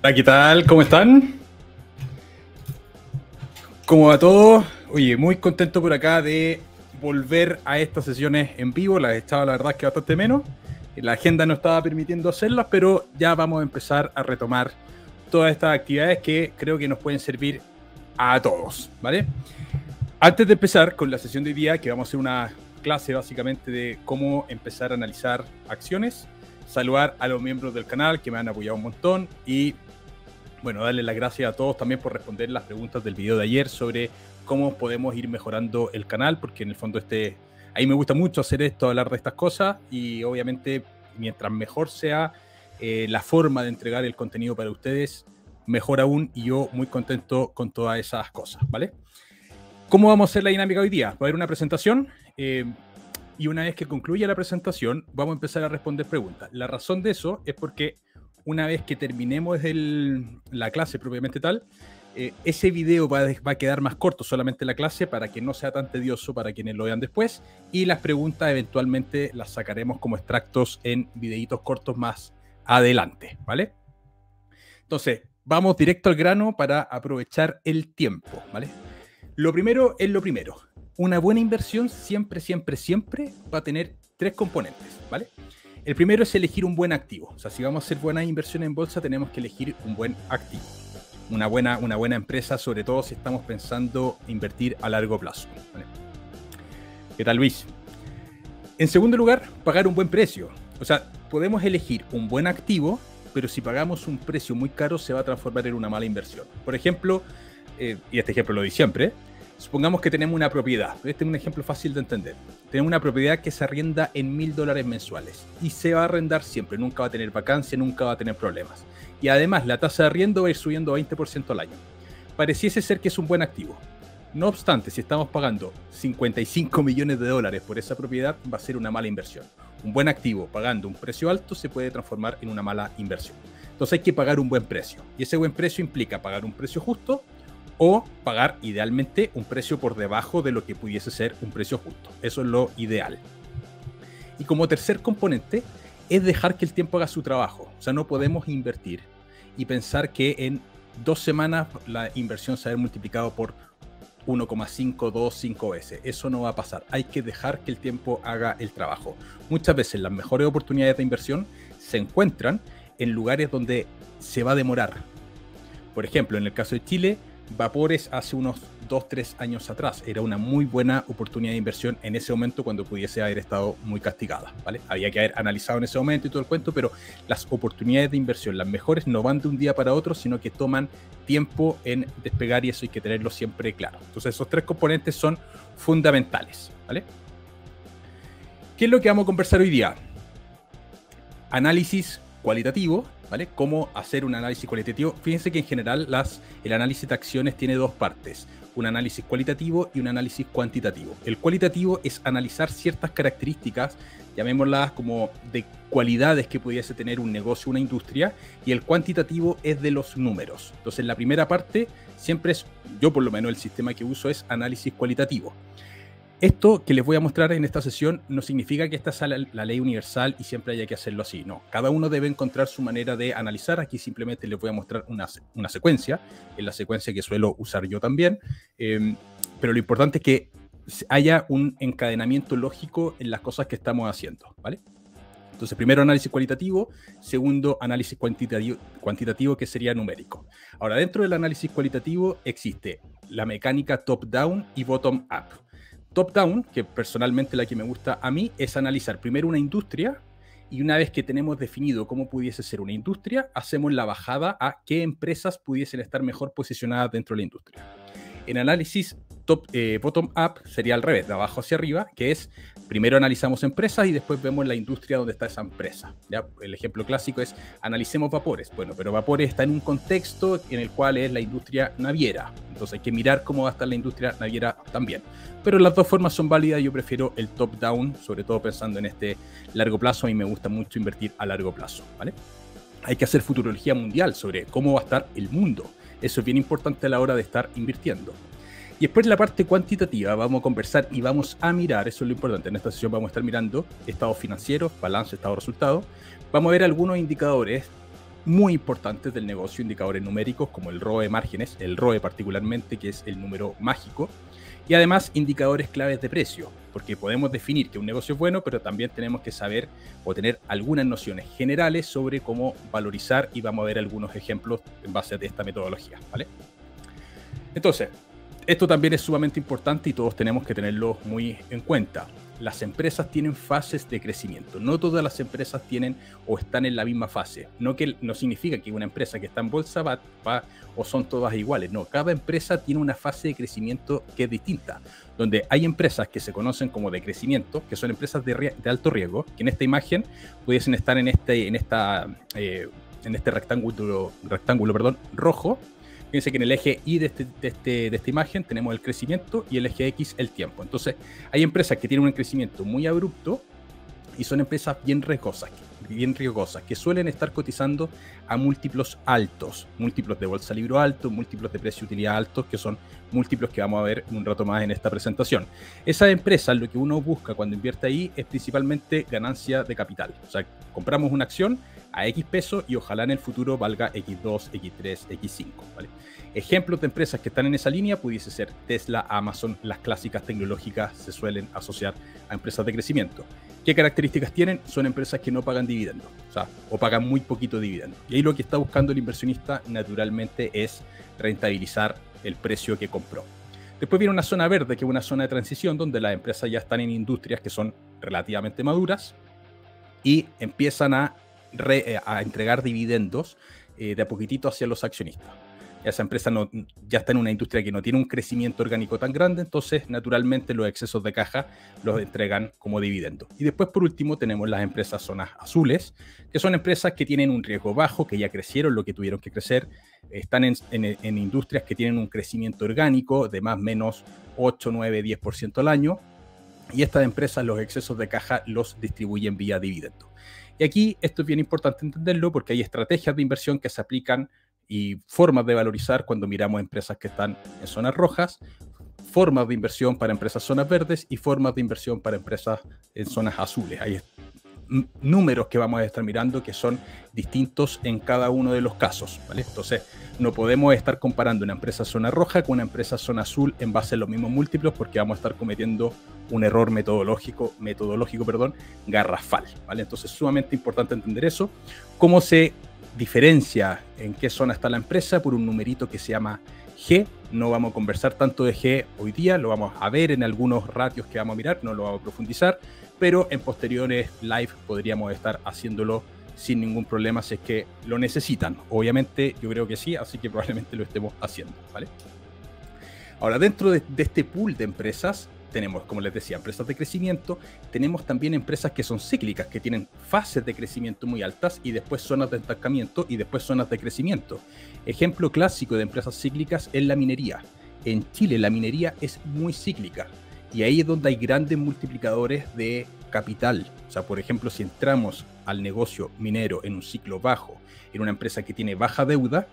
Hola, ¿qué tal? ¿Cómo están? ¿Cómo va todo? Oye, muy contento por acá de volver a estas sesiones en vivo. Las he echado, la verdad, que bastante menos. La agenda no estaba permitiendo hacerlas, pero ya vamos a empezar a retomar todas estas actividades que creo que nos pueden servir a todos, ¿vale? Antes de empezar con la sesión de hoy día, que vamos a hacer una clase básicamente de cómo empezar a analizar acciones, saludar a los miembros del canal que me han apoyado un montón y bueno, darle las gracias a todos también por responder las preguntas del video de ayer sobre cómo podemos ir mejorando el canal, porque en el fondo a mí me gusta mucho hacer esto, hablar de estas cosas, y obviamente mientras mejor sea la forma de entregar el contenido para ustedes, mejor aún, y yo muy contento con todas esas cosas, ¿vale? ¿Cómo vamos a hacer la dinámica hoy día? Va a haber una presentación, y una vez que concluya la presentación, vamos a empezar a responder preguntas. La razón de eso es porque una vez que terminemos la clase propiamente tal, ese video va a quedar más corto, solamente la clase, para que no sea tan tedioso para quienes lo vean después, y las preguntas eventualmente las sacaremos como extractos en videitos cortos más adelante, ¿vale? Entonces, vamos directo al grano para aprovechar el tiempo, ¿vale? Lo primero es lo primero. Una buena inversión siempre va a tener tres componentes, ¿vale? El primero es elegir un buen activo. O sea, si vamos a hacer buenas inversiones en bolsa, tenemos que elegir un buen activo. Una buena empresa, sobre todo si estamos pensando invertir a largo plazo, ¿vale? ¿Qué tal, Luis? En segundo lugar, pagar un buen precio. O sea, podemos elegir un buen activo, pero si pagamos un precio muy caro, se va a transformar en una mala inversión. Por ejemplo, y este ejemplo lo di siempre, supongamos que tenemos una propiedad. Este es un ejemplo fácil de entender. Tenemos una propiedad que se arrienda en $1000 mensuales y se va a arrendar siempre. Nunca va a tener vacancia, nunca va a tener problemas. Y además, la tasa de arriendo va a ir subiendo 20% al año. Pareciese ser que es un buen activo. No obstante, si estamos pagando $55 millones por esa propiedad, va a ser una mala inversión. Un buen activo pagando un precio alto se puede transformar en una mala inversión. Entonces hay que pagar un buen precio. Y ese buen precio implica pagar un precio justo, o pagar idealmente un precio por debajo de lo que pudiese ser un precio justo. Eso es lo ideal. Y como tercer componente es dejar que el tiempo haga su trabajo. O sea, no podemos invertir y pensar que en 2 semanas la inversión se va a haber multiplicado por 1,5, 2, 5 veces. Eso no va a pasar. Hay que dejar que el tiempo haga el trabajo. Muchas veces las mejores oportunidades de inversión se encuentran en lugares donde se va a demorar. Por ejemplo, en el caso de Chile, Vapores hace unos 2-3 años atrás era una muy buena oportunidad de inversión en ese momento, cuando pudiese haber estado muy castigada, ¿vale? Había que haber analizado en ese momento y todo el cuento, pero las oportunidades de inversión, las mejores, no van de un día para otro, sino que toman tiempo en despegar, y eso hay que tenerlo siempre claro. Entonces esos tres componentes son fundamentales, ¿vale? ¿Qué es lo que vamos a conversar hoy día? Análisis cualitativo, ¿vale? Cómo hacer un análisis cualitativo. Fíjense que en general el análisis de acciones tiene dos partes: un análisis cualitativo y un análisis cuantitativo. El cualitativo es analizar ciertas características, llamémoslas como de cualidades que pudiese tener un negocio, una industria, y el cuantitativo es de los números. Entonces la primera parte siempre es, yo por lo menos el sistema que uso es análisis cualitativo. Esto que les voy a mostrar en esta sesión no significa que esta sea la ley universal y siempre haya que hacerlo así. No, cada uno debe encontrar su manera de analizar. Aquí simplemente les voy a mostrar una secuencia, es la secuencia que suelo usar yo también, pero lo importante es que haya un encadenamiento lógico en las cosas que estamos haciendo, ¿vale? Entonces, primero análisis cualitativo, segundo análisis cuantitativo, que sería numérico. Ahora, dentro del análisis cualitativo existe la mecánica top-down y bottom-up. Top-down, que personalmente la que me gusta a mí, es analizar primero una industria, y una vez que tenemos definido cómo pudiese ser una industria, hacemos la bajada a qué empresas pudiesen estar mejor posicionadas dentro de la industria. En análisis bottom-up sería al revés, de abajo hacia arriba, que es primero analizamos empresas y después vemos la industria donde está esa empresa, ¿ya? El ejemplo clásico es analicemos Vapores. Bueno, pero Vapores está en un contexto en el cual es la industria naviera, entonces hay que mirar cómo va a estar la industria naviera también. Pero las dos formas son válidas. Yo prefiero el top-down, sobre todo pensando en este largo plazo. A mí me gusta mucho invertir a largo plazo, ¿vale? Hay que hacer futurología mundial sobre cómo va a estar el mundo. Eso es bien importante a la hora de estar invirtiendo. Y después la parte cuantitativa, vamos a conversar y vamos a mirar, eso es lo importante, en esta sesión vamos a estar mirando estados financieros, balance, estado de resultado. Vamos a ver algunos indicadores muy importantes del negocio, indicadores numéricos como el ROE márgenes, el ROE particularmente, que es el número mágico, y además indicadores claves de precio, porque podemos definir que un negocio es bueno, pero también tenemos que saber o tener algunas nociones generales sobre cómo valorizar, y vamos a ver algunos ejemplos en base a esta metodología, ¿vale? Entonces, esto también es sumamente importante y todos tenemos que tenerlo muy en cuenta. Las empresas tienen fases de crecimiento. No todas las empresas tienen o están en la misma fase. No significa que una empresa que está en bolsa va o son todas iguales. No, cada empresa tiene una fase de crecimiento que es distinta. Donde hay empresas que se conocen como de crecimiento, que son empresas de alto riesgo, que en esta imagen pudiesen estar en este rectángulo rojo. Fíjense que en el eje Y de esta imagen tenemos el crecimiento y el eje X el tiempo. Entonces, hay empresas que tienen un crecimiento muy abrupto y son empresas bien riesgosas, que suelen estar cotizando a múltiplos altos, múltiplos de bolsa libro altos, múltiplos de precio-utilidad altos, que son múltiplos que vamos a ver un rato más en esta presentación. Esas empresas, lo que uno busca cuando invierte ahí es principalmente ganancia de capital. O sea, compramos una acción a X pesos y ojalá en el futuro valga X2, X3, X5, ¿vale? Ejemplos de empresas que están en esa línea pudiese ser Tesla, Amazon, las clásicas tecnológicas se suelen asociar a empresas de crecimiento. ¿Qué características tienen? Son empresas que no pagan dividendos, o pagan muy poquito dividendo. Y ahí lo que está buscando el inversionista naturalmente es rentabilizar el precio que compró. Después viene una zona verde, que es una zona de transición donde las empresas ya están en industrias que son relativamente maduras y empiezan a entregar dividendos de a poquitito hacia los accionistas. Esa empresa ya está en una industria que no tiene un crecimiento orgánico tan grande, entonces naturalmente los excesos de caja los entregan como dividendo. Y después, por último, tenemos las empresas zonas azules, que son empresas que tienen un riesgo bajo, que ya crecieron lo que tuvieron que crecer, están en industrias que tienen un crecimiento orgánico de más o menos 8, 9, 10% al año, y estas empresas los excesos de caja los distribuyen vía dividendo. Y aquí esto es bien importante entenderlo porque hay estrategias de inversión que se aplican y formas de valorizar cuando miramos empresas que están en zonas rojas, formas de inversión para empresas zonas verdes y formas de inversión para empresas en zonas azules. Hay números que vamos a estar mirando que son distintos en cada uno de los casos, ¿vale? Entonces, no podemos estar comparando una empresa zona roja con una empresa zona azul en base a los mismos múltiplos porque vamos a estar cometiendo un error metodológico, garrafal, ¿vale? Entonces, es sumamente importante entender eso. ¿Cómo se diferencia en qué zona está la empresa? Por un numerito que se llama G. No vamos a conversar tanto de G hoy día, lo vamos a ver en algunos ratios que vamos a mirar, no lo vamos a profundizar, pero en posteriores live podríamos estar haciéndolo sin ningún problema si es que lo necesitan. Obviamente yo creo que sí, así que probablemente lo estemos haciendo, ¿vale? Ahora, dentro de este pool de empresas tenemos, como les decía, empresas de crecimiento, tenemos también empresas que son cíclicas, que tienen fases de crecimiento muy altas y después zonas de estancamiento y después zonas de crecimiento. Ejemplo clásico de empresas cíclicas es la minería. En Chile la minería es muy cíclica y ahí es donde hay grandes multiplicadores de capital. O sea, por ejemplo, si entramos al negocio minero en un ciclo bajo, en una empresa que tiene baja deuda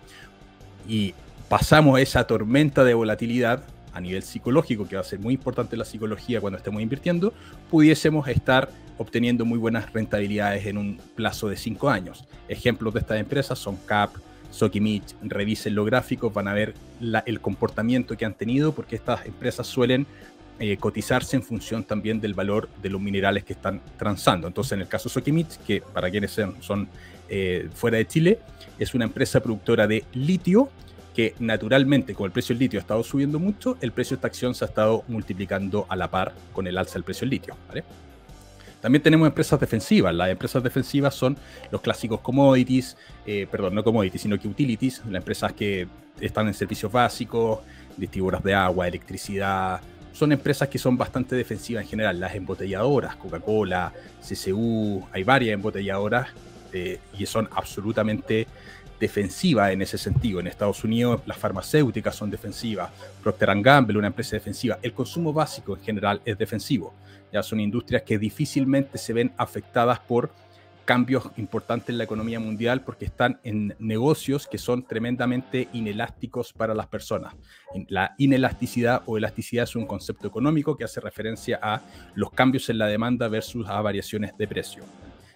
y pasamos esa tormenta de volatilidad a nivel psicológico, que va a ser muy importante la psicología cuando estemos invirtiendo, pudiésemos estar obteniendo muy buenas rentabilidades en un plazo de 5 años. Ejemplos de estas empresas son CAP, Sokimich. Revisen los gráficos, van a ver el comportamiento que han tenido, porque estas empresas suelen cotizarse en función también del valor de los minerales que están transando. Entonces, en el caso de Sokimich, que para quienes son fuera de Chile, es una empresa productora de litio, que naturalmente, como el precio del litio ha estado subiendo mucho, el precio de esta acción se ha estado multiplicando a la par con el alza del precio del litio, ¿vale? También tenemos empresas defensivas. Las empresas defensivas son los clásicos commodities, no commodities, sino que utilities, las empresas que están en servicios básicos, distribuidoras de agua, electricidad. Son empresas que son bastante defensivas en general. Las embotelladoras, Coca-Cola, CCU, hay varias embotelladoras y son absolutamente defensiva en ese sentido. En Estados Unidos las farmacéuticas son defensivas, Procter & Gamble, una empresa defensiva. El consumo básico en general es defensivo. Ya son industrias que difícilmente se ven afectadas por cambios importantes en la economía mundial porque están en negocios que son tremendamente inelásticos para las personas. La inelasticidad o elasticidad es un concepto económico que hace referencia a los cambios en la demanda versus a variaciones de precio.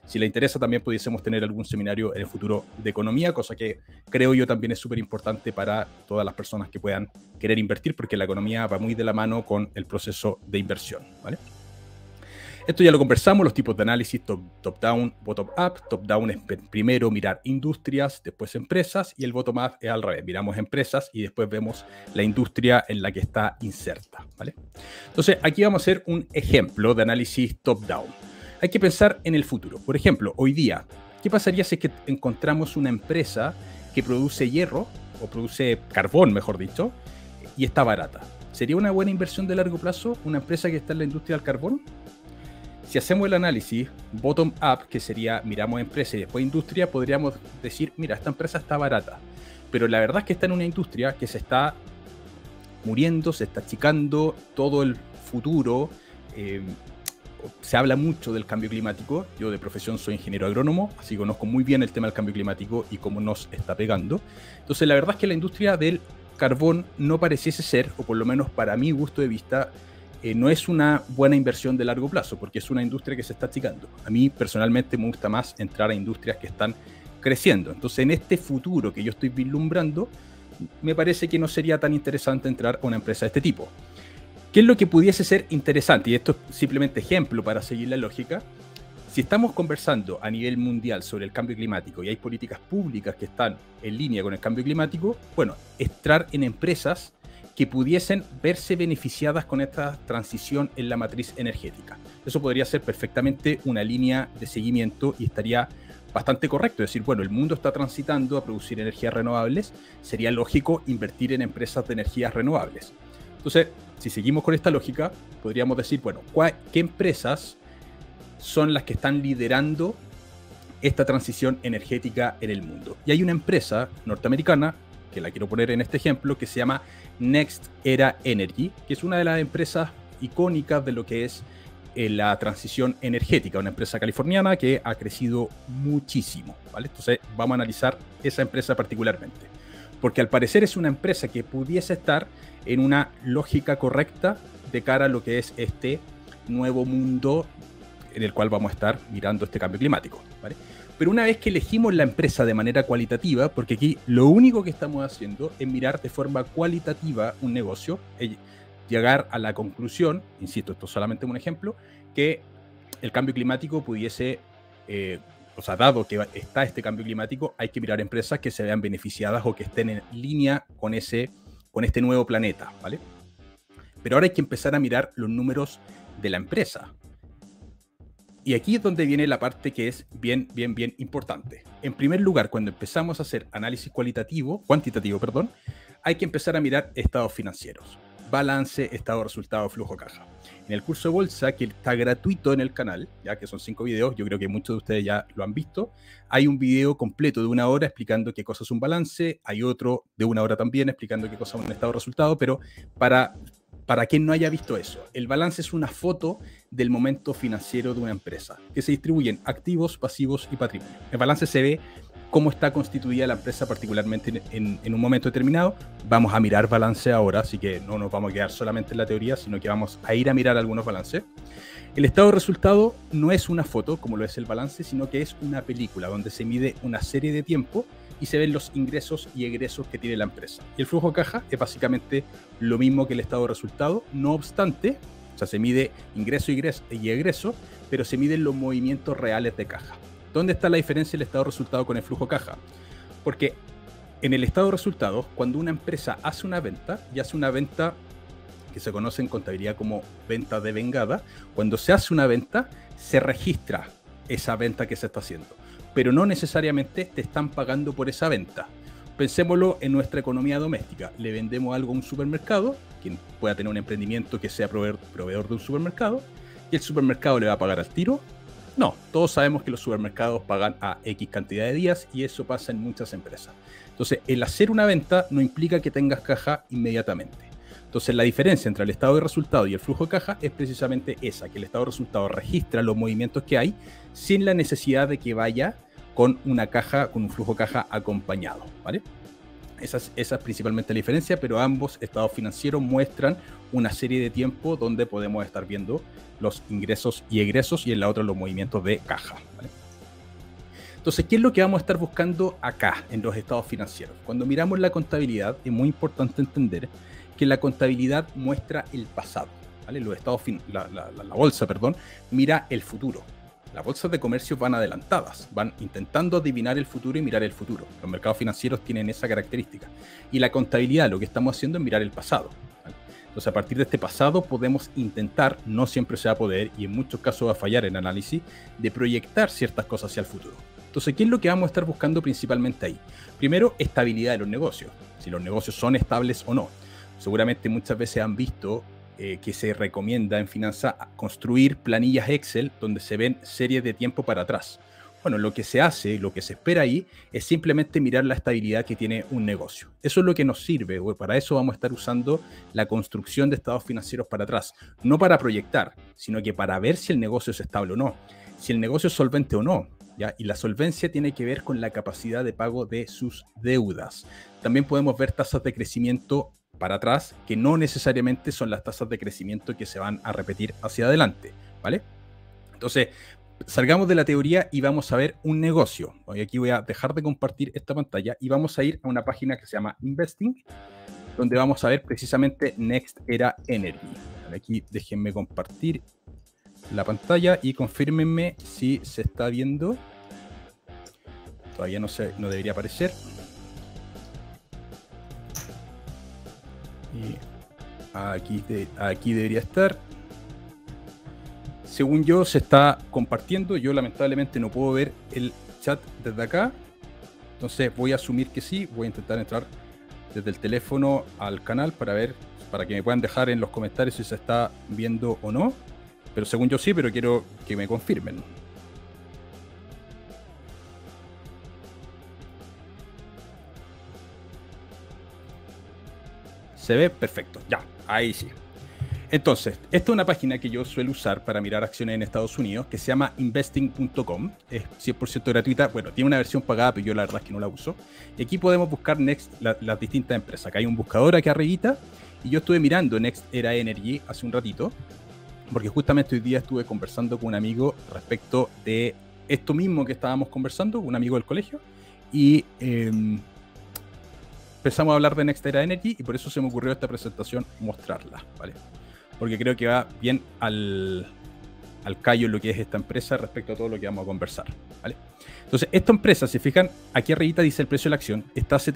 Si le interesa, también pudiésemos tener algún seminario en el futuro de economía, cosa que creo yo también es súper importante para todas las personas que puedan querer invertir, porque la economía va muy de la mano con el proceso de inversión, ¿vale? Esto ya lo conversamos, los tipos de análisis top-down, bottom-up. Top-down es primero mirar industrias, después empresas, y el bottom-up es al revés. Miramos empresas y después vemos la industria en la que está inserta, ¿vale? Entonces, aquí vamos a hacer un ejemplo de análisis top-down. Hay que pensar en el futuro. Por ejemplo, hoy día, ¿qué pasaría si es que encontramos una empresa que produce hierro, o produce carbón, mejor dicho, y está barata? ¿Sería una buena inversión de largo plazo una empresa que está en la industria del carbón? Si hacemos el análisis bottom-up, que sería miramos empresa y después industria, podríamos decir, mira, esta empresa está barata. Pero la verdad es que está en una industria que se está muriendo, se está achicando todo el futuro. Se habla mucho del cambio climático. Yo de profesión soy ingeniero agrónomo, así que conozco muy bien el tema del cambio climático y cómo nos está pegando. Entonces la verdad es que la industria del carbón no pareciese ser, o por lo menos para mi gusto de vista, no es una buena inversión de largo plazo, porque es una industria que se está achicando. A mí personalmente me gusta más entrar a industrias que están creciendo. Entonces, en este futuro que yo estoy vislumbrando, me parece que no sería tan interesante entrar a una empresa de este tipo. ¿Qué es lo que pudiese ser interesante? Y esto es simplemente ejemplo para seguir la lógica. Si estamos conversando a nivel mundial sobre el cambio climático y hay políticas públicas que están en línea con el cambio climático, bueno, entrar en empresas que pudiesen verse beneficiadas con esta transición en la matriz energética. Eso podría ser perfectamente una línea de seguimiento y estaría bastante correcto. Es decir, bueno, el mundo está transitando a producir energías renovables, sería lógico invertir en empresas de energías renovables. Entonces, si seguimos con esta lógica, podríamos decir, bueno, ¿qué empresas son las que están liderando esta transición energética en el mundo? Y hay una empresa norteamericana, que la quiero poner en este ejemplo, que se llama NextEra Energy, que es una de las empresas icónicas de lo que es la transición energética, una empresa californiana que ha crecido muchísimo, ¿vale? Entonces vamos a analizar esa empresa particularmente, porque al parecer es una empresa que pudiese estar en una lógica correcta de cara a lo que es este nuevo mundo en el cual vamos a estar mirando este cambio climático, ¿vale? Pero una vez que elegimos la empresa de manera cualitativa, porque aquí lo único que estamos haciendo es mirar de forma cualitativa un negocio, llegar a la conclusión, insisto, esto es solamente un ejemplo, que el cambio climático pudiese, dado que está este cambio climático, hay que mirar empresas que se vean beneficiadas o que estén en línea con este nuevo planeta, ¿vale? Pero ahora hay que empezar a mirar los números de la empresa. Y aquí es donde viene la parte que es bien importante. En primer lugar, cuando empezamos a hacer análisis cuantitativo, hay que empezar a mirar estados financieros. Balance, estado de resultado, flujo caja. En el curso de bolsa, que está gratuito en el canal, ya que son 5 videos, yo creo que muchos de ustedes ya lo han visto, hay un video completo de 1 hora explicando qué cosa es un balance, hay otro de 1 hora también explicando qué cosa es un estado de resultado, pero para quien no haya visto eso, el balance es una foto del momento financiero de una empresa, que se distribuyen activos, pasivos y patrimonio. El balance se ve cómo está constituida la empresa, particularmente en un momento determinado. Vamos a mirar balance ahora, así que no nos vamos a quedar solamente en la teoría, sino que vamos a ir a mirar algunos balances. El estado de resultado no es una foto, como lo es el balance, sino que es una película donde se mide una serie de tiempo y se ven los ingresos y egresos que tiene la empresa. Y el flujo de caja es básicamente lo mismo que el estado de resultado, no obstante, o sea, se mide ingreso y egreso, pero se miden los movimientos reales de caja. ¿Dónde está la diferencia del estado de resultado con el flujo de caja? Porque en el estado de resultados, cuando una empresa hace una venta, y hace una venta que se conoce en contabilidad como venta devengada, cuando se hace una venta, se registra esa venta que se está haciendo, pero no necesariamente te están pagando por esa venta. Pensémoslo en nuestra economía doméstica. Le vendemos algo a un supermercado, quien pueda tener un emprendimiento que sea proveedor de un supermercado, y el supermercado le va a pagar al tiro. No, todos sabemos que los supermercados pagan a X cantidad de días y eso pasa en muchas empresas. Entonces, el hacer una venta no implica que tengas caja inmediatamente. Entonces, la diferencia entre el estado de resultado y el flujo de caja es precisamente esa, que el estado de resultado registra los movimientos que hay sin la necesidad de que vaya con una caja, con un flujo de caja acompañado, ¿vale? Esa es principalmente la diferencia, pero ambos estados financieros muestran una serie de tiempo donde podemos estar viendo los ingresos y egresos y en la otra los movimientos de caja, ¿vale? Entonces, ¿qué es lo que vamos a estar buscando acá en los estados financieros? Cuando miramos la contabilidad, es muy importante entender que la contabilidad muestra el pasado, ¿vale? Los estados la bolsa, perdón, mira el futuro. Las bolsas de comercio van adelantadas, van intentando adivinar el futuro y mirar el futuro. Los mercados financieros tienen esa característica. Y la contabilidad, lo que estamos haciendo es mirar el pasado, ¿vale? Entonces, a partir de este pasado podemos intentar, no siempre se va a poder, y en muchos casos va a fallar en análisis, de proyectar ciertas cosas hacia el futuro. Entonces, ¿qué es lo que vamos a estar buscando principalmente ahí? Primero, estabilidad de los negocios. Si los negocios son estables o no. Seguramente muchas veces han visto que se recomienda en finanzas construir planillas Excel donde se ven series de tiempo para atrás. Bueno, lo que se hace, lo que se espera ahí, es simplemente mirar la estabilidad que tiene un negocio. Eso es lo que nos sirve, para eso vamos a estar usando la construcción de estados financieros para atrás. No para proyectar, sino que para ver si el negocio es estable o no, si el negocio es solvente o no, ¿ya? Y la solvencia tiene que ver con la capacidad de pago de sus deudas. También podemos ver tasas de crecimiento para atrás, que no necesariamente son las tasas de crecimiento que se van a repetir hacia adelante, ¿vale? Entonces, salgamos de la teoría y vamos a ver un negocio. Hoy aquí voy a dejar de compartir esta pantalla y vamos a ir a una página que se llama Investing, donde vamos a ver precisamente NextEra Energy. Aquí déjenme compartir la pantalla y confírmenme si se está viendo. Todavía no debería aparecer. Y aquí debería estar. Según yo, se está compartiendo. Yo lamentablemente no puedo ver el chat desde acá. Entonces voy a asumir que sí. Voy a intentar entrar desde el teléfono al canal para que me puedan dejar en los comentarios si se está viendo o no. Pero según yo sí, pero quiero que me confirmen. ¿Se ve? Perfecto. Ya, ahí sí. Entonces, esta es una página que yo suelo usar para mirar acciones en Estados Unidos, que se llama investing.com. Es 100% gratuita. Bueno, tiene una versión pagada, pero yo la verdad es que no la uso. Y aquí podemos buscar las distintas empresas. Acá hay un buscador aquí arribita. Y yo estuve mirando NextEra Energy hace un ratito, porque justamente hoy día estuve conversando con un amigo respecto de esto mismo que estábamos conversando, un amigo del colegio. Y empezamos a hablar de NextEra Energy y por eso se me ocurrió esta presentación mostrarla, ¿vale? Porque creo que va bien al callo en lo que es esta empresa respecto a todo lo que vamos a conversar, ¿vale? Entonces, esta empresa, si fijan, aquí arribita dice el precio de la acción, está a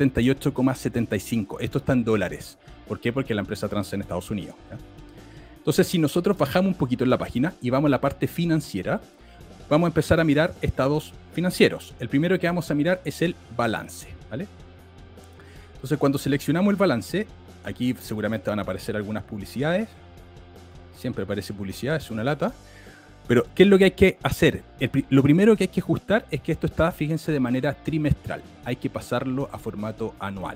78,75. Esto está en dólares. ¿Por qué? Porque la empresa transa en Estados Unidos, ¿ya? Entonces, si nosotros bajamos un poquito en la página y vamos a la parte financiera, vamos a empezar a mirar estados financieros. El primero que vamos a mirar es el balance, ¿vale? Entonces, cuando seleccionamos el balance, aquí seguramente van a aparecer algunas publicidades. Siempre aparece publicidad, es una lata. Pero, ¿qué es lo que hay que hacer? Lo primero que hay que ajustar es que esto está, fíjense, de manera trimestral. Hay que pasarlo a formato anual.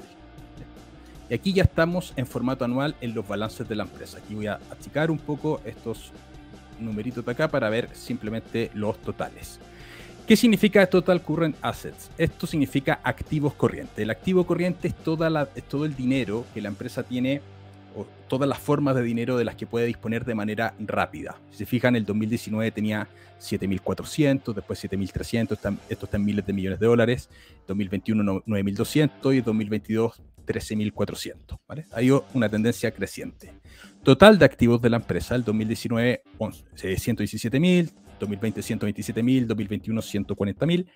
Y aquí ya estamos en formato anual en los balances de la empresa. Aquí voy a achicar un poco estos numeritos de acá para ver simplemente los totales. ¿Qué significa Total Current Assets? Esto significa activos corrientes. El activo corriente es todo el dinero que la empresa tiene, o todas las formas de dinero de las que puede disponer de manera rápida. Si se fijan, el 2019 tenía 7.400, después 7.300, esto está en miles de millones de dólares, 2021 9.200 y 2022 13.400, ¿vale? Ha ido una tendencia creciente. Total de activos de la empresa, el 2019 117.000, 2020 127.000, 2021 140.000,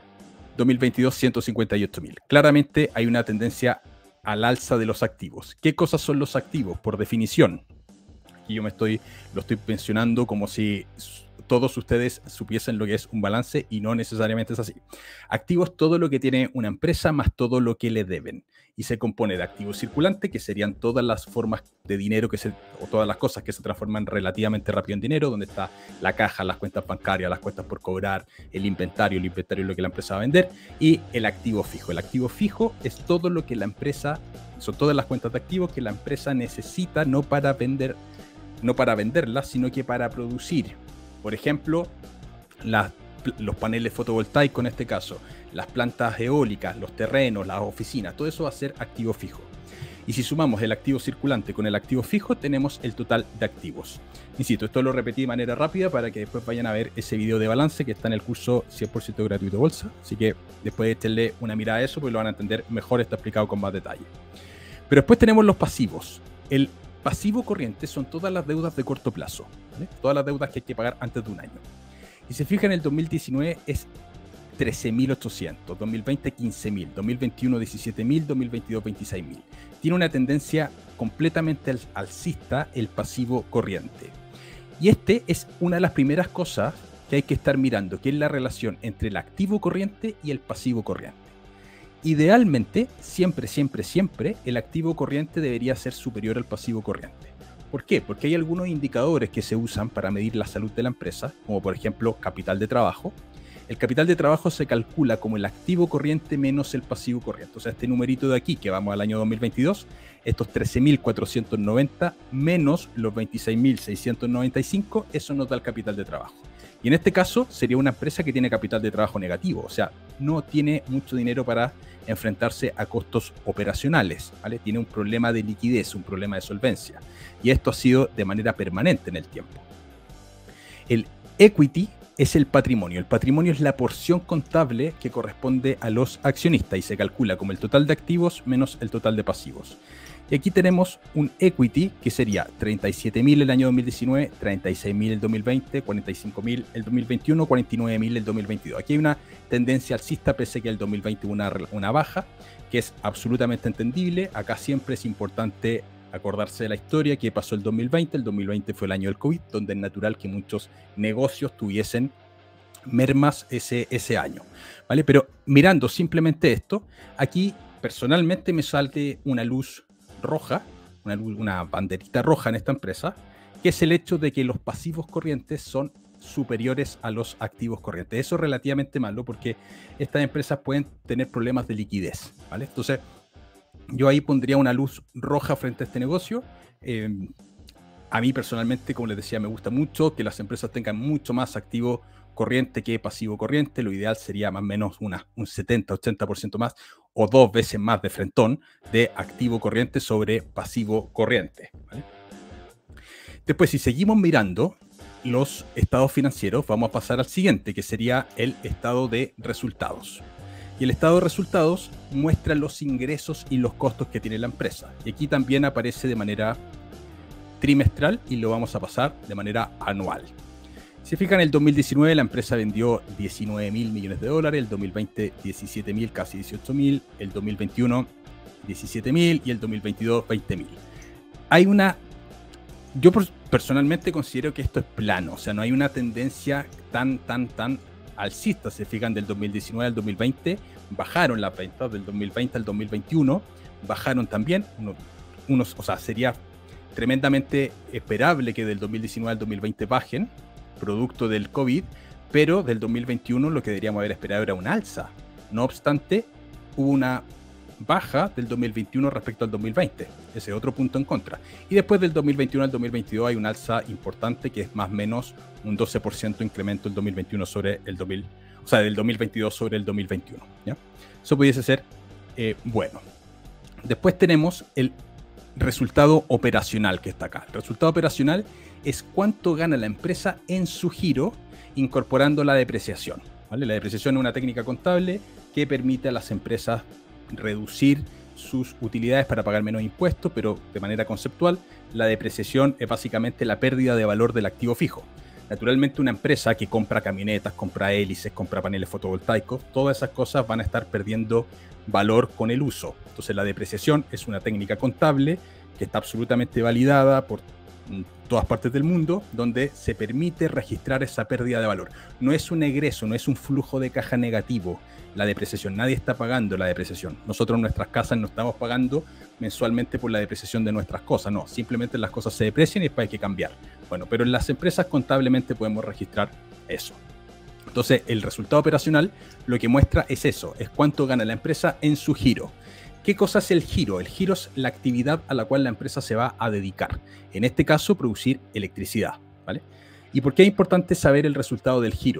2022 158.000. Claramente hay una tendencia al alza de los activos. ¿Qué cosas son los activos? Por definición, aquí yo lo estoy mencionando como si todos ustedes supiesen lo que es un balance y no necesariamente es así. Activos, todo lo que tiene una empresa más todo lo que le deben. Y se compone de activos circulantes, que serían todas las formas de dinero o todas las cosas que se transforman relativamente rápido en dinero, donde está la caja, las cuentas bancarias, las cuentas por cobrar, el inventario es lo que la empresa va a vender, y el activo fijo. El activo fijo es todo lo que la empresa, son todas las cuentas de activos que la empresa necesita, no para venderlas, sino que para producir. Por ejemplo, los paneles fotovoltaicos en este caso, las plantas eólicas, los terrenos, las oficinas, todo eso va a ser activo fijo. Y si sumamos el activo circulante con el activo fijo, tenemos el total de activos. Insisto, esto lo repetí de manera rápida para que después vayan a ver ese video de balance que está en el curso 100% gratuito Bolsa. Así que después échenle una mirada a eso porque lo van a entender mejor, está explicado con más detalle. Pero después tenemos los pasivos. El pasivo corriente son todas las deudas de corto plazo, ¿vale? Todas las deudas que hay que pagar antes de un año. Y se fijan, en el 2019 es 13.800, 2020 15.000, 2021 17.000, 2022 26.000. Tiene una tendencia completamente alcista el pasivo corriente. Y este es una de las primeras cosas que hay que estar mirando, que es la relación entre el activo corriente y el pasivo corriente. Idealmente, siempre, el activo corriente debería ser superior al pasivo corriente. ¿Por qué? Porque hay algunos indicadores que se usan para medir la salud de la empresa, como por ejemplo capital de trabajo. El capital de trabajo se calcula como el activo corriente menos el pasivo corriente. O sea, este numerito de aquí, que vamos al año 2022, estos 13.490 menos los 26.695, eso nos da el capital de trabajo. Y en este caso sería una empresa que tiene capital de trabajo negativo, o sea, no tiene mucho dinero para enfrentarse a costos operacionales, ¿vale? Tiene un problema de liquidez, un problema de solvencia. Y esto ha sido de manera permanente en el tiempo. El equity es el patrimonio. El patrimonio es la porción contable que corresponde a los accionistas y se calcula como el total de activos menos el total de pasivos. Y aquí tenemos un equity que sería 37.000 el año 2019, 36.000 el 2020, 45.000 el 2021, 49.000 el 2022. Aquí hay una tendencia alcista pese a que el 2020 hubo una baja, que es absolutamente entendible. Acá siempre es importante acordarse de la historia que pasó el 2020. El 2020 fue el año del COVID, donde es natural que muchos negocios tuviesen mermas ese año, ¿vale? Pero mirando simplemente esto, aquí personalmente me sale una luz roja, una banderita roja en esta empresa, que es el hecho de que los pasivos corrientes son superiores a los activos corrientes. Eso es relativamente malo porque estas empresas pueden tener problemas de liquidez, ¿vale? Entonces, yo ahí pondría una luz roja frente a este negocio. A mí personalmente, como les decía, me gusta mucho que las empresas tengan mucho más activo corriente que pasivo corriente. Lo ideal sería más o menos un 70-80% más o 2 veces más de frentón de activo corriente sobre pasivo corriente, ¿vale? Después, si seguimos mirando los estados financieros, vamos a pasar al siguiente, que sería el estado de resultados. Y el estado de resultados muestra los ingresos y los costos que tiene la empresa. Y aquí también aparece de manera trimestral y lo vamos a pasar de manera anual. Si se fijan, en el 2019 la empresa vendió 19.000 millones de dólares, el 2020 17.000, casi 18.000, el 2021 17.000 y el 2022 20.000. Hay una... Yo personalmente considero que esto es plano, o sea, no hay una tendencia tan alcista. Se fijan, del 2019 al 2020 bajaron las ventas, del 2020 al 2021 bajaron también o sea, sería tremendamente esperable que del 2019 al 2020 bajen, producto del COVID, pero del 2021 lo que deberíamos haber esperado era un alza. No obstante, hubo una baja del 2021 respecto al 2020. Ese es otro punto en contra. Y después del 2021 al 2022 hay un alza importante que es más o menos un 12% incremento el 2021 sobre el del 2022 sobre el 2021, ¿ya? Eso pudiese ser bueno. Después tenemos el resultado operacional que está acá. El resultado operacional es cuánto gana la empresa en su giro incorporando la depreciación, ¿vale? La depreciación es una técnica contable que permite a las empresas reducir sus utilidades para pagar menos impuestos, pero de manera conceptual, la depreciación es básicamente la pérdida de valor del activo fijo. Naturalmente, una empresa que compra camionetas, compra hélices, compra paneles fotovoltaicos, todas esas cosas van a estar perdiendo valor con el uso. Entonces, la depreciación es una técnica contable que está absolutamente validada por todas partes del mundo, donde se permite registrar esa pérdida de valor. No es un egreso, no es un flujo de caja negativo la depreciación. Nadie está pagando la depreciación. Nosotros en nuestras casas no estamos pagando mensualmente por la depreciación de nuestras cosas. No, simplemente las cosas se deprecian y después hay que cambiar. Bueno, pero en las empresas contablemente podemos registrar eso. Entonces, el resultado operacional lo que muestra es eso, es cuánto gana la empresa en su giro. ¿Qué cosa es el giro? El giro es la actividad a la cual la empresa se va a dedicar. En este caso, producir electricidad, ¿vale? ¿Y por qué es importante saber el resultado del giro?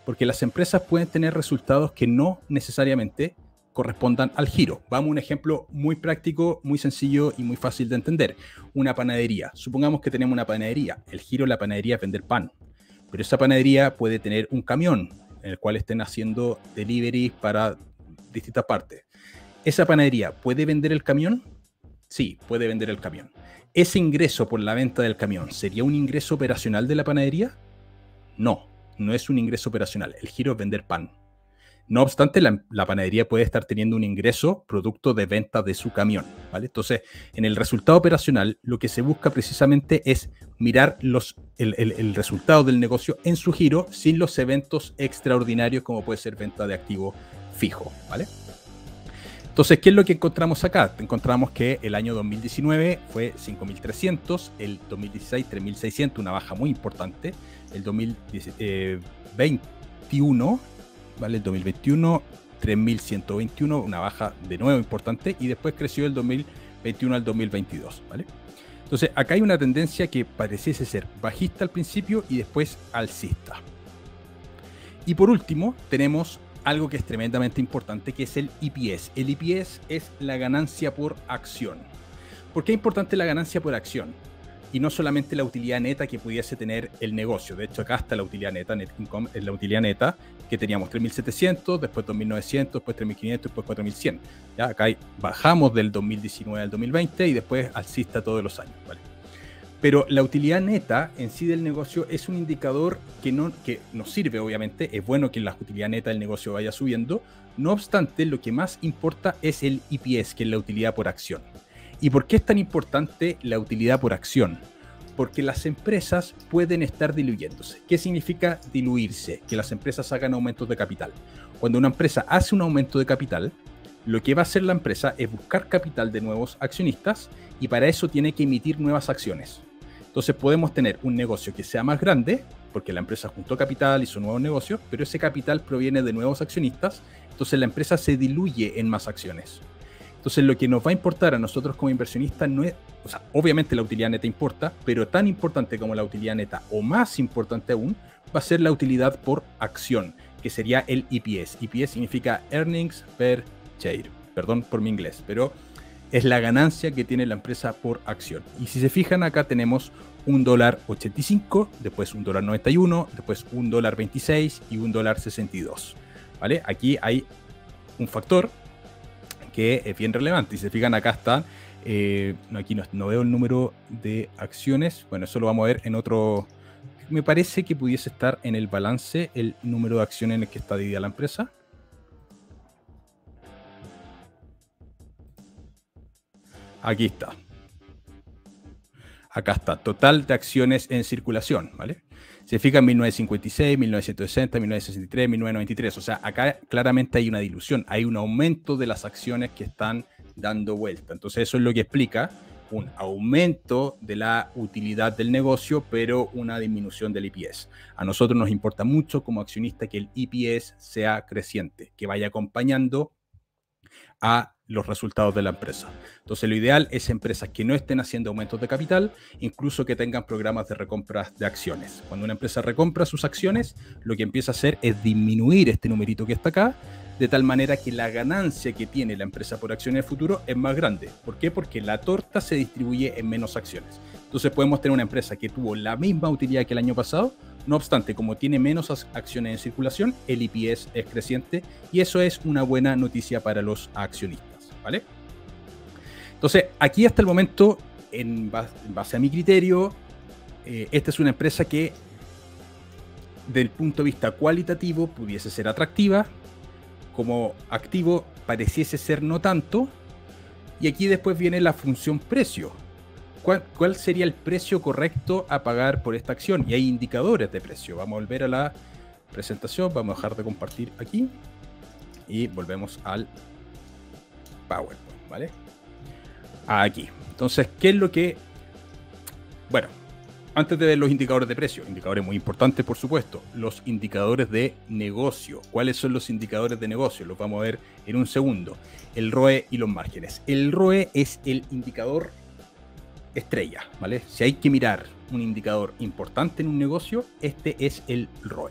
Porque las empresas pueden tener resultados que no necesariamente correspondan al giro. Vamos a un ejemplo muy práctico, muy sencillo y muy fácil de entender. Una panadería. Supongamos que tenemos una panadería. El giro de la panadería es vender pan. Pero esa panadería puede tener un camión en el cual estén haciendo deliveries para distintas partes. ¿Esa panadería puede vender el camión? Sí, puede vender el camión. ¿Ese ingreso por la venta del camión sería un ingreso operacional de la panadería? No, no es un ingreso operacional. El giro es vender pan. No obstante, la panadería puede estar teniendo un ingreso producto de venta de su camión, ¿vale? Entonces, en el resultado operacional, lo que se busca precisamente es mirar el resultado del negocio en su giro sin los eventos extraordinarios como puede ser venta de activo fijo, ¿vale? Entonces, ¿qué es lo que encontramos acá? Encontramos que el año 2019 fue 5.300, el 2016 3.600, una baja muy importante, el 2021, ¿vale? El 2021 3.121, una baja de nuevo importante, y después creció del 2021 al 2022, ¿vale? Entonces, acá hay una tendencia que pareciese ser bajista al principio y después alcista. Y por último, tenemos algo que es tremendamente importante, que es el EPS. El EPS es la ganancia por acción. ¿Por qué es importante la ganancia por acción? Y no solamente la utilidad neta que pudiese tener el negocio. De hecho, acá está la utilidad neta, net income, es la utilidad neta, que teníamos 3.700, después 2.900, después 3.500, después 4.100. ¿Ya? Acá bajamos del 2019 al 2020 y después alcista todos los años, ¿vale? Pero la utilidad neta en sí del negocio es un indicador que nos sirve, obviamente. Es bueno que la utilidad neta del negocio vaya subiendo. No obstante, lo que más importa es el EPS, que es la utilidad por acción. ¿Y por qué es tan importante la utilidad por acción? Porque las empresas pueden estar diluyéndose. ¿Qué significa diluirse? Que las empresas hagan aumentos de capital. Cuando una empresa hace un aumento de capital, lo que va a hacer la empresa es buscar capital de nuevos accionistas y para eso tiene que emitir nuevas acciones. Entonces podemos tener un negocio que sea más grande, porque la empresa juntó capital, hizo nuevos negocios, pero ese capital proviene de nuevos accionistas, entonces la empresa se diluye en más acciones. Entonces lo que nos va a importar a nosotros como inversionistas no es, o sea, obviamente la utilidad neta importa, pero tan importante como la utilidad neta, o más importante aún, va a ser la utilidad por acción, que sería el EPS. EPS significa Earnings Per Share, perdón por mi inglés, pero es la ganancia que tiene la empresa por acción. Y si se fijan, acá tenemos $1.85, después $1.91, después $1.26 y $1.62. ¿Vale? Aquí hay un factor que es bien relevante. Y si se fijan, acá está, aquí no veo el número de acciones. Bueno, eso lo vamos a ver en otro. Me parece que pudiese estar en el balance el número de acciones en el que está dividida la empresa. Aquí está. Acá está, total de acciones en circulación, ¿vale? Se fija en 1956, 1960, 1963, 1993. O sea, acá claramente hay una dilución, hay un aumento de las acciones que están dando vuelta. Entonces eso es lo que explica un aumento de la utilidad del negocio, pero una disminución del EPS. A nosotros nos importa mucho como accionista que el EPS sea creciente, que vaya acompañando a los resultados de la empresa. Entonces lo ideal es empresas que no estén haciendo aumentos de capital, incluso que tengan programas de recompra de acciones. Cuando una empresa recompra sus acciones, lo que empieza a hacer es disminuir este numerito que está acá, de tal manera que la ganancia que tiene la empresa por acciones en el futuro es más grande. ¿Por qué? Porque la torta se distribuye en menos acciones. Entonces podemos tener una empresa que tuvo la misma utilidad que el año pasado, no obstante, como tiene menos acciones en circulación, el EPS es creciente y eso es una buena noticia para los accionistas, ¿vale? Entonces, aquí hasta el momento, en base a mi criterio, esta es una empresa que, desde el punto de vista cualitativo, pudiese ser atractiva, como activo pareciese ser no tanto, y aquí después viene la función precio. ¿Cuál sería el precio correcto a pagar por esta acción? Y hay indicadores de precio. Vamos a volver a la presentación, vamos a dejar de compartir aquí y volvemos al PowerPoint, ¿vale? Aquí. Entonces, ¿qué es lo que...? Bueno, antes de ver los indicadores de precio, indicadores muy importantes, por supuesto, los indicadores de negocio. ¿Cuáles son los indicadores de negocio? Los vamos a ver en un segundo. El ROE y los márgenes. El ROE es el indicador estrella, ¿vale? Si hay que mirar un indicador importante en un negocio, este es el ROE.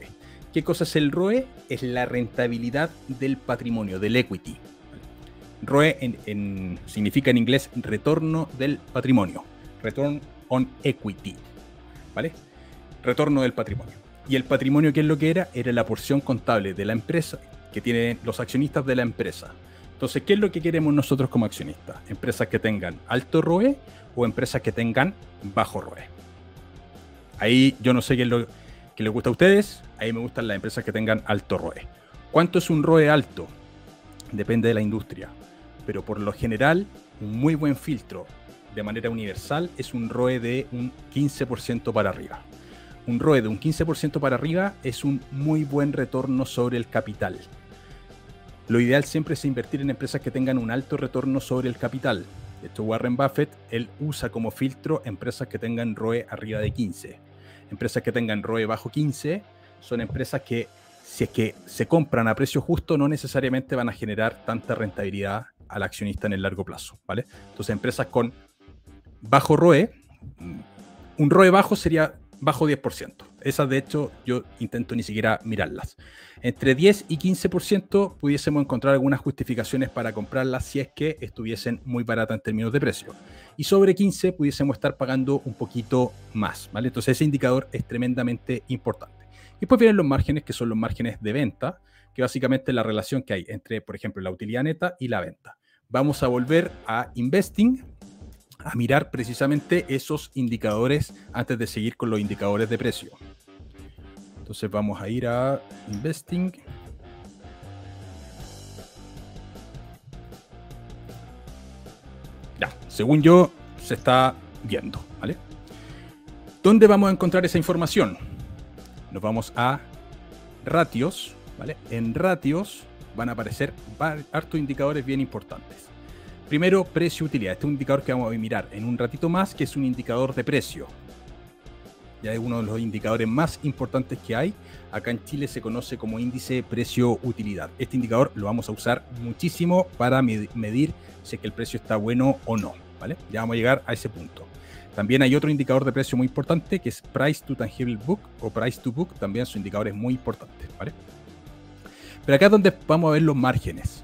¿Qué cosa es el ROE? Es la rentabilidad del patrimonio, del equity. ROE significa en inglés retorno del patrimonio. Return on equity. ¿Vale? Retorno del patrimonio. ¿Y el patrimonio qué es lo que era? Era la porción contable de la empresa que tienen los accionistas de la empresa. Entonces, ¿qué es lo que queremos nosotros como accionistas? ¿Empresas que tengan alto ROE o empresas que tengan bajo ROE? Ahí yo no sé qué es lo que les gusta a ustedes. Ahí me gustan las empresas que tengan alto ROE. ¿Cuánto es un ROE alto? Depende de la industria. Pero por lo general, un muy buen filtro de manera universal es un ROE de un 15% para arriba. Un ROE de un 15% para arriba es un muy buen retorno sobre el capital. Lo ideal siempre es invertir en empresas que tengan un alto retorno sobre el capital. De hecho, Warren Buffett, él usa como filtro empresas que tengan ROE arriba de 15. Empresas que tengan ROE bajo 15 son empresas que, si es que se compran a precio justo, no necesariamente van a generar tanta rentabilidad al accionista en el largo plazo, ¿vale? Entonces, empresas con bajo ROE, un ROE bajo sería bajo 10%. Esas, de hecho, yo intento ni siquiera mirarlas. Entre 10 y 15% pudiésemos encontrar algunas justificaciones para comprarlas si es que estuviesen muy baratas en términos de precio. Y sobre 15 pudiésemos estar pagando un poquito más, ¿vale? Entonces ese indicador es tremendamente importante. Y después vienen los márgenes, que son los márgenes de venta, que básicamente es la relación que hay entre, por ejemplo, la utilidad neta y la venta. Vamos a volver a Investing, a mirar precisamente esos indicadores antes de seguir con los indicadores de precio. Entonces vamos a ir a Investing. Ya, según yo, se está viendo, ¿vale? ¿Dónde vamos a encontrar esa información? Nos vamos a ratios, ¿vale? En ratios van a aparecer hartos indicadores bien importantes. Primero, precio-utilidad. Este es un indicador que vamos a mirar en un ratito más, que es un indicador de precio. Ya es uno de los indicadores más importantes que hay. Acá en Chile se conoce como índice precio-utilidad. Este indicador lo vamos a usar muchísimo para medir si es que el precio está bueno o no, ¿vale? Ya vamos a llegar a ese punto. También hay otro indicador de precio muy importante que es Price to Tangible Book o Price to Book. También son indicadores muy importantes, ¿vale? Pero acá es donde vamos a ver los márgenes.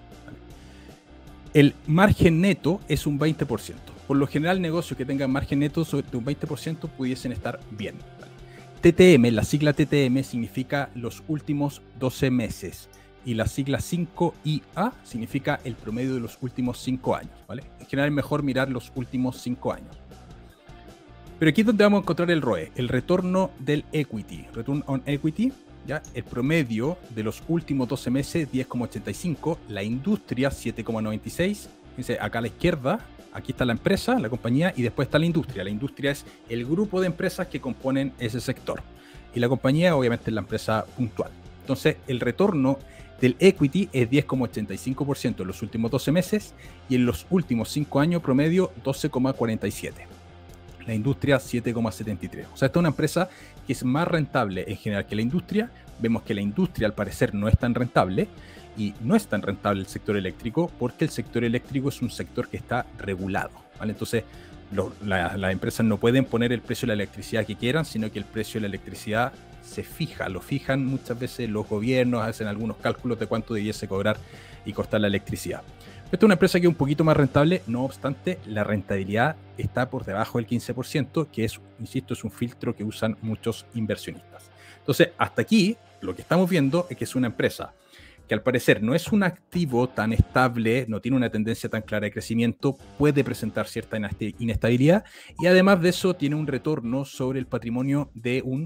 El margen neto es un 20%. Por lo general, negocios que tengan margen neto sobre un 20% pudiesen estar bien. TTM, la sigla TTM significa los últimos 12 meses. Y la sigla 5IA significa el promedio de los últimos 5 años, ¿vale? En general es mejor mirar los últimos 5 años. Pero aquí es donde vamos a encontrar el ROE, el retorno del equity, return on equity. ¿Ya? El promedio de los últimos 12 meses, 10,85. La industria, 7,96. Dice acá a la izquierda, aquí está la empresa, la compañía, y después está la industria. La industria es el grupo de empresas que componen ese sector. Y la compañía, obviamente, es la empresa puntual. Entonces, el retorno del equity es 10,85% en los últimos 12 meses y en los últimos 5 años promedio 12,47%. La industria 7,73. O sea, esta es una empresa que es más rentable en general que la industria. Vemos que la industria al parecer no es tan rentable y no es tan rentable el sector eléctrico porque el sector eléctrico es un sector que está regulado, ¿vale? Entonces, las empresas no pueden poner el precio de la electricidad que quieran, sino que el precio de la electricidad se fija, lo fijan muchas veces los gobiernos, hacen algunos cálculos de cuánto debiese cobrar y costar la electricidad. Esta es una empresa que es un poquito más rentable, no obstante, la rentabilidad está por debajo del 15%, que es, insisto, es un filtro que usan muchos inversionistas. Entonces, hasta aquí, lo que estamos viendo es que es una empresa que al parecer no es un activo tan estable, no tiene una tendencia tan clara de crecimiento, puede presentar cierta inestabilidad y además de eso tiene un retorno sobre el patrimonio de un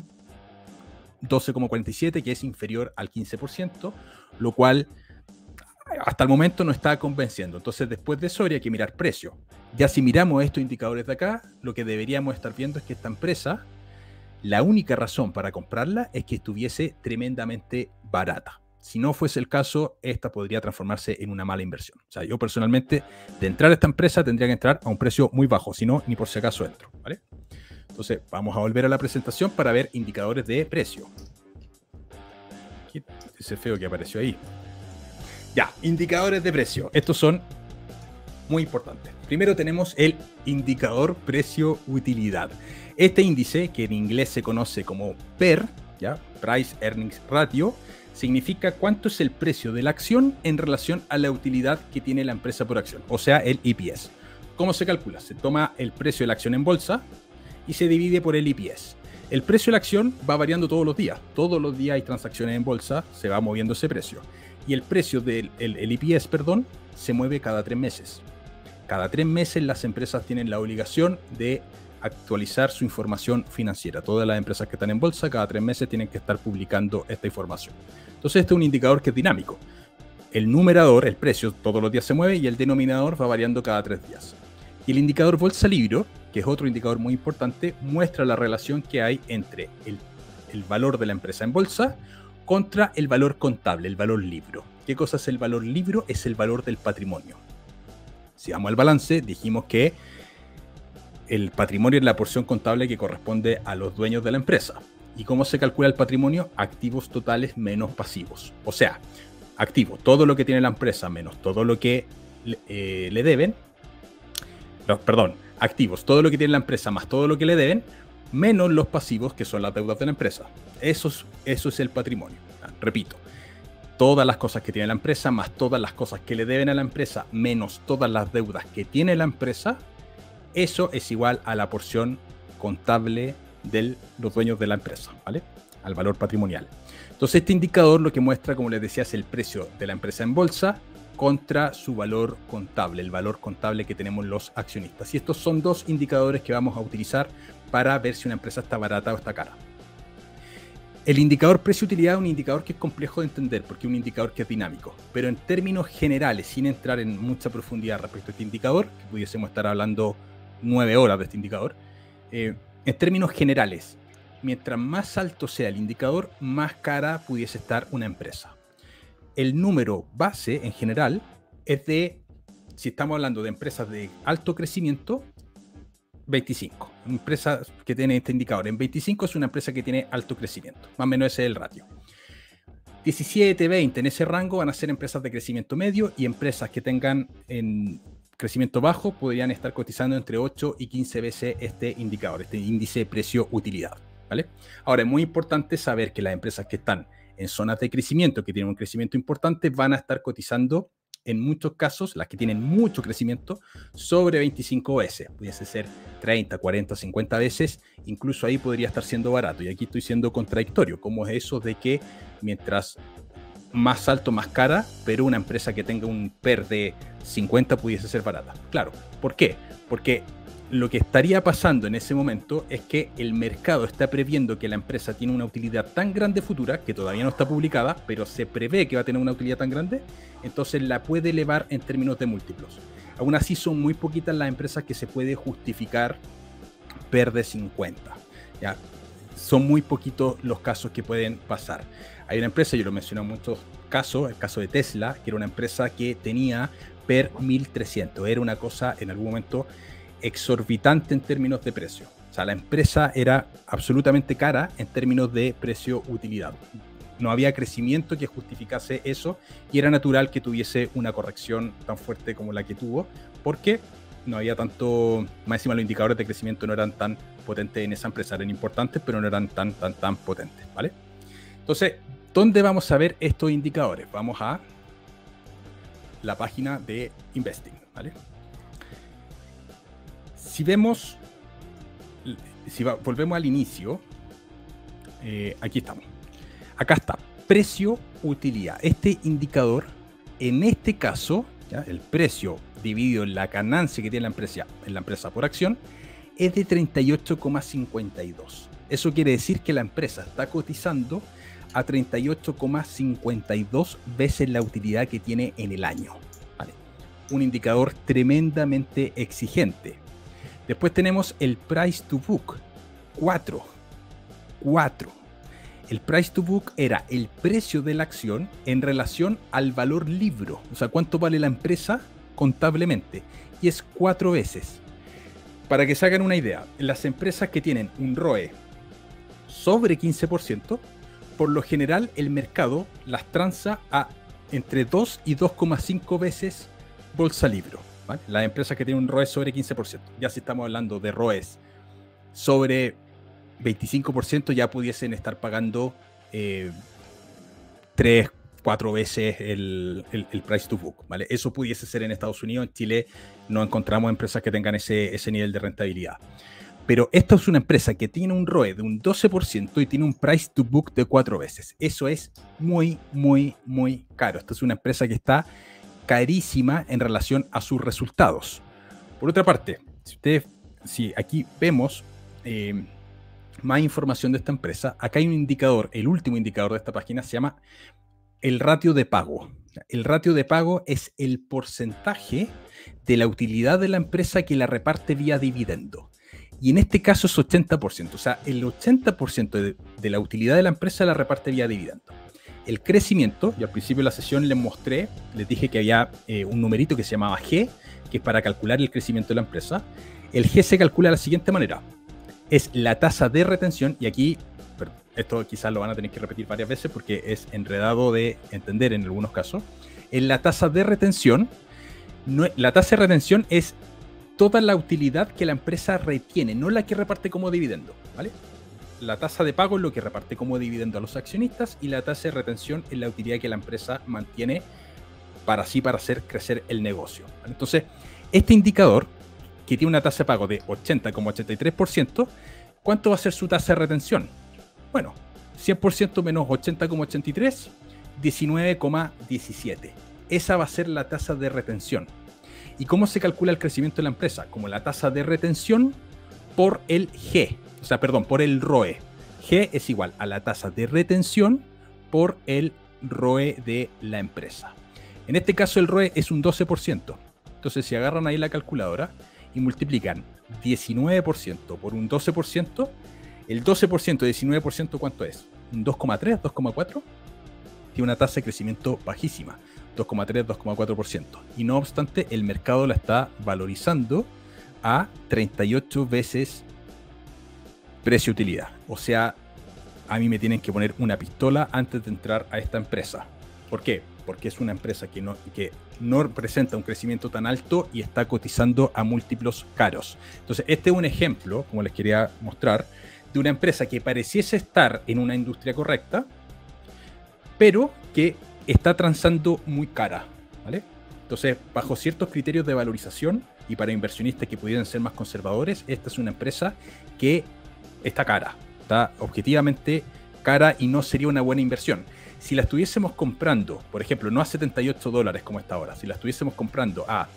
12,47, que es inferior al 15%, lo cual hasta el momento no está convenciendo. Entonces, después de eso habría que mirar precio. Ya si miramos estos indicadores de acá, lo que deberíamos estar viendo es que esta empresa, la única razón para comprarla es que estuviese tremendamente barata. Si no fuese el caso, esta podría transformarse en una mala inversión. O sea, yo personalmente, de entrar a esta empresa, tendría que entrar a un precio muy bajo. Si no, ni por si acaso entro, ¿vale? Entonces, vamos a volver a la presentación para ver indicadores de precio. ¿Qué es ese feo que apareció ahí? Ya, indicadores de precio. Estos son muy importantes. Primero tenemos el indicador precio-utilidad. Este índice, que en inglés se conoce como PER, ¿ya? Price Earnings Ratio, significa cuánto es el precio de la acción en relación a la utilidad que tiene la empresa por acción, o sea, el EPS. ¿Cómo se calcula? Se toma el precio de la acción en bolsa y se divide por el EPS. El precio de la acción va variando todos los días. Todos los días hay transacciones en bolsa, se va moviendo ese precio. Y el precio del EPS, se mueve cada 3 meses. Cada 3 meses las empresas tienen la obligación de actualizar su información financiera. Todas las empresas que están en bolsa, cada 3 meses tienen que estar publicando esta información. Entonces, este es un indicador que es dinámico. El numerador, el precio, todos los días se mueve y el denominador va variando cada 3 días. Y el indicador Bolsa Libro, que es otro indicador muy importante, muestra la relación que hay entre el valor de la empresa en bolsa contra el valor contable, el valor libro. ¿Qué cosa es el valor libro? Es el valor del patrimonio. Si vamos al balance, dijimos que el patrimonio es la porción contable que corresponde a los dueños de la empresa. ¿Y cómo se calcula el patrimonio? Activos totales menos pasivos. O sea, activo, todo lo que tiene la empresa menos todo lo que le deben. No, perdón, activos, todo lo que tiene la empresa más todo lo que le deben, menos los pasivos que son las deudas de la empresa. Eso es el patrimonio. Repito, todas las cosas que tiene la empresa más todas las cosas que le deben a la empresa menos todas las deudas que tiene la empresa, eso es igual a la porción contable de los dueños de la empresa, ¿vale? Al valor patrimonial. Entonces este indicador lo que muestra, como les decía, es el precio de la empresa en bolsa contra su valor contable, el valor contable que tenemos los accionistas. Y estos son dos indicadores que vamos a utilizar para ver si una empresa está barata o está cara. El indicador precio-utilidad es un indicador que es complejo de entender porque es un indicador que es dinámico, pero en términos generales, sin entrar en mucha profundidad respecto a este indicador, que pudiésemos estar hablando 9 horas de este indicador, en términos generales, mientras más alto sea el indicador, más cara pudiese estar una empresa. El número base en general es de, si estamos hablando de empresas de alto crecimiento, 25. Empresa que tiene este indicador en 25 es una empresa que tiene alto crecimiento. Más o menos ese es el ratio. 17, 20 en ese rango van a ser empresas de crecimiento medio y empresas que tengan en crecimiento bajo podrían estar cotizando entre 8 y 15 veces este indicador, este índice precio-utilidad, ¿vale? Ahora, es muy importante saber que las empresas que están en zonas de crecimiento, que tienen un crecimiento importante, van a estar cotizando, en muchos casos, las que tienen mucho crecimiento, sobre 25 veces. Pudiese ser 30, 40, 50 veces, incluso ahí podría estar siendo barato. Y aquí estoy siendo contradictorio. ¿Cómo es eso de que mientras más alto, más cara, pero una empresa que tenga un PER de 50 pudiese ser barata? Claro. ¿Por qué? Porque lo que estaría pasando en ese momento es que el mercado está previendo que la empresa tiene una utilidad tan grande futura, que todavía no está publicada, pero se prevé que va a tener una utilidad tan grande, entonces la puede elevar en términos de múltiplos. Aún así son muy poquitas las empresas que se puede justificar PER de 50. ¿Ya? Son muy poquitos los casos que pueden pasar. Hay una empresa, yo lo mencioné en muchos casos, el caso de Tesla, que era una empresa que tenía PER 1300. Era una cosa en algún momento exorbitante en términos de precio. O sea, la empresa era absolutamente cara en términos de precio-utilidad. No había crecimiento que justificase eso y era natural que tuviese una corrección tan fuerte como la que tuvo, porque no había tanto, más encima los indicadores de crecimiento no eran tan potentes en esa empresa, eran importantes, pero no eran tan potentes, ¿vale? Entonces, ¿dónde vamos a ver estos indicadores? Vamos a la página de Investing, ¿vale? Si vemos, volvemos al inicio, aquí estamos. Acá está, precio-utilidad. Este indicador, en este caso, ¿ya? El precio dividido en la ganancia que tiene la empresa por acción, es de 38,52. Eso quiere decir que la empresa está cotizando a 38,52 veces la utilidad que tiene en el año, ¿vale? Un indicador tremendamente exigente. Después tenemos el price to book, 4. El price to book era el precio de la acción en relación al valor libro, o sea, cuánto vale la empresa contablemente, y es 4 veces. Para que se hagan una idea, las empresas que tienen un ROE sobre 15%, por lo general el mercado las transa a entre 2 y 2,5 veces bolsa libro, ¿vale? Las empresas que tienen un ROE sobre 15%, ya si estamos hablando de ROEs sobre 25%, ya pudiesen estar pagando 3, 4 veces el price to book, ¿vale? Eso pudiese ser en Estados Unidos. En Chile no encontramos empresas que tengan ese nivel de rentabilidad. Pero esta es una empresa que tiene un ROE de un 12% y tiene un price to book de 4 veces. Eso es muy, muy, muy caro. Esta es una empresa que está carísima en relación a sus resultados. Por otra parte, si aquí vemos más información de esta empresa, acá hay un indicador, el último indicador de esta página se llama el ratio de pago. El ratio de pago es el porcentaje de la utilidad de la empresa que la reparte vía dividendo. Y en este caso es 80%, o sea, el 80% de la utilidad de la empresa la reparte vía dividendo. El crecimiento, yo al principio de la sesión les dije que había un numerito que se llamaba G, que es para calcular el crecimiento de la empresa. El G se calcula de la siguiente manera. Es la tasa de retención, y aquí, esto quizás lo van a tener que repetir varias veces porque es enredado de entender en algunos casos. En la tasa de retención, la tasa de retención es toda la utilidad que la empresa retiene, no la que reparte como dividendo, ¿vale? La tasa de pago es lo que reparte como dividendo a los accionistas y la tasa de retención es la utilidad que la empresa mantiene para hacer crecer el negocio, ¿vale? Entonces, este indicador, que tiene una tasa de pago de 80,83%, ¿cuánto va a ser su tasa de retención? Bueno, 100% menos 80,83, 19,17. Esa va a ser la tasa de retención. ¿Y cómo se calcula el crecimiento de la empresa? Como la tasa de retención por el G, por el ROE. G es igual a la tasa de retención por el ROE de la empresa. En este caso el ROE es un 12%. Entonces si agarran ahí la calculadora y multiplican 19% por un 12%, el 12% de 19%, ¿cuánto es? ¿Un 2,3, 2,4? Tiene una tasa de crecimiento bajísima. 2,3, 2,4%. Y no obstante, el mercado la está valorizando a 38 veces precio-utilidad. O sea, a mí me tienen que poner una pistola antes de entrar a esta empresa. ¿Por qué? Porque es una empresa que no presenta un crecimiento tan alto y está cotizando a múltiplos caros. Entonces, este es un ejemplo, como les quería mostrar, de una empresa que pareciese estar en una industria correcta, pero que está transando muy cara, ¿vale? Entonces, bajo ciertos criterios de valorización y para inversionistas que pudieran ser más conservadores, esta es una empresa que está cara, está objetivamente cara y no sería una buena inversión. Si la estuviésemos comprando, por ejemplo, no a $78 como está ahora, si la estuviésemos comprando a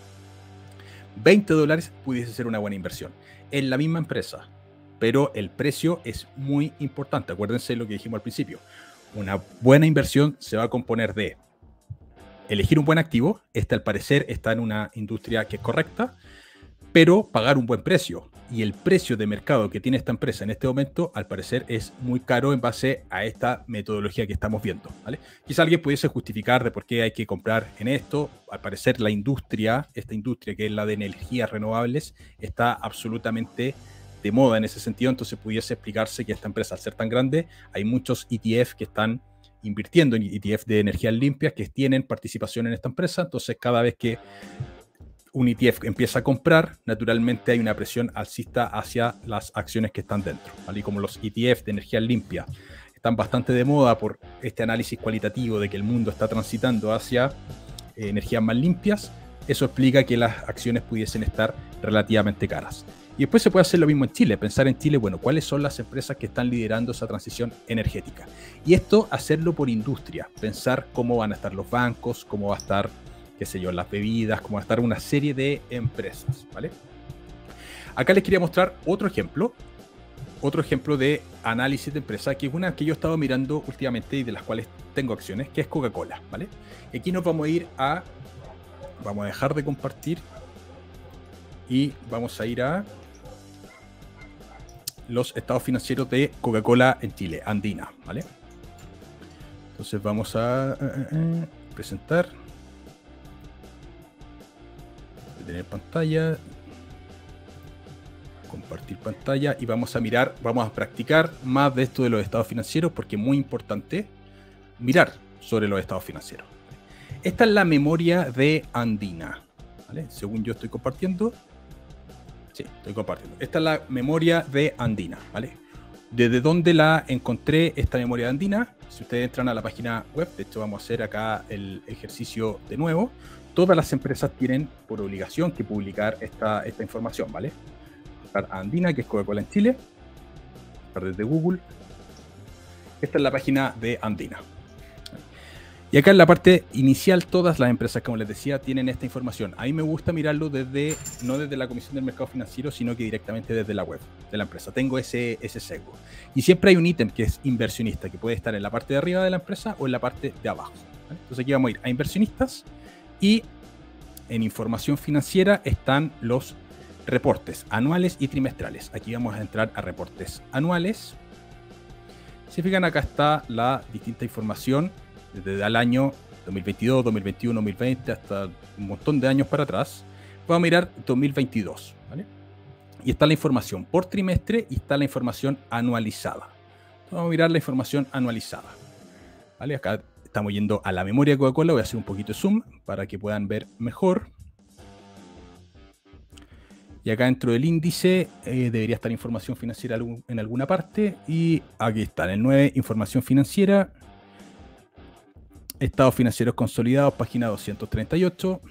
$20, pudiese ser una buena inversión. Es la misma empresa, pero el precio es muy importante. Acuérdense de lo que dijimos al principio. Una buena inversión se va a componer de elegir un buen activo. Este, al parecer, está en una industria que es correcta, pero pagar un buen precio. Y el precio de mercado que tiene esta empresa en este momento, al parecer, es muy caro en base a esta metodología que estamos viendo, ¿vale? Quizá alguien pudiese justificar de por qué hay que comprar en esto. Al parecer, esta industria que es la de energías renovables, está absolutamente de moda en ese sentido, entonces pudiese explicarse que esta empresa, al ser tan grande, hay muchos ETF que están invirtiendo en ETF de energías limpias que tienen participación en esta empresa. Entonces, cada vez que un ETF empieza a comprar, naturalmente hay una presión alcista hacia las acciones que están dentro, ¿vale? Y como los ETF de energías limpias están bastante de moda por este análisis cualitativo de que el mundo está transitando hacia energías más limpias, eso explica que las acciones pudiesen estar relativamente caras. Y después se puede hacer lo mismo en Chile, pensar en Chile, bueno, ¿cuáles son las empresas que están liderando esa transición energética? Y esto, hacerlo por industria, pensar cómo van a estar los bancos, cómo va a estar, qué sé yo, las bebidas, cómo va a estar una serie de empresas, ¿vale? Acá les quería mostrar otro ejemplo de análisis de empresa, que es una que yo he estado mirando últimamente y de las cuales tengo acciones, que es Coca-Cola, ¿vale? Y aquí nos vamos a ir vamos a dejar de compartir y vamos a ir a los estados financieros de Coca-Cola en Chile, Andina, ¿vale? Entonces vamos a presentar, detener pantalla, compartir pantalla y vamos a practicar más de esto de los estados financieros porque es muy importante mirar sobre los estados financieros. Esta es la memoria de Andina, ¿vale? Según yo estoy compartiendo. Sí, estoy compartiendo. Esta es la memoria de Andina, ¿vale? ¿Desde dónde la encontré esta memoria de Andina? Si ustedes entran a la página web, de hecho vamos a hacer acá el ejercicio de nuevo. Todas las empresas tienen por obligación que publicar esta información, ¿vale? Buscar a Andina, que es Coca-Cola en Chile. Buscar desde Google. Esta es la página de Andina. Y acá en la parte inicial, todas las empresas, como les decía, tienen esta información. A mí me gusta mirarlo no desde la Comisión del Mercado Financiero, sino que directamente desde la web de la empresa. Tengo ese sesgo. Y siempre hay un ítem que es inversionista, que puede estar en la parte de arriba de la empresa o en la parte de abajo, ¿vale? Entonces aquí vamos a ir a inversionistas y en información financiera están los reportes anuales y trimestrales. Aquí vamos a entrar a reportes anuales. Si fijan, acá está la distinta información desde el año 2022, 2021, 2020, hasta un montón de años para atrás. Vamos a mirar 2022, ¿vale? Y está la información por trimestre y está la información anualizada. Entonces vamos a mirar la información anualizada, ¿vale? Acá estamos yendo a la memoria de Coca-Cola. Voy a hacer un poquito de zoom para que puedan ver mejor. Y acá dentro del índice debería estar información financiera en alguna parte. Y aquí está, en el 9, información financiera. Estados financieros consolidados, página 238.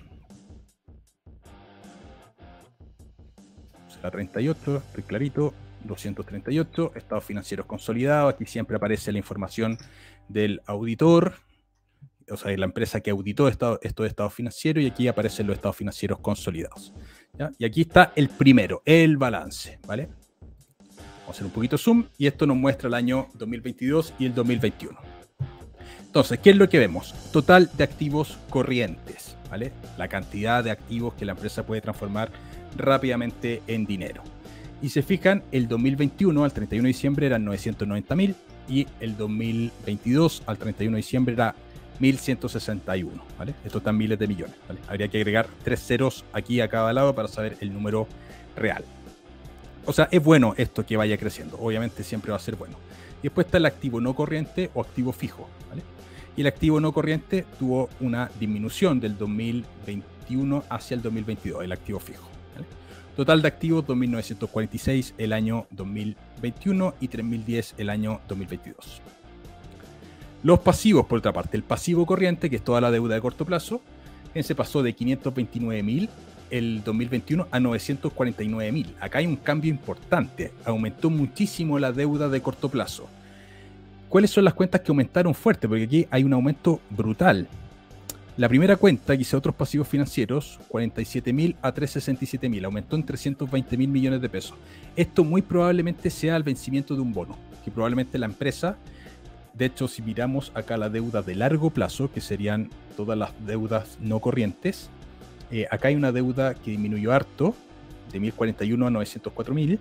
Será 38, estoy clarito. 238, estados financieros consolidados. Aquí siempre aparece la información del auditor, o sea, de la empresa que auditó estos estados financieros, y aquí aparecen los estados financieros consolidados, ¿ya? Y aquí está el primero, el balance, ¿vale? Vamos a hacer un poquito zoom, y esto nos muestra el año 2022 y el 2021. Entonces, ¿qué es lo que vemos? Total de activos corrientes, ¿vale? La cantidad de activos que la empresa puede transformar rápidamente en dinero. Y se fijan, el 2021 al 31 de diciembre eran 990.000 y el 2022 al 31 de diciembre era 1.161, ¿vale? Esto están miles de millones, ¿vale? Habría que agregar 3 ceros aquí a cada lado para saber el número real. O sea, es bueno esto que vaya creciendo, obviamente siempre va a ser bueno. Y después está el activo no corriente o activo fijo, ¿vale? Y el activo no corriente tuvo una disminución del 2021 hacia el 2022, el activo fijo, ¿vale? Total de activos 2.946 el año 2021 y 3.010 el año 2022. Los pasivos, por otra parte, el pasivo corriente, que es toda la deuda de corto plazo, se pasó de 529.000 el 2021 a 949.000. Acá hay un cambio importante, aumentó muchísimo la deuda de corto plazo. ¿Cuáles son las cuentas que aumentaron fuerte? Porque aquí hay un aumento brutal. La primera cuenta, que hice otros pasivos financieros, 47.000 a 367.000, aumentó en 320.000 millones de pesos. Esto muy probablemente sea el vencimiento de un bono, que probablemente la empresa, de hecho, si miramos acá la deuda de largo plazo, que serían todas las deudas no corrientes, acá hay una deuda que disminuyó harto, de 1.041 a 904.000,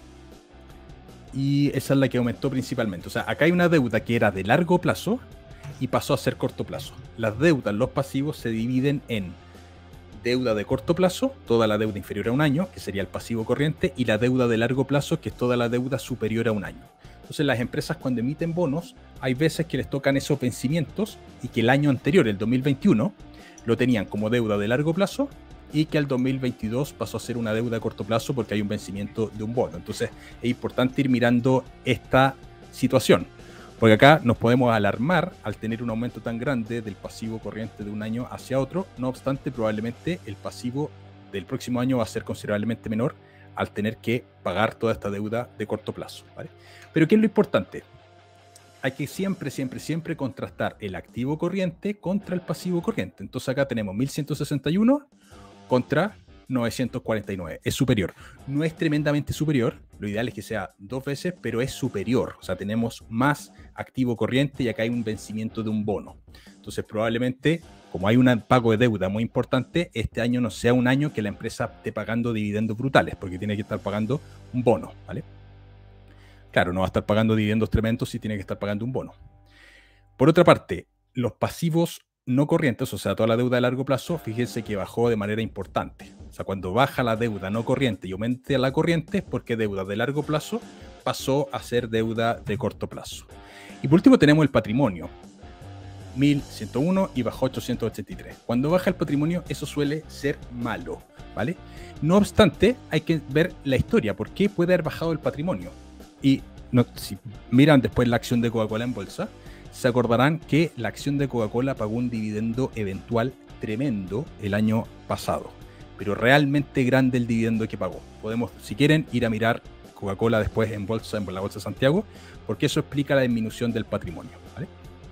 y esa es la que aumentó principalmente. O sea, acá hay una deuda que era de largo plazo y pasó a ser corto plazo. Las deudas, los pasivos, se dividen en deuda de corto plazo, toda la deuda inferior a un año, que sería el pasivo corriente, y la deuda de largo plazo, que es toda la deuda superior a un año. Entonces las empresas, cuando emiten bonos, hay veces que les tocan esos vencimientos y que el año anterior, el 2021, lo tenían como deuda de largo plazo y que al 2022 pasó a ser una deuda de corto plazo porque hay un vencimiento de un bono. Entonces es importante ir mirando esta situación, porque acá nos podemos alarmar al tener un aumento tan grande del pasivo corriente de un año hacia otro. No obstante, probablemente el pasivo del próximo año va a ser considerablemente menor al tener que pagar toda esta deuda de corto plazo, ¿vale? Pero ¿qué es lo importante? Hay que siempre contrastar el activo corriente contra el pasivo corriente. Entonces acá tenemos 1.161 contra 949. Es superior. No es tremendamente superior. Lo ideal es que sea 2 veces, pero es superior. O sea, tenemos más activo corriente y acá hay un vencimiento de un bono. Entonces probablemente, como hay un pago de deuda muy importante, este año no sea un año que la empresa esté pagando dividendos brutales, porque tiene que estar pagando un bono, ¿vale? Claro, no va a estar pagando dividendos tremendos si tiene que estar pagando un bono. Por otra parte, los pasivos no corrientes, o sea, toda la deuda de largo plazo, fíjense que bajó de manera importante. O sea, cuando baja la deuda no corriente y aumenta la corriente, es porque deuda de largo plazo pasó a ser deuda de corto plazo. Y por último tenemos el patrimonio. 1.101 y bajó 883. Cuando baja el patrimonio, eso suele ser malo, ¿vale? No obstante, hay que ver la historia. ¿Por qué puede haber bajado el patrimonio? Y si miran después la acción de Coca-Cola en bolsa, se acordarán que la acción de Coca-Cola pagó un dividendo eventual tremendo el año pasado, pero realmente grande el dividendo que pagó. Podemos, si quieren, ir a mirar Coca-Cola después en bolsa, en la Bolsa de Santiago, porque eso explica la disminución del patrimonio, ¿vale?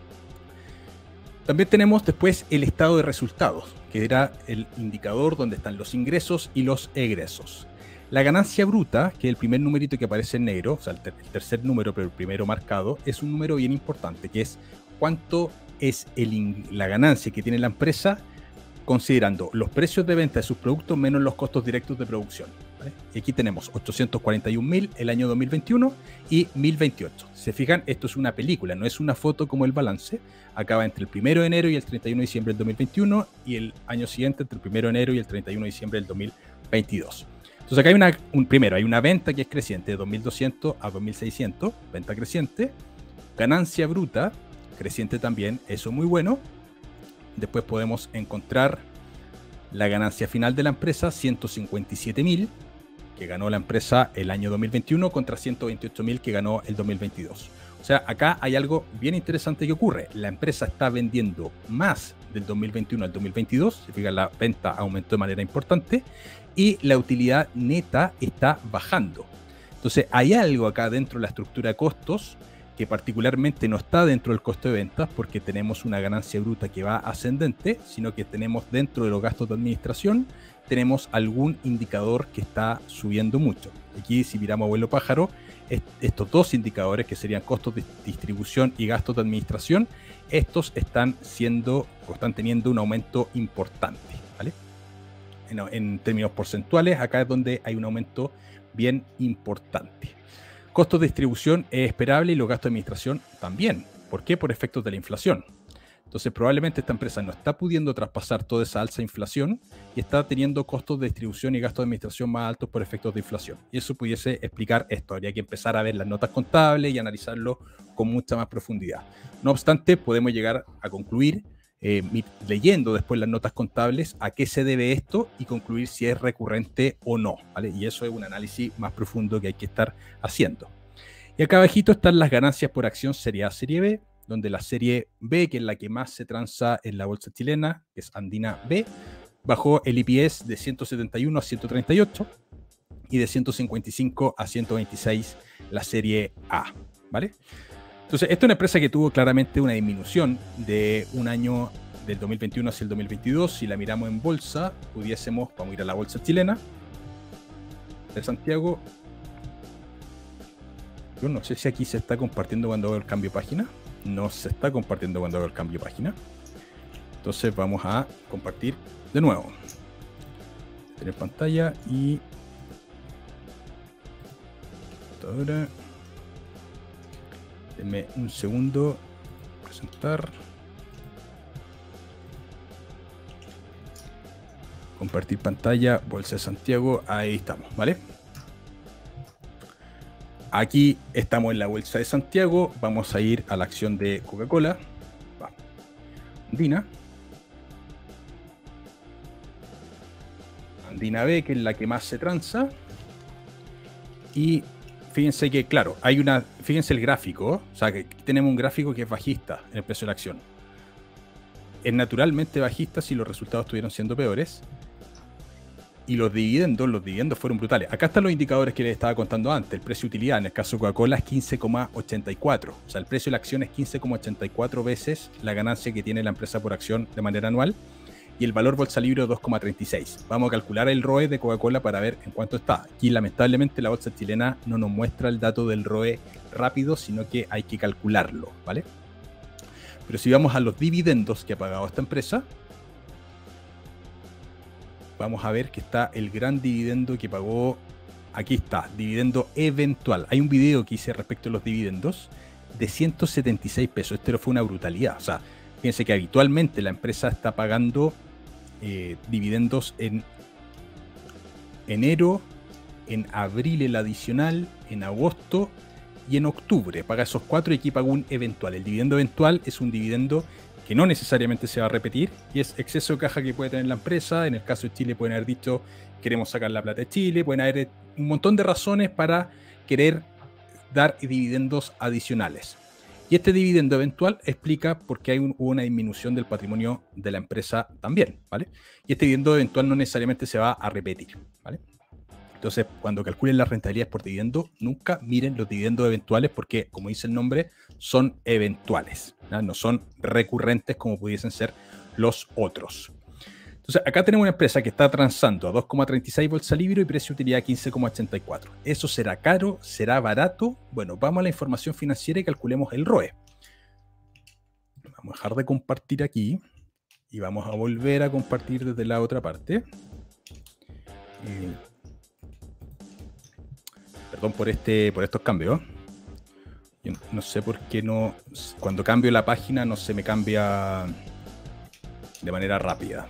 También tenemos después el estado de resultados, que era el indicador donde están los ingresos y los egresos. La ganancia bruta, que es el primer numerito que aparece en negro, o sea, el tercer número, pero el primero marcado, es un número bien importante, que es cuánto es la ganancia que tiene la empresa considerando los precios de venta de sus productos menos los costos directos de producción, ¿vale? Y aquí tenemos 841.000 el año 2021 y 1028. Si se fijan, esto es una película, no es una foto como el balance. Acaba entre el 1 de enero y el 31 de diciembre del 2021 y el año siguiente entre el 1 de enero y el 31 de diciembre del 2022. Entonces acá hay una venta que es creciente de 2.200 a 2.600, venta creciente. Ganancia bruta, creciente también, eso muy bueno. Después podemos encontrar la ganancia final de la empresa, 157.000, que ganó la empresa el año 2021 contra 128.000 que ganó el 2022. O sea, acá hay algo bien interesante que ocurre. La empresa está vendiendo más del 2021 al 2022. Se fijan, la venta aumentó de manera importante y la utilidad neta está bajando. Entonces, hay algo acá dentro de la estructura de costos que particularmente no está dentro del costo de ventas porque tenemos una ganancia bruta que va ascendente, sino que tenemos dentro de los gastos de administración, tenemos algún indicador que está subiendo mucho. Aquí, si miramos a vuelo pájaro, estos dos indicadores que serían costos de distribución y gastos de administración, estos están teniendo un aumento importante, ¿vale? En términos porcentuales, acá es donde hay un aumento bien importante. Costos de distribución es esperable y los gastos de administración también. ¿Por qué? Por efectos de la inflación. Entonces, probablemente esta empresa no está pudiendo traspasar toda esa alza de inflación y está teniendo costos de distribución y gastos de administración más altos por efectos de inflación. Y eso pudiese explicar esto. Habría que empezar a ver las notas contables y analizarlo con mucha más profundidad. No obstante, podemos llegar a concluir, leyendo después las notas contables, a qué se debe esto y concluir si es recurrente o no, ¿vale? Y eso es un análisis más profundo que hay que estar haciendo. Y acá abajito están las ganancias por acción serie A, serie B, donde la serie B, que es la que más se transa en la bolsa chilena, que es Andina B, bajó el EPS de 171 a 138 y de 155 a 126 la serie A, ¿vale? Entonces, esta es una empresa que tuvo claramente una disminución de un año del 2021 hacia el 2022. Si la miramos en bolsa, vamos a ir a la bolsa chilena de Santiago. Yo no sé si aquí se está compartiendo cuando hago el cambio de página. No se está compartiendo cuando hago el cambio de página. Entonces vamos a compartir de nuevo. Tener pantalla y... Ahora... Denme un segundo. Presentar. Compartir pantalla. Bolsa de Santiago. Ahí estamos, ¿vale? Aquí estamos en la Bolsa de Santiago. Vamos a ir a la acción de Coca-Cola. Andina. Andina B, que es la que más se transa. Y fíjense que, claro, fíjense el gráfico, o sea, que tenemos un gráfico que es bajista en el precio de la acción. Es naturalmente bajista si los resultados estuvieron siendo peores. Y los dividendos fueron brutales. Acá están los indicadores que les estaba contando antes. El precio de utilidad, en el caso de Coca-Cola, es 15,84. O sea, el precio de la acción es 15,84 veces la ganancia que tiene la empresa por acción de manera anual. Y el valor bolsa libre 2,36. Vamos a calcular el ROE de Coca-Cola para ver en cuánto está. Aquí lamentablemente la bolsa chilena no nos muestra el dato del ROE rápido, sino que hay que calcularlo, ¿vale? Pero si vamos a los dividendos que ha pagado esta empresa, vamos a ver que está el gran dividendo que pagó. Aquí está, dividendo eventual. Hay un video que hice respecto a los dividendos de 176 pesos. Esto fue una brutalidad. O sea, fíjense que habitualmente la empresa está pagando dividendos en enero, en abril el adicional, en agosto y en octubre. Paga esos 4 y aquí paga un eventual. El dividendo eventual es un dividendo que no necesariamente se va a repetir y es exceso de caja que puede tener la empresa. En el caso de Chile pueden haber dicho queremos sacar la plata de Chile, pueden haber un montón de razones para querer dar dividendos adicionales. Y este dividendo eventual explica por qué hubo una disminución del patrimonio de la empresa también, ¿vale? Y este dividendo eventual no necesariamente se va a repetir, ¿vale? Entonces, cuando calculen las rentabilidades por dividendo, nunca miren los dividendos eventuales porque, como dice el nombre, son eventuales, ¿no? No son recurrentes como pudiesen ser los otros. Entonces, acá tenemos una empresa que está transando a 2,36 bolsa libre y precio de utilidad 15,84. ¿Eso será caro? ¿Será barato? Bueno, vamos a la información financiera y calculemos el ROE. Vamos a dejar de compartir aquí y vamos a volver a compartir desde la otra parte. Perdón por estos cambios. Yo no sé por qué no. Cuando cambio la página no se me cambia de manera rápida.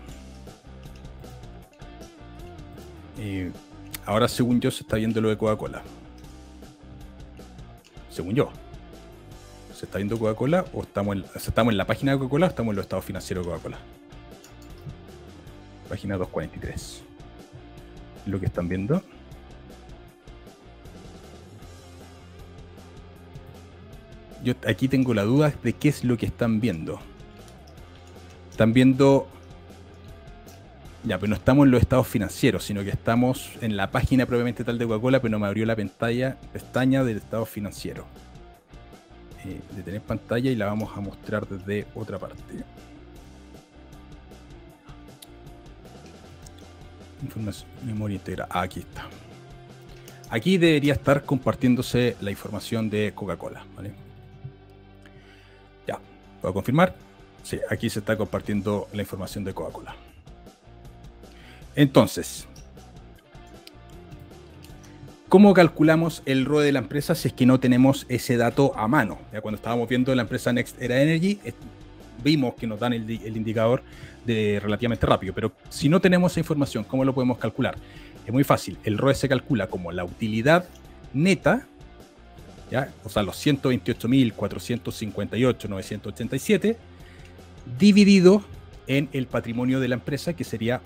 Ahora, según yo, se está viendo lo de Coca-Cola. Según yo. ¿Se está viendo Coca-Cola o estamos en la página de Coca-Cola o estamos en los estados financieros de Coca-Cola? Página 243. Lo que están viendo. Yo aquí tengo la duda de qué es lo que están viendo. Están viendo... Ya, pero no estamos en los estados financieros, sino que estamos en la página propiamente tal de Coca-Cola, pero no me abrió la pestaña del estado financiero. Detener pantalla y la vamos a mostrar desde otra parte. Información, memoria integrada. Aquí está. Aquí debería estar compartiéndose la información de Coca-Cola, ¿vale? Ya, ¿puedo confirmar? Sí, aquí se está compartiendo la información de Coca-Cola. Entonces, ¿cómo calculamos el ROE de la empresa si es que no tenemos ese dato a mano? Ya cuando estábamos viendo la empresa NextEra Energy, vimos que nos dan el indicador de relativamente rápido, pero si no tenemos esa información, ¿cómo lo podemos calcular? Es muy fácil. El ROE se calcula como la utilidad neta, ¿ya? O sea, los 128.458.987 dividido en el patrimonio de la empresa, que sería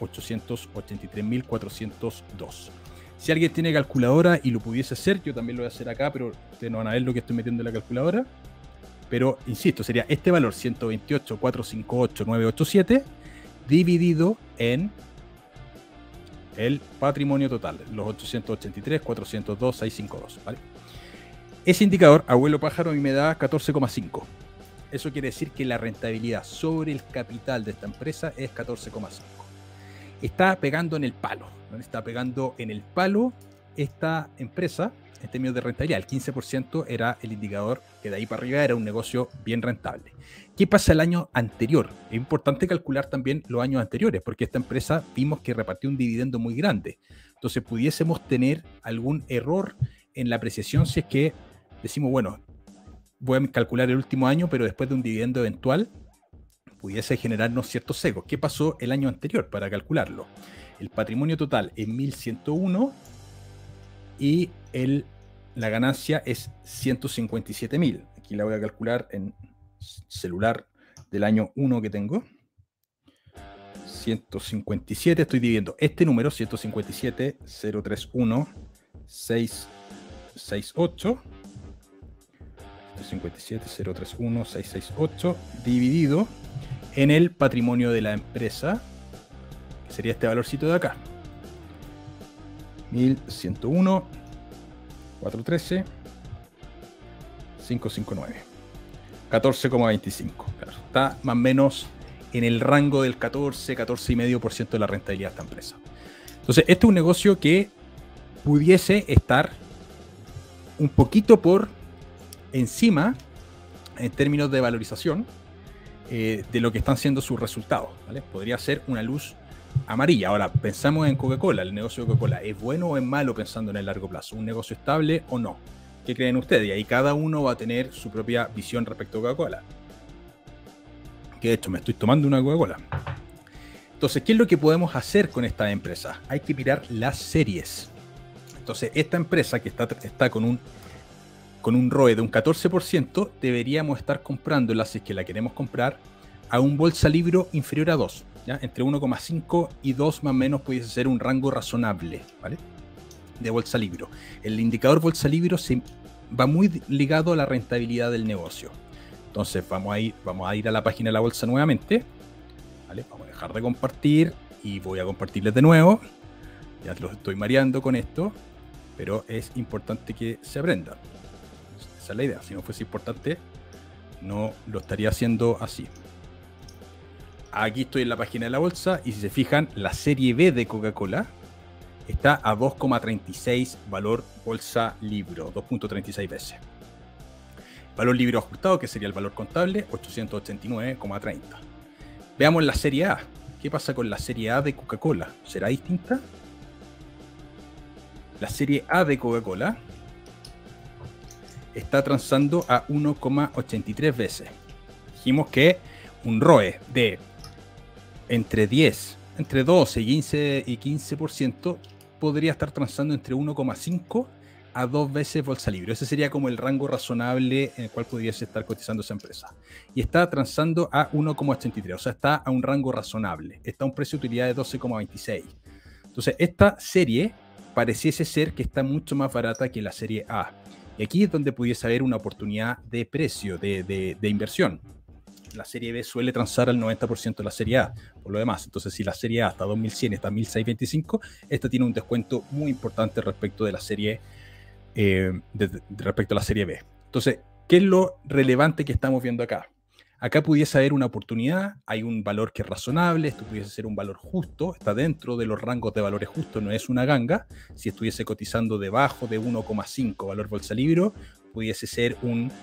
883.402. Si alguien tiene calculadora y lo pudiese hacer, yo también lo voy a hacer acá, pero ustedes no van a ver lo que estoy metiendo en la calculadora. Pero, insisto, sería este valor, 128.458.987, dividido en el patrimonio total, los 883.402.652, ¿vale? Ese indicador, abuelo pájaro, a mí me da 14,5. Eso quiere decir que la rentabilidad sobre el capital de esta empresa es 14,5. Está pegando en el palo, ¿no? Está pegando en el palo esta empresa en términos de rentabilidad. El 15% era el indicador que de ahí para arriba era un negocio bien rentable. ¿Qué pasa el año anterior? Es importante calcular también los años anteriores, porque esta empresa vimos que repartió un dividendo muy grande. Entonces pudiésemos tener algún error en la apreciación si es que decimos, bueno, voy a calcular el último año, pero después de un dividendo eventual pudiese generarnos ciertos sesgos. ¿Qué pasó el año anterior para calcularlo? El patrimonio total es 1.101 y la ganancia es 157.000. Aquí la voy a calcular en celular del año 1 que tengo. 157, estoy dividiendo este número, 157.031.668. 157.031.668 dividido en el patrimonio de la empresa, que sería este valorcito de acá. 1.101, 413, 559. 14,25. Claro, está más o menos en el rango del 14,5% de la rentabilidad de esta empresa. Entonces, este es un negocio que pudiese estar un poquito por encima en términos de valorización de lo que están siendo sus resultados, ¿vale? Podría ser una luz amarilla. Ahora, pensamos en Coca-Cola, el negocio de Coca-Cola. ¿Es bueno o es malo pensando en el largo plazo? ¿Un negocio estable o no? ¿Qué creen ustedes? Y ahí cada uno va a tener su propia visión respecto a Coca-Cola. Que de hecho me estoy tomando una Coca-Cola. Entonces, ¿qué es lo que podemos hacer con esta empresa? Hay que mirar las series. Entonces, esta empresa que está con un ROE de un 14%, deberíamos estar comprándola, si es que la queremos comprar, a un bolsa libro inferior a 2. ¿Ya? Entre 1,5 y 2 más o menos pudiese ser un rango razonable, ¿vale? De bolsa libro. El indicador bolsa libro se va muy ligado a la rentabilidad del negocio. Entonces vamos a ir a la página de la bolsa nuevamente, ¿vale? Vamos a dejar de compartir y voy a compartirles de nuevo. Ya los estoy mareando con esto, pero es importante que se aprendan. Esa es la idea. Si no fuese importante, no lo estaría haciendo así. Aquí estoy en la página de la bolsa y si se fijan, la serie B de Coca-Cola está a 2,36 valor bolsa libro, 2.36 veces. Valor libro ajustado, que sería el valor contable, 889,30. Veamos la serie A. ¿Qué pasa con la serie A de Coca-Cola? ¿Será distinta? La serie A de Coca-Cola está transando a 1,83 veces. Dijimos que un ROE de entre 12 y 15% podría estar transando entre 1,5 a 2 veces bolsa libre. Ese sería como el rango razonable en el cual pudiese estar cotizando esa empresa. Y está transando a 1,83, o sea, está a un rango razonable. Está a un precio de utilidad de 12,26. Entonces, esta serie pareciese ser que está mucho más barata que la serie A. Y aquí es donde pudiese haber una oportunidad de precio, de inversión. La serie B suele transar al 90% de la serie A, por lo demás. Entonces, si la serie A está a 2100, está a 1625, esta tiene un descuento muy importante respecto de la serie respecto a la serie B. Entonces, ¿qué es lo relevante que estamos viendo acá? Acá pudiese haber una oportunidad, hay un valor que es razonable, esto pudiese ser un valor justo, está dentro de los rangos de valores justos, no es una ganga. Si estuviese cotizando debajo de 1,5 valor bolsa libro, pudiese ser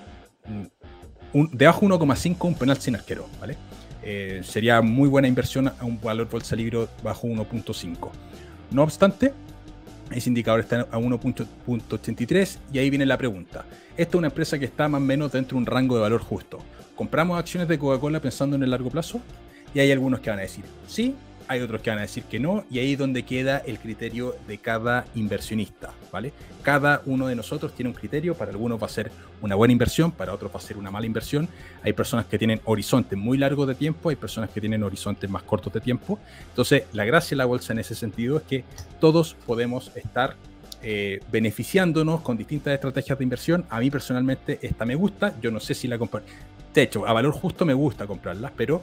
debajo de 1,5 un penal sin arquero, ¿vale? Sería muy buena inversión a un valor bolsa libro bajo 1,5. No obstante, ese indicador está a 1,83 y ahí viene la pregunta. Esta es una empresa que está más o menos dentro de un rango de valor justo. ¿Compramos acciones de Coca-Cola pensando en el largo plazo? Y hay algunos que van a decir sí, hay otros que van a decir que no, y ahí es donde queda el criterio de cada inversionista, ¿vale? Cada uno de nosotros tiene un criterio, para algunos va a ser una buena inversión, para otros va a ser una mala inversión. Hay personas que tienen horizontes muy largos de tiempo, hay personas que tienen horizontes más cortos de tiempo. Entonces, la gracia de la bolsa en ese sentido es que todos podemos estar beneficiándonos con distintas estrategias de inversión. A mí personalmente esta me gusta, yo no sé si la comprar. De hecho, a valor justo me gusta comprarlas, pero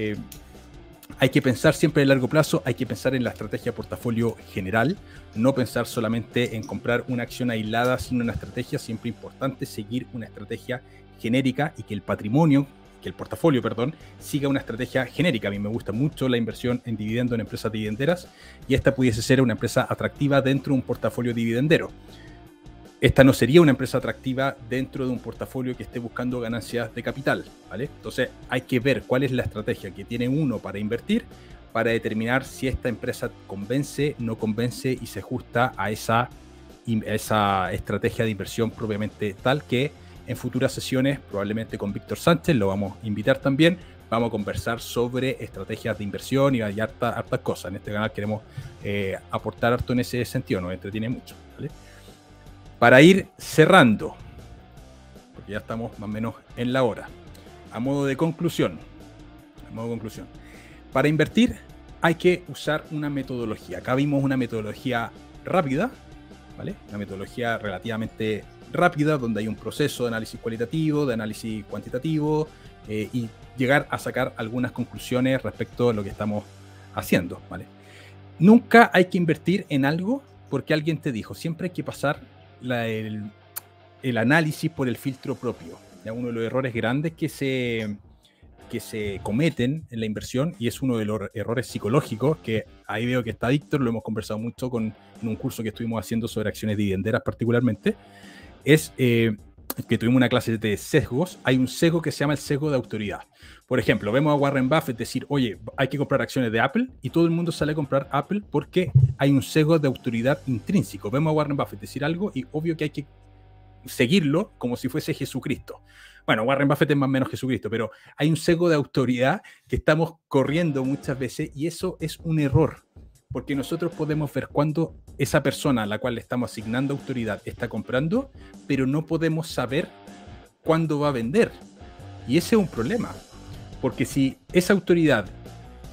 hay que pensar siempre en el largo plazo, hay que pensar en la estrategia portafolio general, no pensar solamente en comprar una acción aislada sin una estrategia. Siempre es importante seguir una estrategia genérica y que el portafolio, siga una estrategia genérica. A mí me gusta mucho la inversión en dividendo en empresas dividenderas y esta pudiese ser una empresa atractiva dentro de un portafolio dividendero. Esta no sería una empresa atractiva dentro de un portafolio que esté buscando ganancias de capital, ¿vale? Entonces hay que ver cuál es la estrategia que tiene uno para invertir, para determinar si esta empresa convence, no convence y se ajusta a esa estrategia de inversión propiamente tal, que en futuras sesiones, probablemente con Víctor Sánchez, lo vamos a invitar también, vamos a conversar sobre estrategias de inversión y hay hartas cosas. En este canal queremos aportar harto en ese sentido, nos entretiene mucho, ¿vale? Para ir cerrando, porque ya estamos más o menos en la hora, a modo de conclusión, para invertir hay que usar una metodología. Acá vimos una metodología rápida, ¿vale? Una metodología relativamente rápida, donde hay un proceso de análisis cualitativo, de análisis cuantitativo, y llegar a sacar algunas conclusiones respecto a lo que estamos haciendo, ¿vale? Nunca hay que invertir en algo porque alguien te dijo. Siempre hay que pasar el análisis por el filtro propio. ¿Ya? Uno de los errores grandes que se cometen en la inversión, y es uno de los errores psicológicos, que ahí veo que está Víctor, lo hemos conversado mucho en un curso que estuvimos haciendo sobre acciones dividenderas particularmente, es que tuvimos una clase de sesgos. Hay un sesgo que se llama el sesgo de autoridad. Por ejemplo, vemos a Warren Buffett decir, oye, hay que comprar acciones de Apple, y todo el mundo sale a comprar Apple porque hay un sesgo de autoridad intrínseco. Vemos a Warren Buffett decir algo y obvio que hay que seguirlo como si fuese Jesucristo. Bueno, Warren Buffett es más o menos Jesucristo, pero hay un sesgo de autoridad que estamos corriendo muchas veces, y eso es un error, porque nosotros podemos ver cuándo esa persona a la cual le estamos asignando autoridad está comprando, pero no podemos saber cuándo va a vender. Y ese es un problema, porque si esa autoridad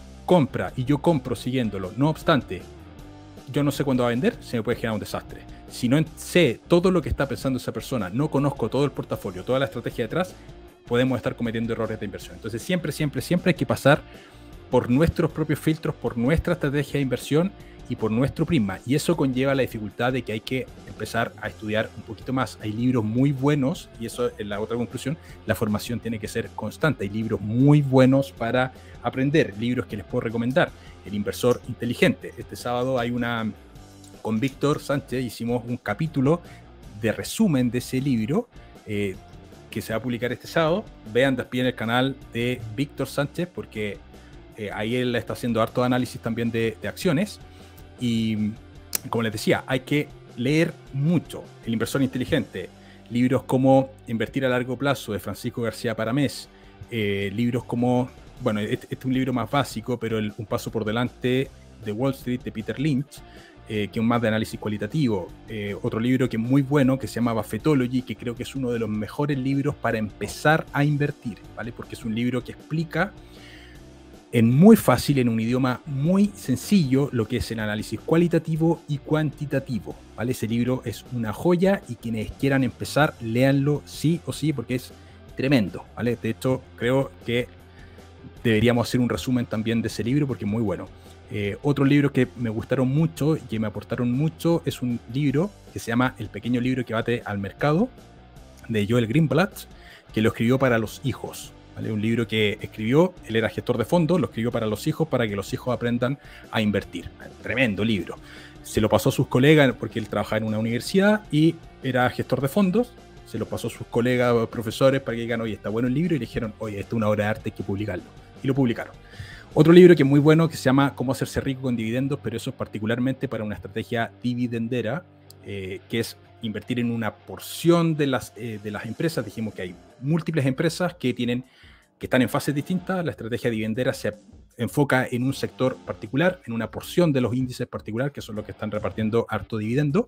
compra y yo compro siguiéndolo, no obstante, yo no sé cuándo va a vender, se me puede generar un desastre. si no sé todo lo que está pensando esa persona, no conozco todo el portafolio, toda la estrategia detrás, podemos estar cometiendo errores de inversión. Entonces siempre hay que pasar por nuestros propios filtros, por nuestra estrategia de inversión y por nuestro prisma. Y eso conlleva la dificultad de que hay que empezar a estudiar un poquito más. Hay libros muy buenos, y eso es la otra conclusión, la formación tiene que ser constante. Hay libros muy buenos para aprender, libros que les puedo recomendar. El inversor inteligente. Este sábado con Víctor Sánchez hicimos un capítulo de resumen de ese libro que se va a publicar este sábado. Vean también el canal de Víctor Sánchez porque ahí él está haciendo harto análisis también de acciones. Y como les decía, hay que leer mucho. El inversor inteligente, libros como Invertir a largo plazo de Francisco García Paramés, libros como, bueno, este es un libro más básico, pero Un paso por delante de Wall Street de Peter Lynch, que es más de análisis cualitativo. Otro libro que es muy bueno, que se llama Buffettology, que creo que es uno de los mejores libros para empezar a invertir, ¿vale? Porque es un libro que explica muy fácil, en un idioma muy sencillo, lo que es el análisis cualitativo y cuantitativo, ¿vale? Ese libro es una joya y quienes quieran empezar, léanlo sí o sí, porque es tremendo, ¿vale? De hecho, creo que deberíamos hacer un resumen también de ese libro porque es muy bueno. Otro libro que me gustaron mucho y que me aportaron mucho es un libro que se llama El pequeño libro que bate al mercado, de Joel Greenblatt, que lo escribió para los hijos, ¿vale? Un libro que escribió, él era gestor de fondos, lo escribió para los hijos, para que los hijos aprendan a invertir. Tremendo libro. Se lo pasó a sus colegas porque él trabajaba en una universidad y era gestor de fondos. Se lo pasó a sus colegas profesores para que digan, oye, está bueno el libro, y le dijeron, oye, esto es una obra de arte, hay que publicarlo. Y lo publicaron. Otro libro que es muy bueno, que se llama Cómo hacerse rico con dividendos, pero eso es particularmente para una estrategia dividendera, que es invertir en una porción de las empresas. Dijimos que hay múltiples empresas que están en fases distintas. La estrategia dividendera se enfoca en un sector particular, en una porción de los índices particular, que son los que están repartiendo harto dividendo.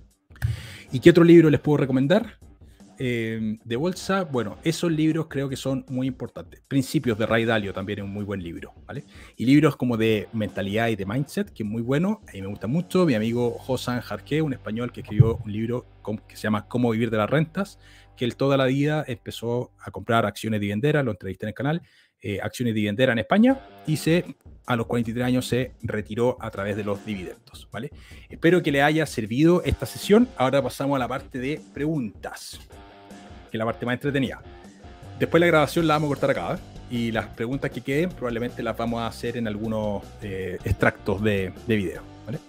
¿Y qué otro libro les puedo recomendar? De bolsa, bueno, esos libros creo que son muy importantes. Principios de Ray Dalio también es un muy buen libro, ¿vale? Y libros como de mentalidad y de mindset, que es muy bueno, a mí me gusta mucho. Mi amigo Josan Jarque, un español que escribió un libro que se llama Cómo vivir de las rentas, que él toda la vida empezó a comprar acciones dividenderas, lo entrevisté en el canal, acciones dividenderas en España, y a los 43 años se retiró a través de los dividendos, ¿vale? Espero que le haya servido esta sesión. Ahora pasamos a la parte de preguntas, que es la parte más entretenida. Después la grabación la vamos a cortar acá, y las preguntas que queden probablemente las vamos a hacer en algunos extractos de video, ¿vale?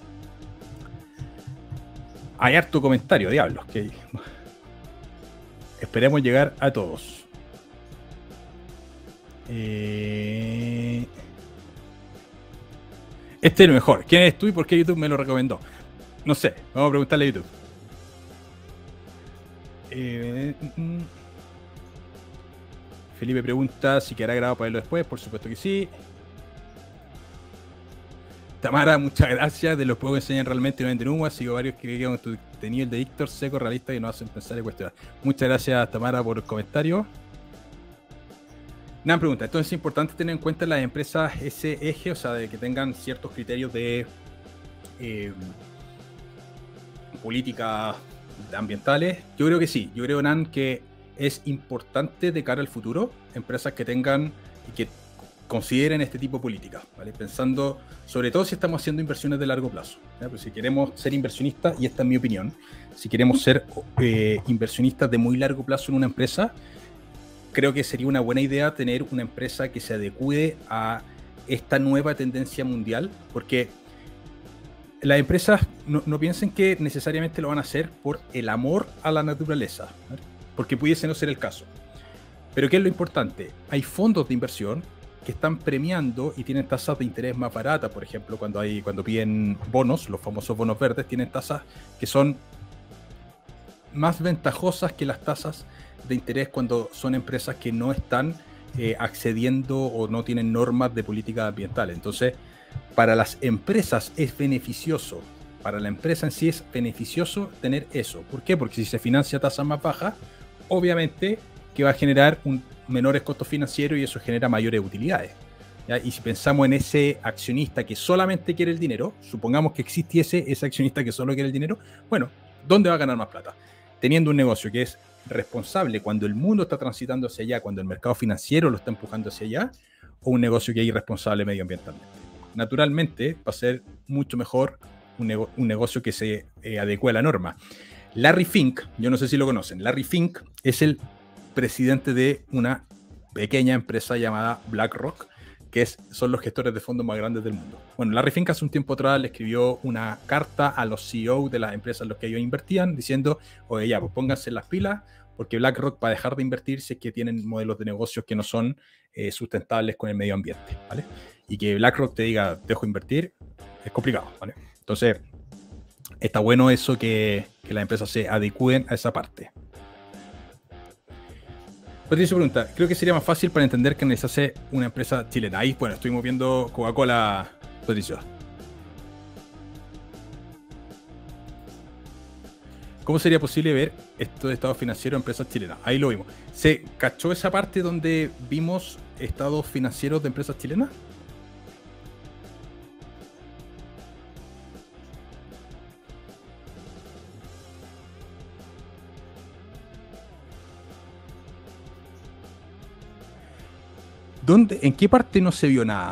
Hay harto comentario, diablos, que esperemos llegar a todos. Este es lo mejor. ¿Quién eres tú y por qué YouTube me lo recomendó? No sé, vamos a preguntarle a YouTube. Felipe pregunta si quedará grabado para verlo después. Por supuesto que sí. Tamara, muchas gracias. De los pocos que enseñan realmente no venden humo. Sigo varios que quedan con tu contenido, el de Víctor, seco, realista, y nos hacen pensar y cuestionar. Muchas gracias, Tamara, por el comentario. Una pregunta. Entonces es importante tener en cuenta en las empresas ese eje, o sea, de que tengan ciertos criterios de políticas ambientales. Yo creo que sí. Yo creo, Nan, que es importante de cara al futuro empresas que tengan y que consideren este tipo de políticas, ¿vale? Pensando, sobre todo si estamos haciendo inversiones de largo plazo, ¿ya? Pues si queremos ser inversionistas, y esta es mi opinión, si queremos ser inversionistas de muy largo plazo en una empresa, creo que sería una buena idea tener una empresa que se adecue a esta nueva tendencia mundial, porque las empresas no piensen que necesariamente lo van a hacer por el amor a la naturaleza, ¿vale? Porque pudiese no ser el caso. Pero ¿qué es lo importante? Hay fondos de inversión que están premiando y tienen tasas de interés más baratas. Por ejemplo, cuando piden bonos, los famosos bonos verdes, tienen tasas que son más ventajosas que las tasas de interés cuando son empresas que no están accediendo o no tienen normas de política ambiental. Entonces, para las empresas es beneficioso, para la empresa en sí es beneficioso tener eso. ¿Por qué? Porque si se financia a tasas más bajas, obviamente que va a generar menores costos financieros y eso genera mayores utilidades, ¿ya? Y si pensamos en ese accionista que solamente quiere el dinero, supongamos que existiese ese accionista que solo quiere el dinero, bueno, ¿Dónde va a ganar más plata? Teniendo un negocio que es responsable cuando el mundo está transitando hacia allá, cuando el mercado financiero lo está empujando hacia allá, o un negocio que es irresponsable medioambientalmente. Naturalmente, va a ser mucho mejor un negocio que se adecue a la norma. Larry Fink, yo no sé si lo conocen, Larry Fink es el presidente de una pequeña empresa llamada BlackRock, que son los gestores de fondos más grandes del mundo. Bueno, Larry Fink hace un tiempo atrás le escribió una carta a los CEO de las empresas en las que ellos invertían, diciendo, oye, ya, pues pónganse las pilas, porque BlackRock va a dejar de invertir si es que tienen modelos de negocios que no son sustentables con el medio ambiente, ¿vale? Y que BlackRock te diga, dejo invertir, es complicado, ¿vale? Entonces, está bueno eso que las empresas se adecúen a esa parte. Patricio pregunta, creo que sería más fácil para entender que necesitase una empresa chilena. Ahí, bueno, estuvimos viendo Coca-Cola, Patricio. ¿Cómo sería posible ver estos estados financieros de empresas chilenas? Ahí lo vimos. ¿Se cachó esa parte donde vimos estados financieros de empresas chilenas? ¿Dónde? ¿En qué parte no se vio nada?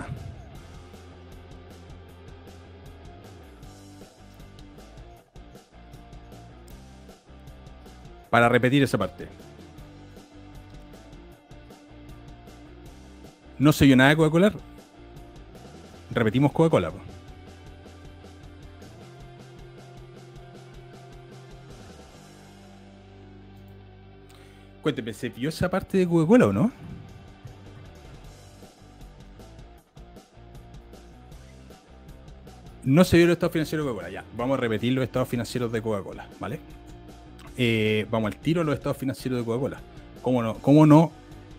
Para repetir esa parte. ¿No se vio nada de Coca-Cola? Repetimos Coca-Cola. Cuénteme, ¿se vio esa parte de Coca-Cola o no? No se vio el estado financiero de Coca-Cola. Ya, vamos a repetir los estados financieros de Coca-Cola, ¿vale? Vamos al tiro a los estados financieros de Coca-Cola. ¿Cómo no? ¿Cómo no?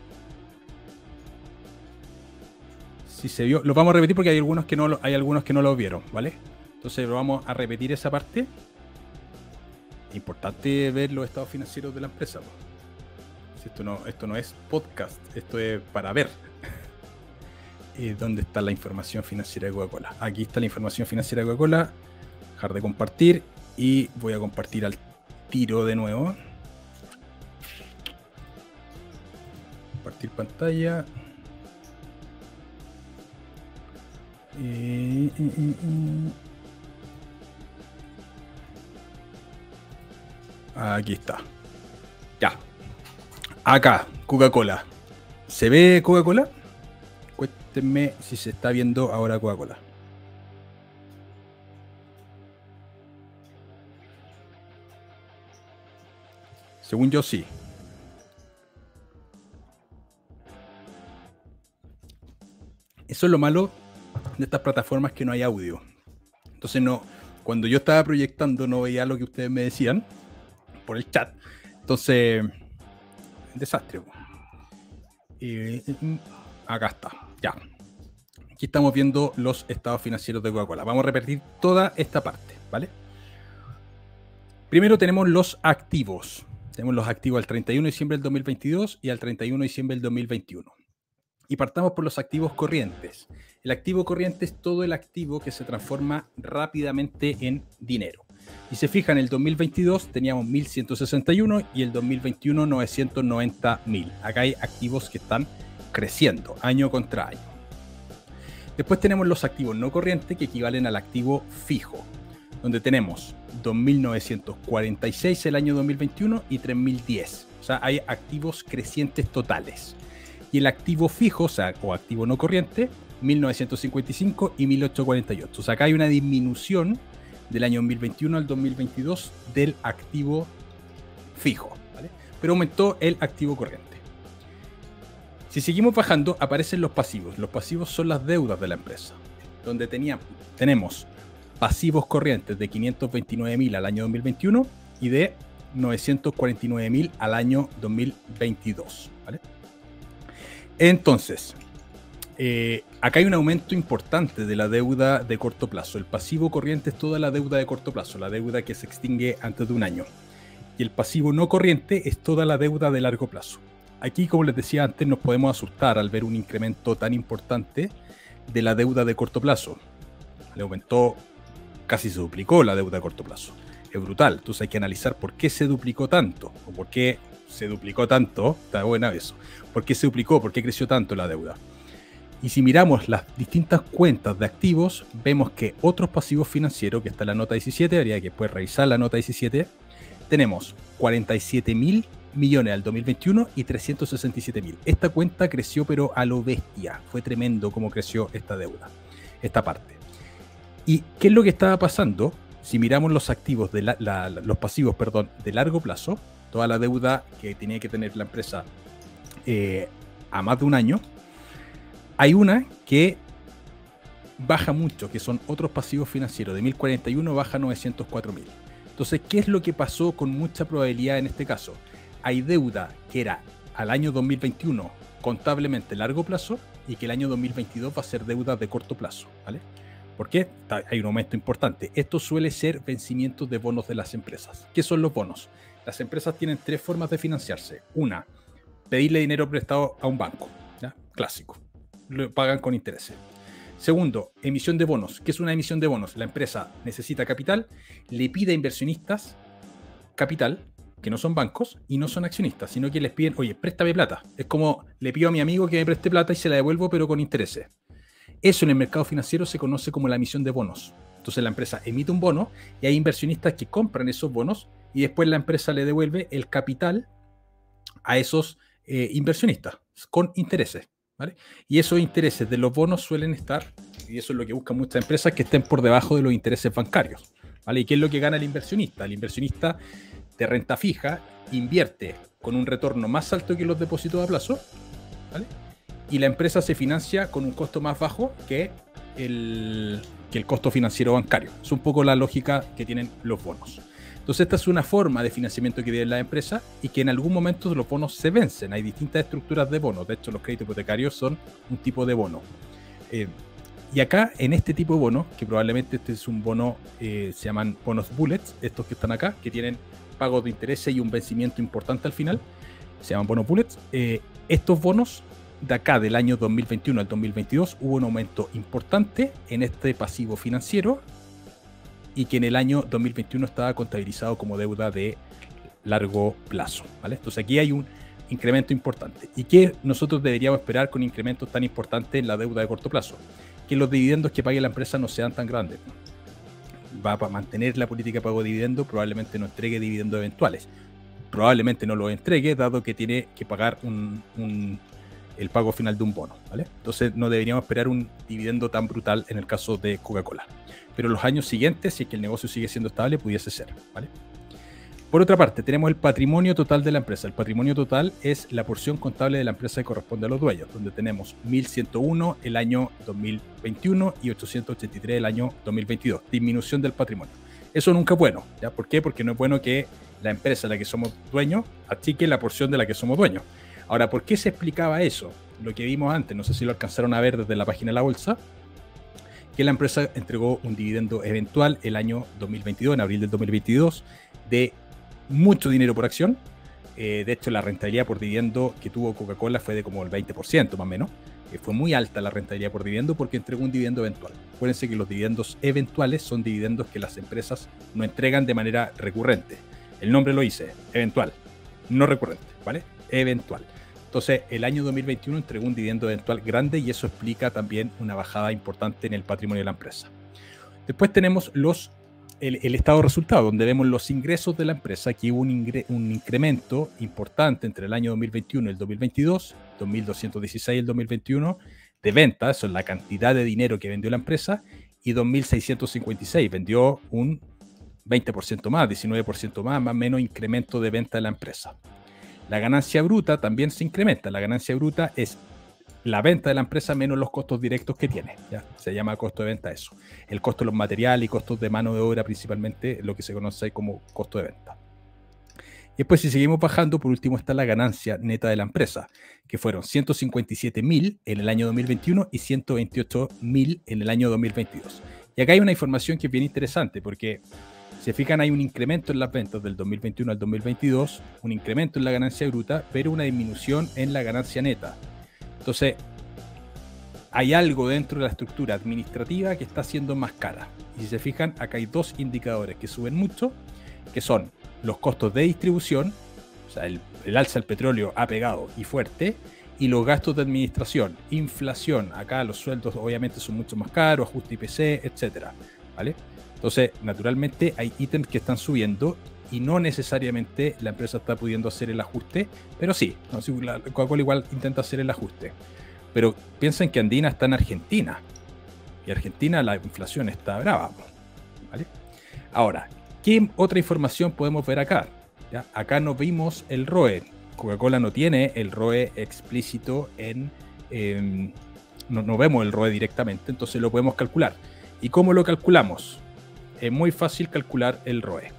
Si se vio, los vamos a repetir porque hay algunos que no lo vieron, ¿vale? Entonces vamos a repetir esa parte. Importante ver los estados financieros de la empresa, ¿no? Si esto no es podcast, esto es para ver. ¿Dónde está la información financiera de Coca-Cola? Aquí está la información financiera de Coca-Cola. Dejar de compartir y voy a compartir al tiro de nuevo. Compartir pantalla. Aquí está. Ya. Acá, Coca-Cola. ¿Se ve Coca-Cola? Cuéntenme si se está viendo ahora Coca-Cola. Según yo, sí. Eso es lo malo de estas plataformas, que no hay audio. Entonces cuando yo estaba proyectando no veía lo que ustedes me decían por el chat. Entonces, desastre. Acá está, ya. Aquí estamos viendo los estados financieros de Coca-Cola. Vamos a repetir toda esta parte, ¿vale? Primero tenemos los activos. Tenemos los activos al 31 de diciembre del 2022 y al 31 de diciembre del 2021. Y partamos por los activos corrientes. El activo corriente es todo el activo que se transforma rápidamente en dinero. Y se fijan, en el 2022 teníamos 1.161 y el 2021 990.000. Acá hay activos que están creciendo año contra año. Después tenemos los activos no corrientes, que equivalen al activo fijo, donde tenemos 2.946 el año 2021 y 3.010. O sea, hay activos crecientes totales. Y el activo fijo, o activo no corriente, 1.955 y 1.848. O sea, acá hay una disminución del año 2021 al 2022 del activo fijo, ¿vale? Pero aumentó el activo corriente. Si seguimos bajando, aparecen los pasivos. Los pasivos son las deudas de la empresa, donde tenemos pasivos corrientes de 529.000 al año 2021 y de 949.000 al año 2022, ¿vale? Entonces, acá hay un aumento importante de la deuda de corto plazo. El pasivo corriente es toda la deuda de corto plazo, la deuda que se extingue antes de un año. Y el pasivo no corriente es toda la deuda de largo plazo. Aquí, como les decía antes, nos podemos asustar al ver un incremento tan importante de la deuda de corto plazo. Le aumentó, casi se duplicó la deuda de corto plazo. es brutal. Entonces hay que analizar por qué se duplicó tanto, o por qué se duplicó tanto, está buena eso, por qué se duplicó, por qué creció tanto la deuda. Y si miramos las distintas cuentas de activos, vemos que otros pasivos financieros, que está en la nota 17, habría que después revisar la nota 17, tenemos 47.000 millones al 2021 y 367.000. Esta cuenta creció pero a lo bestia, fue tremendo cómo creció esta deuda, esta parte. ¿Y qué es lo que estaba pasando? Si miramos los activos, los pasivos, perdón, de largo plazo, toda la deuda que tenía que tener la empresa a más de un año, hay una que baja mucho, que son otros pasivos financieros. De 1041 baja a 904.000. Entonces, ¿qué es lo que pasó con mucha probabilidad en este caso? Hay deuda que era al año 2021 contablemente largo plazo y que el año 2022 va a ser deuda de corto plazo, ¿vale? ¿Por qué? Hay un aumento importante. Esto suele ser vencimientos de bonos de las empresas. ¿Qué son los bonos? Las empresas tienen tres formas de financiarse. Una, pedirle dinero prestado a un banco, ¿ya? Clásico. Lo pagan con intereses. Segundo, emisión de bonos. ¿Qué es una emisión de bonos? La empresa necesita capital, le pide a inversionistas capital, que no son bancos y no son accionistas, sino que les piden, oye, préstame plata. Es como le pido a mi amigo que me preste plata y se la devuelvo, pero con intereses. Eso en el mercado financiero se conoce como la emisión de bonos. Entonces la empresa emite un bono y hay inversionistas que compran esos bonos y después la empresa le devuelve el capital a esos inversionistas con intereses, ¿vale? Y esos intereses de los bonos suelen estar, y eso es lo que buscan muchas empresas, que estén por debajo de los intereses bancarios, ¿vale? ¿Y qué es lo que gana el inversionista? El inversionista de renta fija invierte con un retorno más alto que los depósitos a plazo, ¿vale? Y la empresa se financia con un costo más bajo que el costo financiero bancario. Es un poco la lógica que tienen los bonos. Entonces esta es una forma de financiamiento que tiene la empresa y que en algún momento los bonos se vencen. Hay distintas estructuras de bonos. De hecho, los créditos hipotecarios son un tipo de bono. Y acá, en este tipo de bono, que probablemente este es un bono, se llaman bonos bullets, estos que están acá, que tienen pagos de intereses y un vencimiento importante al final, se llaman bonos bullets. Estos bonos de acá, del año 2021 al 2022, hubo un aumento importante en este pasivo financiero y que en el año 2021 estaba contabilizado como deuda de largo plazo, ¿vale? Entonces aquí hay un incremento importante. ¿Y qué nosotros deberíamos esperar con incrementos tan importantes en la deuda de corto plazo? Que los dividendos que pague la empresa no sean tan grandes. Va a mantener la política de pago de dividendos, probablemente no entregue dividendos eventuales. Probablemente no lo entregue, dado que tiene que pagar el pago final de un bono, ¿vale? Entonces no deberíamos esperar un dividendo tan brutal en el caso de Coca-Cola. Pero los años siguientes, si es que el negocio sigue siendo estable, pudiese ser, ¿vale? Por otra parte, tenemos el patrimonio total de la empresa. El patrimonio total es la porción contable de la empresa que corresponde a los dueños, donde tenemos 1.101 el año 2021 y 883 el año 2022. Disminución del patrimonio. Eso nunca es bueno, ¿ya? ¿Por qué? Porque no es bueno que la empresa de la que somos dueños achique la porción de la que somos dueños. Ahora, ¿por qué se explicaba eso? Lo que vimos antes, no sé si lo alcanzaron a ver desde la página de la bolsa, que la empresa entregó un dividendo eventual el año 2022, en abril del 2022, de mucho dinero por acción. De hecho, la rentabilidad por dividendo que tuvo Coca-Cola fue de como el 20%, más o menos. Fue muy alta la rentabilidad por dividendo porque entregó un dividendo eventual. Acuérdense que los dividendos eventuales son dividendos que las empresas no entregan de manera recurrente. El nombre lo dice, eventual, no recurrente, ¿vale? Eventual. Entonces, el año 2021 entregó un dividendo eventual grande y eso explica también una bajada importante en el patrimonio de la empresa. Después tenemos el estado de resultados, donde vemos los ingresos de la empresa. Aquí hubo un incremento importante entre el año 2021 y el 2022, 2.216 y el 2021, de ventas, eso es la cantidad de dinero que vendió la empresa, y 2.656, vendió un 20% más, 19% más o menos incremento de venta de la empresa. La ganancia bruta también se incrementa. La ganancia bruta es la venta de la empresa menos los costos directos que tiene, ¿ya? Se llama costo de venta eso. El costo de los materiales y costos de mano de obra, principalmente lo que se conoce como costo de venta. Y después, si seguimos bajando, por último está la ganancia neta de la empresa, que fueron 157.000 en el año 2021 y 128.000 en el año 2022. Y acá hay una información que es bien interesante, porque si se fijan, hay un incremento en las ventas del 2021 al 2022, un incremento en la ganancia bruta, pero una disminución en la ganancia neta. Entonces, hay algo dentro de la estructura administrativa que está siendo más cara. Y si se fijan, acá hay dos indicadores que suben mucho. que son los costos de distribución, o sea, el alza del petróleo ha pegado y fuerte, y los gastos de administración, inflación, acá los sueldos obviamente son mucho más caros, ajuste IPC, etcétera, ¿vale? Entonces, naturalmente hay ítems que están subiendo y no necesariamente la empresa está pudiendo hacer el ajuste, pero sí, ¿no? Coca-Cola igual intenta hacer el ajuste. Pero piensen que Andina está en Argentina, y Argentina la inflación está brava, ¿vale? Ahora, ¿qué otra información podemos ver acá? ¿Ya? Acá no vimos el ROE. Coca-Cola no tiene el ROE explícito no vemos el ROE directamente, entonces lo podemos calcular. ¿Y cómo lo calculamos? Es muy fácil calcular el ROE.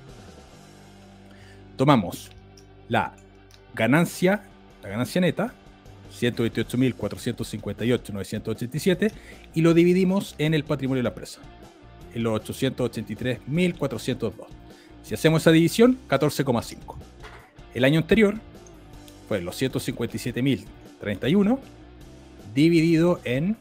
Tomamos la ganancia neta, 128.458.987, y lo dividimos en el patrimonio de la empresa, en los 883.402. Si hacemos esa división, 14,5. El año anterior fue los 157.031 dividido en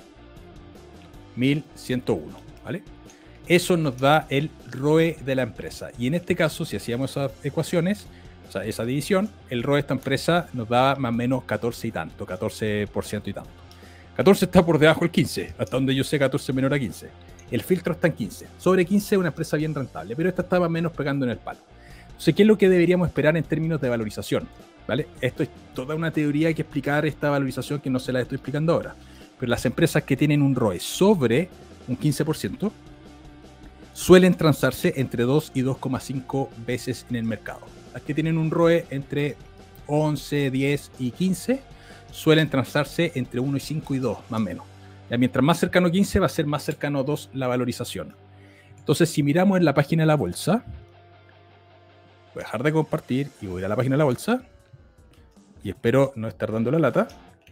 1.101, ¿vale? Eso nos da el ROE de la empresa. Y en este caso, si hacíamos esas ecuaciones, o sea, esa división, el ROE de esta empresa nos da más o menos 14 y tanto, 14% y tanto. 14 está por debajo del 15, hasta donde yo sé 14 menor a 15. El filtro está en 15. Sobre 15 es una empresa bien rentable, pero esta está más o menos pegando en el palo. Entonces, ¿qué es lo que deberíamos esperar en términos de valorización? ¿Vale? Esto es toda una teoría que explicar esta valorización que no se la estoy explicando ahora. Pero las empresas que tienen un ROE sobre un 15% suelen transarse entre 2 y 2,5 veces en el mercado. Las que tienen un ROE entre 11, 10 y 15 suelen transarse entre 1 y 5 y 2, más o menos. Ya, mientras más cercano a 15 va a ser más cercano a 2 la valorización. Entonces, si miramos en la página de la bolsa, voy a dejar de compartir y voy a ir a la página de la bolsa y espero no estar dando la lata.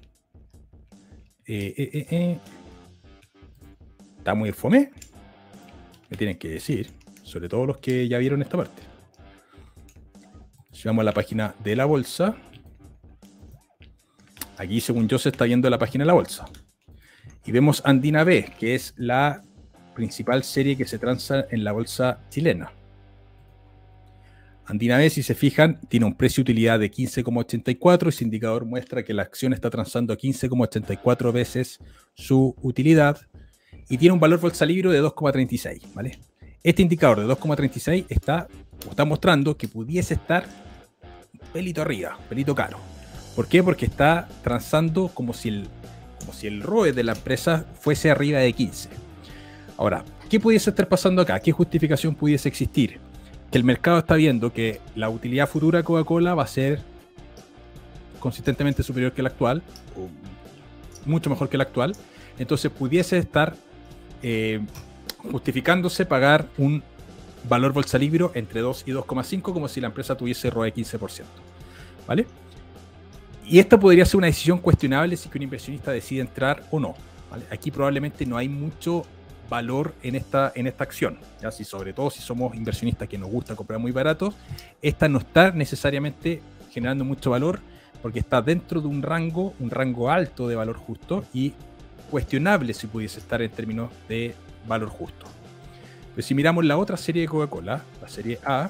Está muy fome, me tienen que decir, sobre todo los que ya vieron esta parte. Si vamos a la página de la bolsa, aquí según yo se está viendo la página de la bolsa. Y vemos Andina B, que es la principal serie que se transa en la bolsa chilena. Andina B, si se fijan, tiene un precio-utilidad de 15,84. Ese indicador muestra que la acción está transando a 15,84 veces su utilidad y tiene un valor bolsa libre de 2,36, ¿vale? Este indicador de 2,36 está mostrando que pudiese estar un pelito arriba, un pelito caro. ¿Por qué? Porque está transando como si el ROE de la empresa fuese arriba de 15. Ahora, ¿qué pudiese estar pasando acá? ¿Qué justificación pudiese existir? Que el mercado está viendo que la utilidad futura de Coca-Cola va a ser consistentemente superior que la actual, o mucho mejor que la actual. Entonces pudiese estar justificándose pagar un valor bolsa libre entre 2 y 2,5 como si la empresa tuviese ROE 15%. ¿Vale? Y esta podría ser una decisión cuestionable si que un inversionista decide entrar o no, ¿vale? Aquí probablemente no hay mucho valor en esta acción, ¿ya? Sobre todo si somos inversionistas que nos gusta comprar muy barato, esta no está necesariamente generando mucho valor porque está dentro de un rango alto de valor justo y cuestionable si pudiese estar en términos de valor justo. Pero si miramos la otra serie de Coca-Cola, la serie A,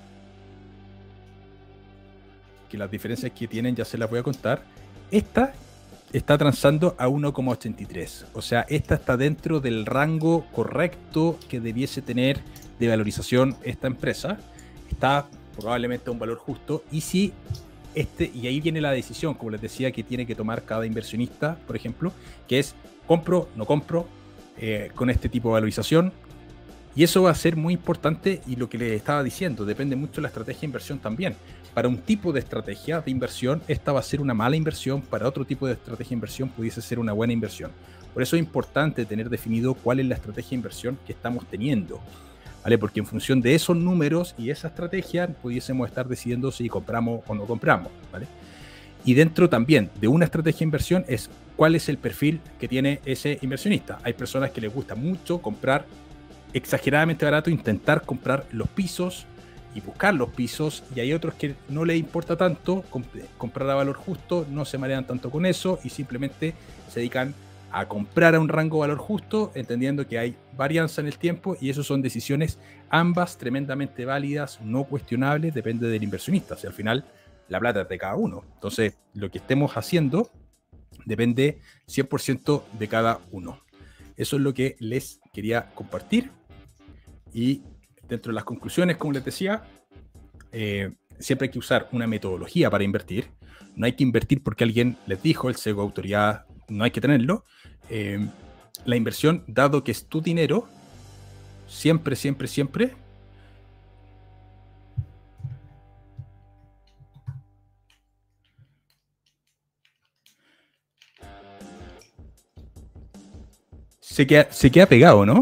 que las diferencias que tienen ya se las voy a contar, esta está transando a 1,83. O sea, esta está dentro del rango correcto que debiese tener de valorización esta empresa. Está probablemente a un valor justo. Y si y ahí viene la decisión, como les decía, que tiene que tomar cada inversionista, por ejemplo, que es compro, no compro, con este tipo de valorización. Y eso va a ser muy importante, y lo que les estaba diciendo, depende mucho de la estrategia de inversión también. Para un tipo de estrategia de inversión, esta va a ser una mala inversión. Para otro tipo de estrategia de inversión, pudiese ser una buena inversión. Por eso es importante tener definido cuál es la estrategia de inversión que estamos teniendo, ¿vale? Porque en función de esos números y esa estrategia, pudiésemos estar decidiendo si compramos o no compramos, ¿vale? Y dentro también de una estrategia de inversión es cuál es el perfil que tiene ese inversionista. Hay personas que les gusta mucho comprar exageradamente barato, intentar comprar los pisos y buscar los pisos, y hay otros que no les importa tanto comprar a valor justo, no se marean tanto con eso y simplemente se dedican a comprar a un rango de valor justo, entendiendo que hay varianza en el tiempo y eso son decisiones ambas tremendamente válidas, no cuestionables, depende del inversionista. O sea, al final la plata es de cada uno. Entonces, lo que estemos haciendo depende 100% de cada uno. Eso es lo que les quería compartir. Y dentro de las conclusiones, como les decía, siempre hay que usar una metodología para invertir. No hay que invertir porque alguien les dijo, el sesgo de autoridad no hay que tenerlo. La inversión, dado que es tu dinero, siempre, siempre, siempre se queda pegado, ¿no?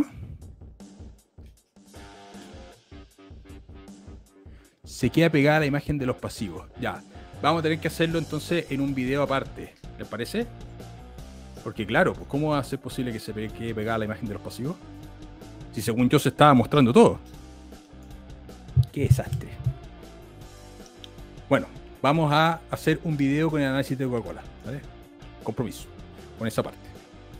Se queda pegada la imagen de los pasivos. Ya, vamos a tener que hacerlo entonces en un video aparte. ¿Les parece? Porque claro, pues ¿cómo va a ser posible que se quede pegada la imagen de los pasivos? Si según yo se estaba mostrando todo. Qué desastre. Bueno, vamos a hacer un video con el análisis de Coca-Cola, ¿vale? Compromiso con esa parte.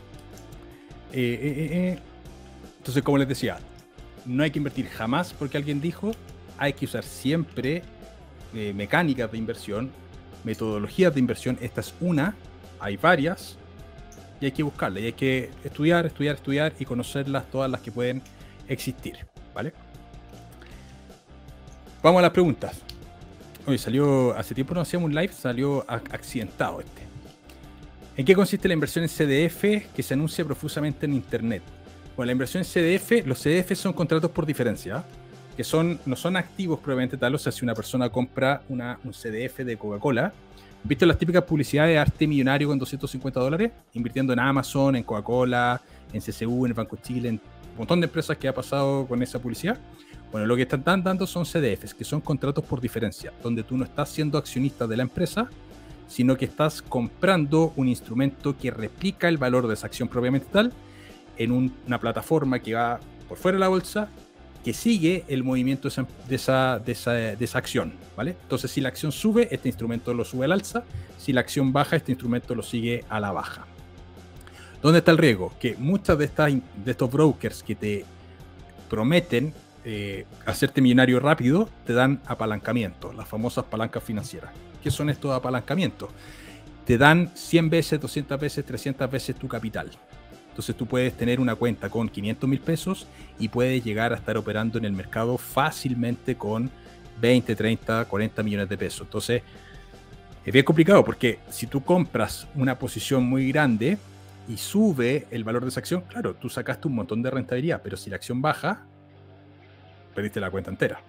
Entonces, como les decía, no hay que invertir jamás porque alguien dijo, hay que usar siempre mecánicas de inversión, metodologías de inversión. Esta es una, hay varias, y hay que buscarlas, y hay que estudiar y conocerlas todas las que pueden existir, ¿vale? Vamos a las preguntas. Hoy salió, hace tiempo no hacíamos un live, salió accidentado este. ¿En qué consiste la inversión en CDF que se anuncia profusamente en internet? Bueno, la inversión en CDF, los CDF son contratos por diferencia, que no son activos probablemente tal. O sea, si una persona compra un CDF de Coca-Cola, ¿viste las típicas publicidades de arte millonario con $250? Invirtiendo en Amazon, en Coca-Cola, en CCU, en el Banco de Chile, en un montón de empresas que ha pasado con esa publicidad. Bueno, lo que están dando son CDFs, que son contratos por diferencia, donde tú no estás siendo accionista de la empresa, sino que estás comprando un instrumento que replica el valor de esa acción propiamente tal en una plataforma que va por fuera de la bolsa, que sigue el movimiento de esa acción, ¿vale? Entonces, si la acción sube, este instrumento lo sube al alza; si la acción baja, este instrumento lo sigue a la baja. ¿Dónde está el riesgo? Que muchas de estos brokers que te prometen hacerte millonario rápido, te dan apalancamiento, las famosas palancas financieras. ¿Qué son estos apalancamientos? Te dan 100 veces, 200 veces, 300 veces tu capital. Entonces tú puedes tener una cuenta con 500 mil pesos y puedes llegar a estar operando en el mercado fácilmente con 20, 30, 40 millones de pesos. Entonces es bien complicado porque si tú compras una posición muy grande y sube el valor de esa acción, claro, tú sacaste un montón de rentabilidad, pero si la acción baja, perdiste la cuenta entera.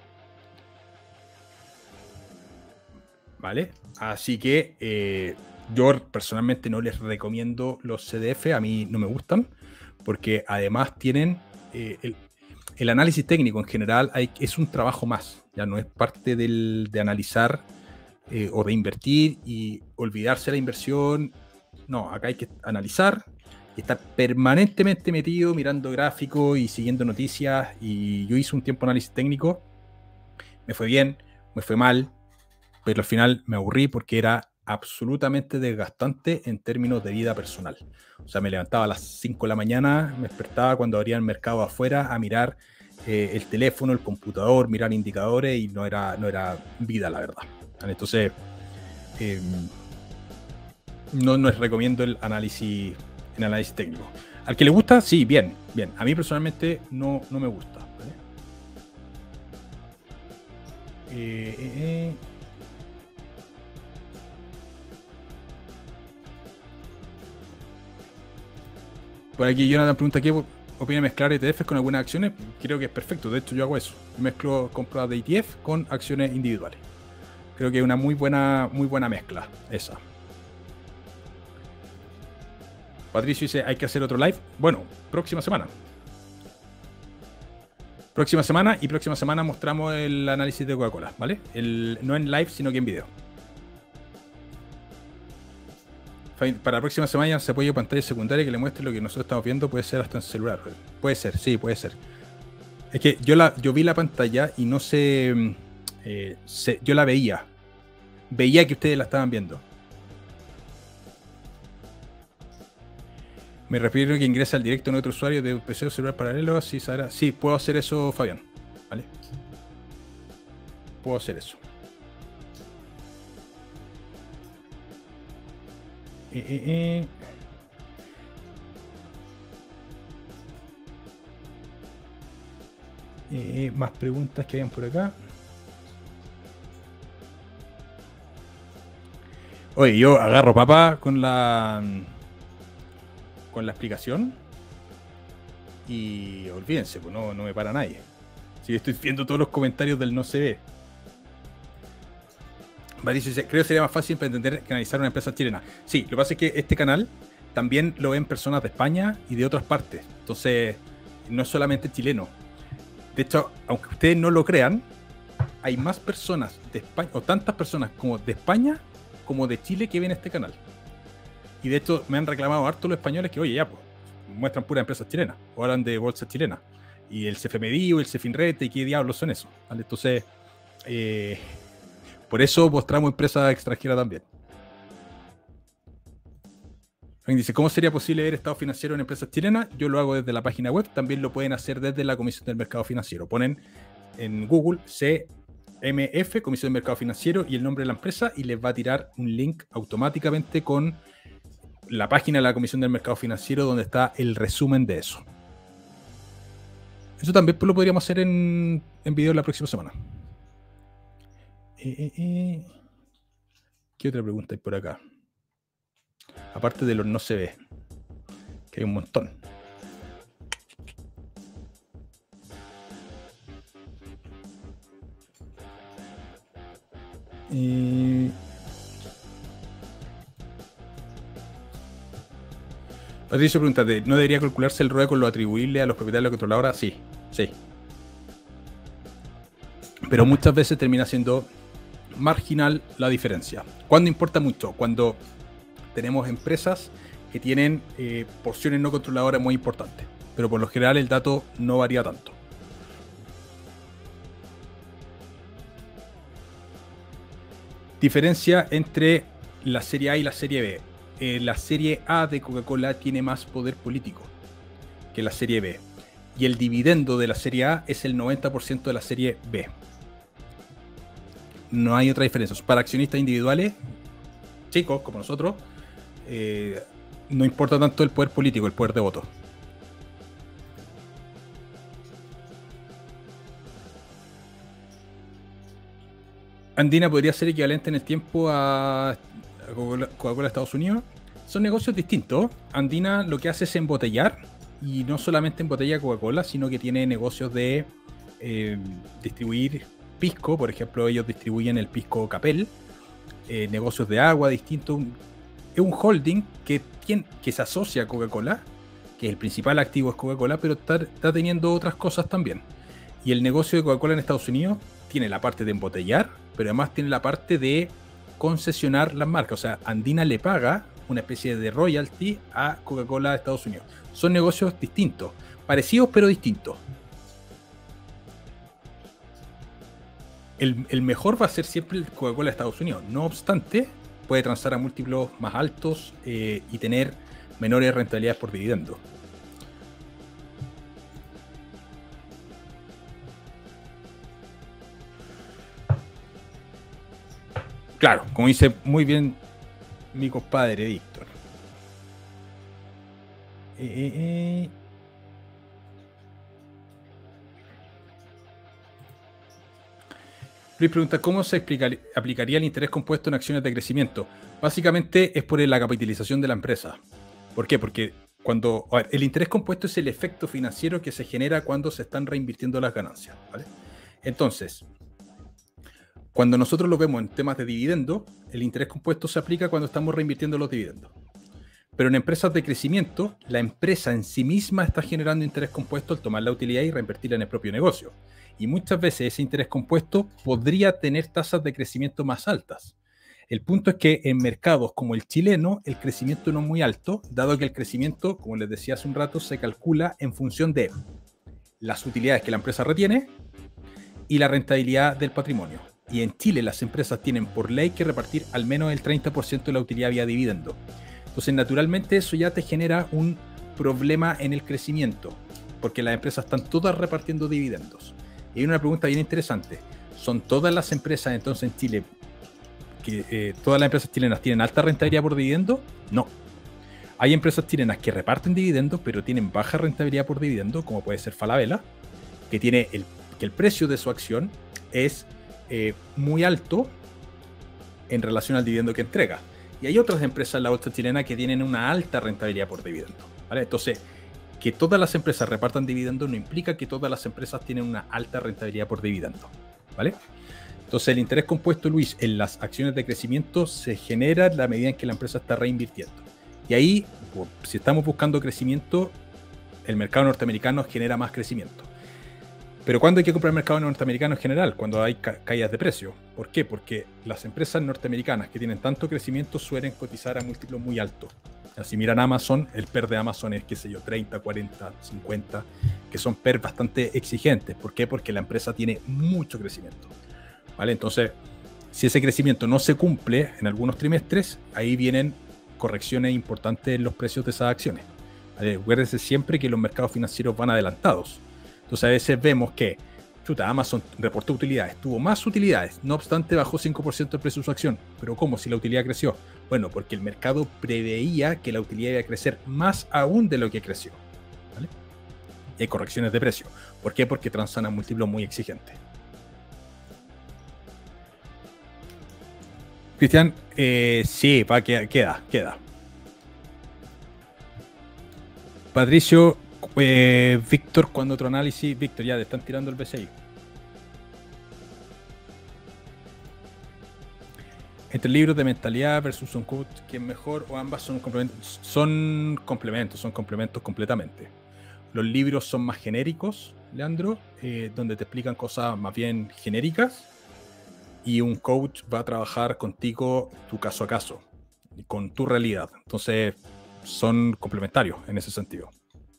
¿Vale? Así que yo personalmente no les recomiendo los CDF, a mí no me gustan, porque además tienen el análisis técnico en general, es un trabajo más, ya no es parte de analizar o de invertir y olvidarse la inversión. No, acá hay que analizar y estar permanentemente metido mirando gráficos y siguiendo noticias. Y yo hice un tiempo análisis técnico, me fue bien, me fue mal, pero al final me aburrí porque era absolutamente desgastante en términos de vida personal. O sea, me levantaba a las 5 de la mañana, me despertaba cuando abría el mercado afuera a mirar el teléfono, el computador, mirar indicadores, y no era vida, la verdad. Entonces, no les recomiendo el análisis técnico. Al que le gusta, sí, bien. A mí personalmente no me gusta, ¿vale? Por aquí Jonathan pregunta qué opina mezclar ETFs con algunas acciones. Creo que es perfecto, de hecho yo hago eso. Mezclo compras de ETF con acciones individuales. Creo que es una muy buena mezcla esa. Patricio dice, hay que hacer otro live. Bueno, próxima semana. Próxima semana mostramos el análisis de Coca-Cola, ¿vale? No en live, sino que en video. Para la próxima semana se apoya pantalla secundaria que le muestre lo que nosotros estamos viendo. Puede ser hasta en celular. Puede ser, sí, puede ser. Es que yo vi la pantalla y no sé, yo la veía. Veía que ustedes la estaban viendo. Me refiero a que ingresa al directo en otro usuario de un PC o celular paralelo. Sí, sabrá. Sí, puedo hacer eso, Fabián. ¿Vale? Puedo hacer eso. Más preguntas que hayan por acá. Oye, yo agarro papa con la explicación y olvídense, pues no me para nadie. Si estoy viendo todos los comentarios del no se ve. Patricio dice, creo que sería más fácil para entender que analizar una empresa chilena. Sí, lo que pasa es que este canal también lo ven personas de España y de otras partes. Entonces, no es solamente chileno. De hecho, aunque ustedes no lo crean, hay más personas de España, o tantas personas como de España, como de Chile que ven este canal. Y de hecho, me han reclamado harto los españoles que, oye, ya, pues, muestran puras empresas chilenas, o hablan de bolsas chilenas. Y el CFMDI o el CEFINRET, ¿y qué diablos son esos? ¿Vale? Entonces, por eso mostramos empresas extranjeras también. Dice, ¿cómo sería posible ver estado financiero en empresas chilenas? Yo lo hago desde la página web, también lo pueden hacer desde la Comisión del Mercado Financiero. Ponen en Google CMF, Comisión del Mercado Financiero, y el nombre de la empresa, y les va a tirar un link automáticamente con la página de la Comisión del Mercado Financiero donde está el resumen de eso. Eso también lo podríamos hacer en video la próxima semana. ¿Qué otra pregunta hay por acá? Aparte de los no se ve, que hay un montón. Patricio pregunta, ¿no debería calcularse el ROE con lo atribuible a los propietarios de la controladora? Sí, sí. Pero muchas veces termina siendo marginal la diferencia. ¿Cuándo importa mucho? Cuando tenemos empresas que tienen porciones no controladoras muy importantes. Pero por lo general el dato no varía tanto. Diferencia entre la serie A y la serie B. La serie A de Coca-Cola tiene más poder político que la serie B. Y el dividendo de la serie A es el 90% de la serie B. No hay otra diferencia. Para accionistas individuales, chicos como nosotros, no importa tanto el poder político, el poder de voto. Andina podría ser equivalente en el tiempo a Coca-Cola Estados Unidos. Son negocios distintos. Andina lo que hace es embotellar, y no solamente embotella Coca-Cola, sino que tiene negocios de distribuir pisco. Por ejemplo, ellos distribuyen el pisco Capel, negocios de agua distintos. Es un holding que se asocia a Coca-Cola, que el principal activo es Coca-Cola, pero está teniendo otras cosas también. Y el negocio de Coca-Cola en Estados Unidos tiene la parte de embotellar, pero además tiene la parte de concesionar las marcas. O sea, Andina le paga una especie de royalty a Coca-Cola de Estados Unidos. Son negocios distintos, parecidos pero distintos. El mejor va a ser siempre el Coca-Cola de Estados Unidos. No obstante, puede transar a múltiplos más altos y tener menores rentabilidades por dividendo. Claro, como dice muy bien mi compadre Víctor. Luis pregunta, ¿cómo se aplicaría el interés compuesto en acciones de crecimiento? Básicamente es por la capitalización de la empresa. ¿Por qué? Porque el interés compuesto es el efecto financiero que se genera cuando se están reinvirtiendo las ganancias, ¿vale? Entonces, cuando nosotros lo vemos en temas de dividendo, el interés compuesto se aplica cuando estamos reinvirtiendo los dividendos. Pero en empresas de crecimiento, la empresa en sí misma está generando interés compuesto al tomar la utilidad y reinvertirla en el propio negocio. Y muchas veces ese interés compuesto podría tener tasas de crecimiento más altas. El punto es que en mercados como el chileno, el crecimiento no es muy alto, dado que el crecimiento, como les decía hace un rato, se calcula en función de las utilidades que la empresa retiene y la rentabilidad del patrimonio. Y en Chile las empresas tienen por ley que repartir al menos el 30% de la utilidad vía dividendo. Entonces, naturalmente, eso ya te genera un problema en el crecimiento, porque las empresas están todas repartiendo dividendos. Y hay una pregunta bien interesante. ¿Son todas las empresas entonces en Chile, todas las empresas chilenas tienen alta rentabilidad por dividendo? No. Hay empresas chilenas que reparten dividendos, pero tienen baja rentabilidad por dividendo, como puede ser Falabella, que tiene que el precio de su acción es muy alto en relación al dividendo que entrega. Y hay otras empresas en la bolsa chilena que tienen una alta rentabilidad por dividendo, ¿vale? Entonces, que todas las empresas repartan dividendos no implica que todas las empresas tienen una alta rentabilidad por dividendo, ¿vale? Entonces, el interés compuesto, Luis, en las acciones de crecimiento se genera en la medida en que la empresa está reinvirtiendo. Y ahí, si estamos buscando crecimiento, el mercado norteamericano genera más crecimiento. Pero ¿cuándo hay que comprar el mercado norteamericano en general? Cuando hay caídas de precio. ¿Por qué? Porque las empresas norteamericanas que tienen tanto crecimiento suelen cotizar a múltiplos muy altos. Si miran Amazon, el PER de Amazon es, qué sé yo, 30, 40, 50, que son PER bastante exigentes. ¿Por qué? Porque la empresa tiene mucho crecimiento, ¿vale? Entonces, si ese crecimiento no se cumple en algunos trimestres, ahí vienen correcciones importantes en los precios de esas acciones, ¿vale? Acuérdense siempre que los mercados financieros van adelantados. Entonces a veces vemos que Amazon reportó utilidades, tuvo más utilidades, no obstante bajó 5% el precio de su acción. ¿Pero cómo? Si la utilidad creció. Bueno, porque el mercado preveía que la utilidad iba a crecer más aún de lo que creció, ¿vale? Y hay correcciones de precio. ¿Por qué? Porque transan a múltiplos muy exigentes. Cristian, sí, queda. Patricio, Víctor, cuando otro análisis, Víctor, ya te están tirando el BCI. Entre libros de mentalidad versus un coach, ¿quién mejor? O ambas son complementos. Son complementos completamente. Los libros son más genéricos, Leandro, donde te explican cosas más bien genéricas, y un coach va a trabajar contigo tu caso a caso, con tu realidad. Entonces, son complementarios en ese sentido.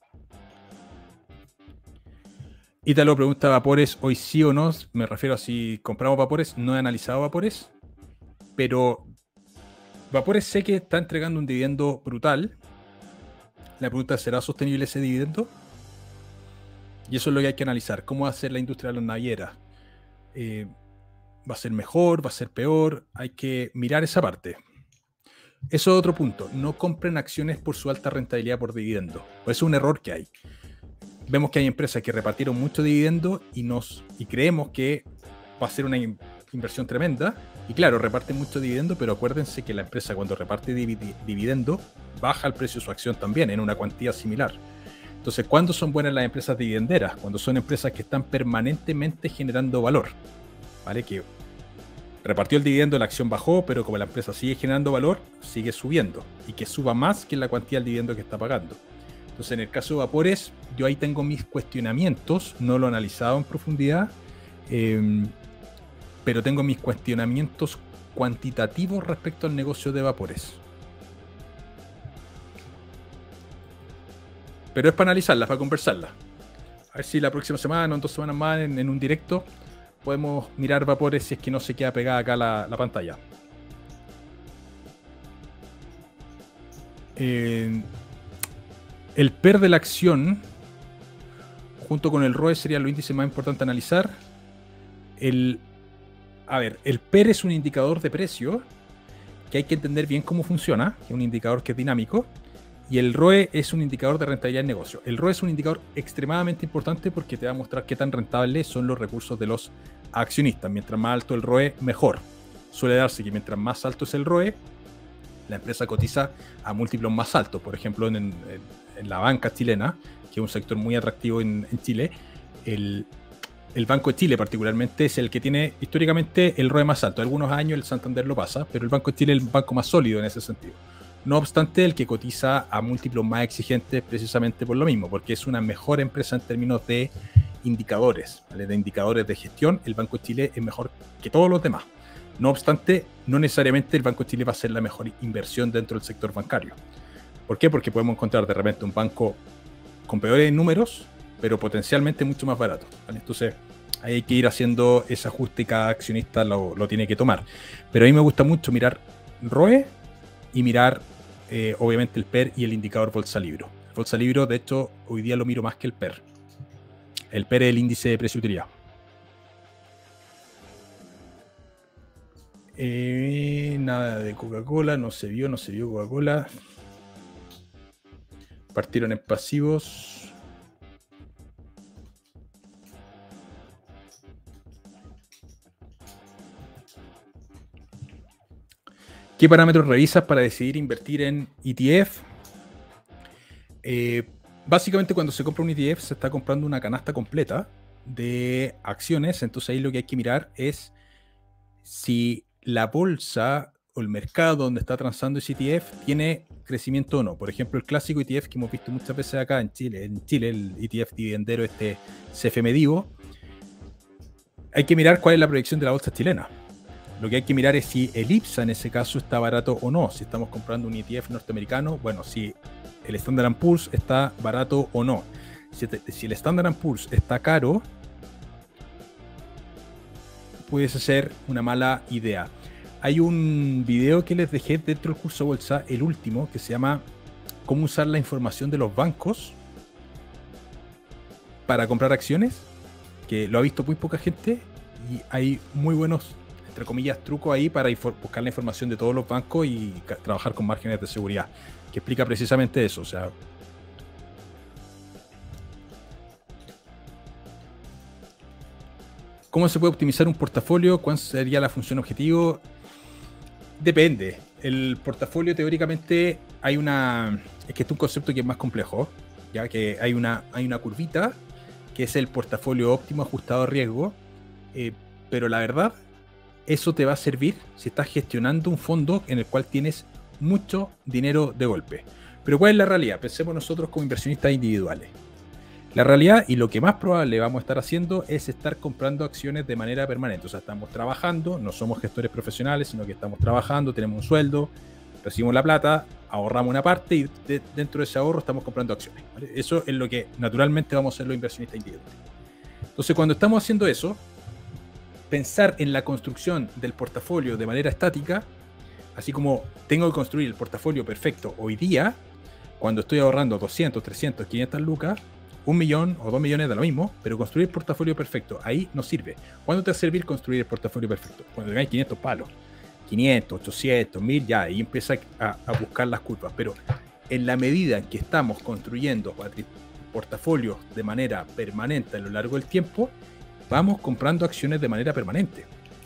Ítalo pregunta, ¿Vapores hoy sí o no? Me refiero a si compramos Vapores. No he analizado Vapores, pero Vapores sé que está entregando un dividendo brutal. La pregunta es, ¿será sostenible ese dividendo? Y eso es lo que hay que analizar. ¿Cómo va a ser la industria de las navieras? ¿Va a ser mejor? ¿Va a ser peor? Hay que mirar esa parte. Eso es otro punto. No compren acciones por su alta rentabilidad por dividendo. Pues es un error que hay. Vemos que hay empresas que repartieron mucho dividendo y creemos que va a ser una inversión tremenda. Y claro, reparten mucho dividendo, pero acuérdense que la empresa cuando reparte dividendo baja el precio de su acción también en una cuantía similar. Entonces, ¿cuándo son buenas las empresas dividenderas? Cuando son empresas que están permanentemente generando valor, ¿vale? Que repartió el dividendo, la acción bajó, pero como la empresa sigue generando valor, sigue subiendo y que suba más que la cuantía del dividendo que está pagando. Entonces, en el caso de Vapores, yo ahí tengo mis cuestionamientos, no lo he analizado en profundidad, pero tengo mis cuestionamientos cuantitativos respecto al negocio de Vapores. Pero es para analizarla, para conversarla. A ver si la próxima semana o en 2 semanas más en un directo podemos mirar Vapores si es que no se queda pegada acá la pantalla. El PER de la acción junto con el ROE sería lo índice más importante a analizar. El PER es un indicador de precio que hay que entender bien cómo funciona, que es un indicador que es dinámico, y el ROE es un indicador de rentabilidad del negocio. El ROE es un indicador extremadamente importante porque te va a mostrar qué tan rentables son los recursos de los accionistas. Mientras más alto el ROE, mejor. Suele darse que mientras más alto es el ROE, la empresa cotiza a múltiplos más altos. Por ejemplo, en la banca chilena, que es un sector muy atractivo en Chile, el Banco de Chile particularmente es el que tiene históricamente el ROE más alto. Algunos años el Santander lo pasa, pero el Banco de Chile es el banco más sólido en ese sentido. No obstante, el que cotiza a múltiplos más exigentes precisamente por lo mismo, porque es una mejor empresa en términos de indicadores, ¿vale? De indicadores de gestión. El Banco de Chile es mejor que todos los demás. No obstante, no necesariamente el Banco de Chile va a ser la mejor inversión dentro del sector bancario. ¿Por qué? Porque podemos encontrar de repente un banco con peores números, pero potencialmente mucho más barato, ¿vale? Entonces, ahí hay que ir haciendo ese ajuste y cada accionista lo tiene que tomar. Pero a mí me gusta mucho mirar ROE y mirar, obviamente, el PER y el indicador Bolsa Libro. Bolsa Libro, de hecho, hoy día lo miro más que el PER. El PER es el índice de precio-utilidad. Nada de Coca-Cola, no se vio Coca-Cola. Partieron en pasivos. ¿Qué parámetros revisas para decidir invertir en ETF? Básicamente cuando se compra un ETF se está comprando una canasta completa de acciones, entonces ahí lo que hay que mirar es si la bolsa o el mercado donde está transando ese ETF tiene crecimiento o no. Por ejemplo, el clásico ETF que hemos visto muchas veces acá en Chile, el ETF dividendero, CFM Divo, hay que mirar cuál es la proyección de la bolsa chilena. Lo que hay que mirar es si el IPSA en ese caso está barato o no. Si estamos comprando un ETF norteamericano, bueno, si el Standard & Poor's está barato o no. Si el Standard & Poor's está caro, puede ser una mala idea. Hay un video que les dejé dentro del curso Bolsa, el último, que se llama ¿Cómo usar la información de los bancos para comprar acciones? Que lo ha visto muy poca gente y hay muy buenos, entre comillas, trucos ahí para buscar la información de todos los bancos y trabajar con márgenes de seguridad, que explica precisamente eso. O sea, ¿cómo se puede optimizar un portafolio? ¿Cuál sería la función objetivo? Depende. El portafolio teóricamente es que este es un concepto que es más complejo, ya que hay una curvita que es el portafolio óptimo ajustado a riesgo, pero la verdad, eso te va a servir si estás gestionando un fondo en el cual tienes mucho dinero de golpe. Pero ¿cuál es la realidad? Pensemos nosotros como inversionistas individuales. La realidad y lo que más probable vamos a estar haciendo es estar comprando acciones de manera permanente. O sea, estamos trabajando, no somos gestores profesionales, sino que estamos trabajando, tenemos un sueldo, recibimos la plata, ahorramos una parte y dentro de ese ahorro estamos comprando acciones, ¿vale? Eso es lo que naturalmente vamos a hacer los inversionistas individuales. Entonces, cuando estamos haciendo eso, pensar en la construcción del portafolio de manera estática, así como tengo que construir el portafolio perfecto hoy día, cuando estoy ahorrando 200, 300, 500 lucas, 1 millón o 2 millones da lo mismo, pero construir el portafolio perfecto, ahí no sirve. ¿Cuándo te va a servir construir el portafolio perfecto? Cuando tengáis 500 palos, 500, 800, 1000, ya, ahí empieza a buscar las curvas. Pero en la medida en que estamos construyendo portafolios de manera permanente a lo largo del tiempo, vamos comprando acciones de manera permanente.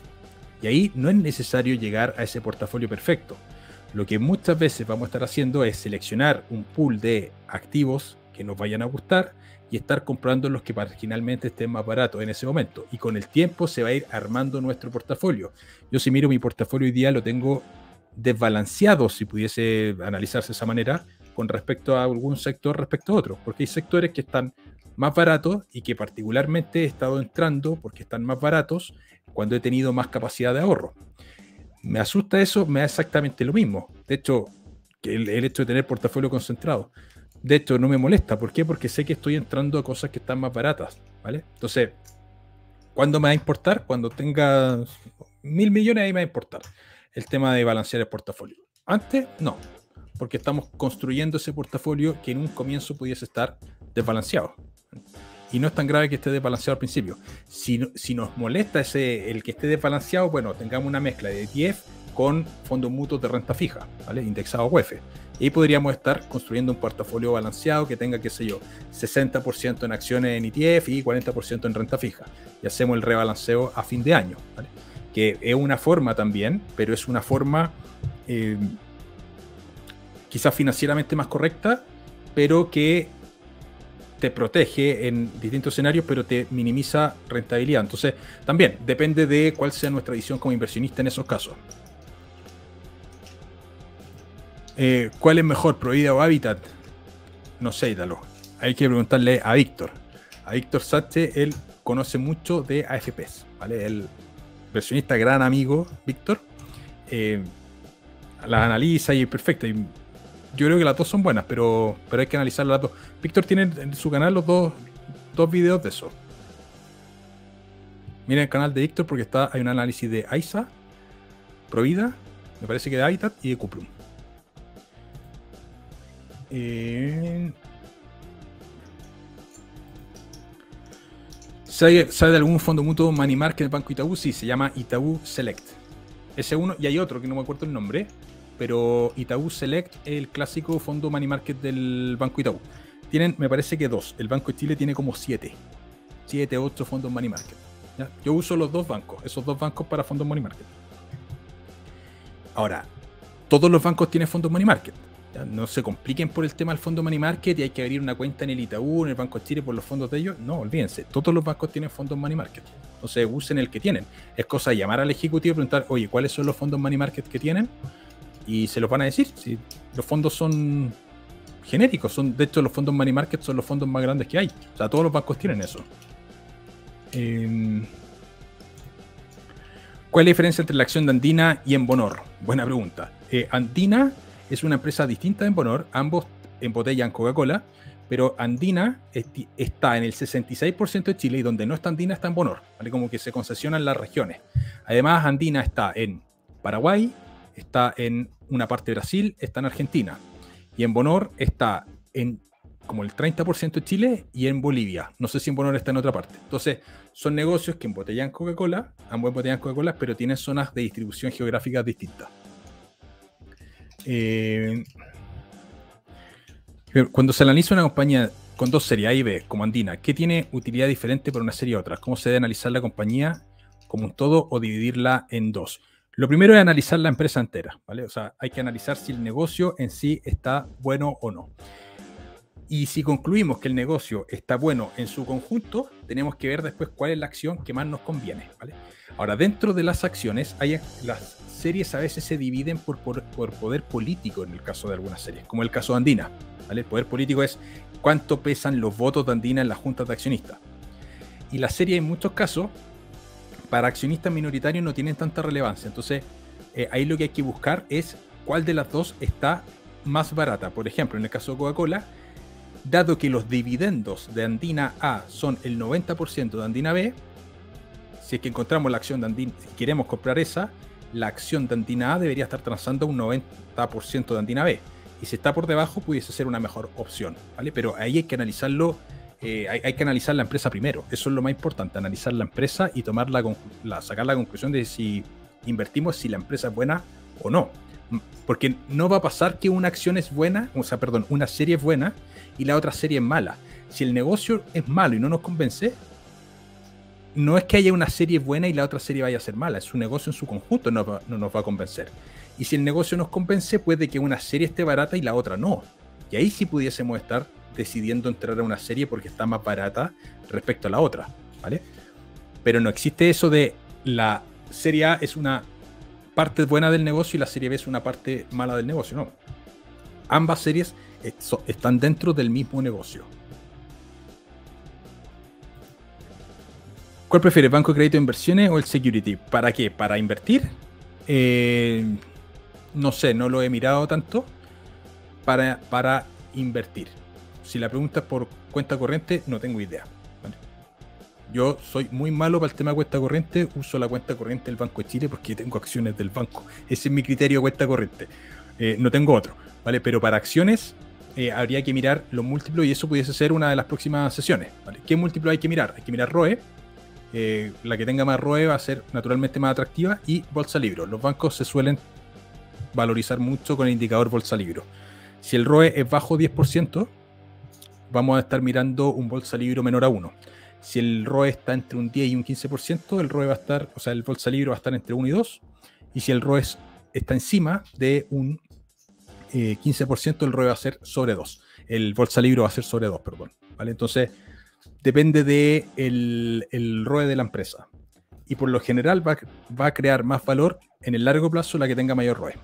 Y ahí no es necesario llegar a ese portafolio perfecto. Lo que muchas veces vamos a estar haciendo es seleccionar un pool de activos que nos vayan a gustar y estar comprando los que marginalmente estén más baratos en ese momento. Y con el tiempo se va a ir armando nuestro portafolio. Yo si miro mi portafolio hoy día lo tengo desbalanceado, si pudiese analizarse de esa manera, con respecto a algún sector respecto a otro. Porque hay sectores que están más baratos y que particularmente he estado entrando porque están más baratos cuando he tenido más capacidad de ahorro. ¿Me asusta eso? Me da exactamente lo mismo. De hecho, que el hecho de tener portafolio concentrado. De hecho, no me molesta. ¿Por qué? Porque sé que estoy entrando a cosas que están más baratas, ¿vale? Entonces, ¿cuándo me va a importar? Cuando tenga 1.000 millones, ahí me va a importar el tema de balancear el portafolio. Antes, no. Porque estamos construyendo ese portafolio que en un comienzo pudiese estar desbalanceado. Y no es tan grave que esté desbalanceado al principio. Si nos molesta el que esté desbalanceado, bueno, tengamos una mezcla de ETF con fondos mutuos de renta fija, ¿vale? Indexado a UEF. Y ahí podríamos estar construyendo un portafolio balanceado que tenga, qué sé yo, 60% en acciones en ETF y 40% en renta fija. Y hacemos el rebalanceo a fin de año, ¿vale? Que es una forma también, pero es una forma quizás financieramente más correcta, pero que te protege en distintos escenarios, pero te minimiza rentabilidad. Entonces, también depende de cuál sea nuestra visión como inversionista en esos casos. ¿Cuál es mejor, Provida o Habitat? No sé, Ítalo. Hay que preguntarle a Víctor. A Víctor Sánchez, él conoce mucho de AFPs, ¿vale? El inversionista, gran amigo, Víctor. Las analiza y es perfecta. Y yo creo que las dos son buenas, pero hay que analizar las dos. Víctor tiene en su canal los dos videos de eso. Miren el canal de Víctor porque hay un análisis de AISA, Provida, me parece que de Habitat y de Cuprum. ¿Sabe de algún fondo mutuo money market del Banco Itaú? Sí, se llama Itaú Select. Ese uno, y hay otro que no me acuerdo el nombre, pero Itaú Select es el clásico fondo money market del Banco Itaú. Tienen, me parece que 2. El Banco de Chile tiene como 7, 8 fondos money market. ¿Ya? Yo uso los dos bancos, esos dos bancos para fondos money market. Ahora, todos los bancos tienen fondos money market. ¿Ya? No se compliquen por el tema del fondo money market y hay que abrir una cuenta en el Itaú, en el Banco de Chile por los fondos de ellos. No, olvídense, todos los bancos tienen fondos money market. Entonces usen el que tienen. Es cosa de llamar al ejecutivo y preguntar, oye, ¿cuáles son los fondos money market que tienen? Y se los van a decir. Si los fondos son genéricos, de hecho los fondos money market son los fondos más grandes que hay. O sea, todos los bancos tienen eso. ¿Cuál es la diferencia entre la acción de Andina y Embonor? Buena pregunta. Andina es una empresa distinta de Embonor, ambos embotellan Coca-Cola, pero Andina está en el 66% de Chile y donde no está Andina está Embonor, ¿vale? Como que se concesionan las regiones. Además, Andina está en Paraguay, está en una parte de Brasil, está en Argentina. Y Embonor está en como el 30% de Chile y en Bolivia. No sé si Embonor está en otra parte. Entonces, son negocios que embotellan Coca-Cola, ambos embotellan Coca-Cola, pero tienen zonas de distribución geográfica distintas. Cuando se analiza una compañía con dos series A y B, como Andina, ¿qué tiene utilidad diferente para una serie a otra? ¿Cómo se debe analizar la compañía como un todo o dividirla en dos? Lo primero es analizar la empresa entera, ¿vale? O sea, hay que analizar si el negocio en sí está bueno o no. Y si concluimos que el negocio está bueno en su conjunto, tenemos que ver después cuál es la acción que más nos conviene, ¿vale? Ahora, dentro de las acciones, las series a veces se dividen por poder político en el caso de algunas series, como el caso de Andina, ¿vale? El poder político es cuánto pesan los votos de Andina en las juntas de accionistas. Y las series en muchos casos, para accionistas minoritarios no tienen tanta relevancia. Entonces, ahí lo que hay que buscar es cuál de las dos está más barata. Por ejemplo, en el caso de Coca-Cola, dado que los dividendos de Andina A son el 90% de Andina B, si es que encontramos la acción de Andina, si queremos comprar esa, la acción de Andina A debería estar transando un 90% de Andina B. Y si está por debajo, pudiese ser una mejor opción, ¿vale? Pero ahí hay que analizarlo, hay que analizar la empresa primero. Eso es lo más importante, analizar la empresa y sacar la conclusión de si invertimos, si la empresa es buena o no. Porque no va a pasar que una acción es buena, una serie es buena y la otra serie es mala. Si el negocio es malo y no nos convence, no es que haya una serie buena y la otra serie vaya a ser mala, es su negocio en su conjunto no nos va a convencer. Y si el negocio nos convence, puede que una serie esté barata y la otra no. Y ahí sí pudiésemos estar decidiendo entrar a una serie porque está más barata respecto a la otra, ¿vale? Pero no existe eso de la serie A es una parte buena del negocio y la serie B es una parte mala del negocio, no. Ambas series están dentro del mismo negocio. ¿Cuál prefieres, banco de crédito de inversiones o el security? ¿Para qué? ¿Para invertir? No sé, no lo he mirado tanto. Para invertir. Si la pregunta es por cuenta corriente, no tengo idea. ¿Vale? Yo soy muy malo para el tema de cuenta corriente. Uso la cuenta corriente del Banco de Chile porque tengo acciones del banco. Ese es mi criterio de cuenta corriente. No tengo otro, ¿vale? Pero para acciones habría que mirar los múltiplos y eso pudiese ser una de las próximas sesiones, ¿vale? ¿Qué múltiplo hay que mirar? Hay que mirar ROE. La que tenga más ROE va a ser naturalmente más atractiva y bolsa libro. Los bancos se suelen valorizar mucho con el indicador bolsa libro. Si el ROE es bajo 10%, vamos a estar mirando un bolsa libro menor a 1. Si el ROE está entre un 10 y un 15%, el ROE va a estar, o sea, el bolsa libro va a estar entre 1 y 2. Y si el ROE está encima de un 15%, el ROE va a ser sobre 2. El bolsa libro va a ser sobre 2, perdón. ¿Vale? Entonces, depende de el ROE de la empresa. Y por lo general va a crear más valor en el largo plazo la que tenga mayor ROE.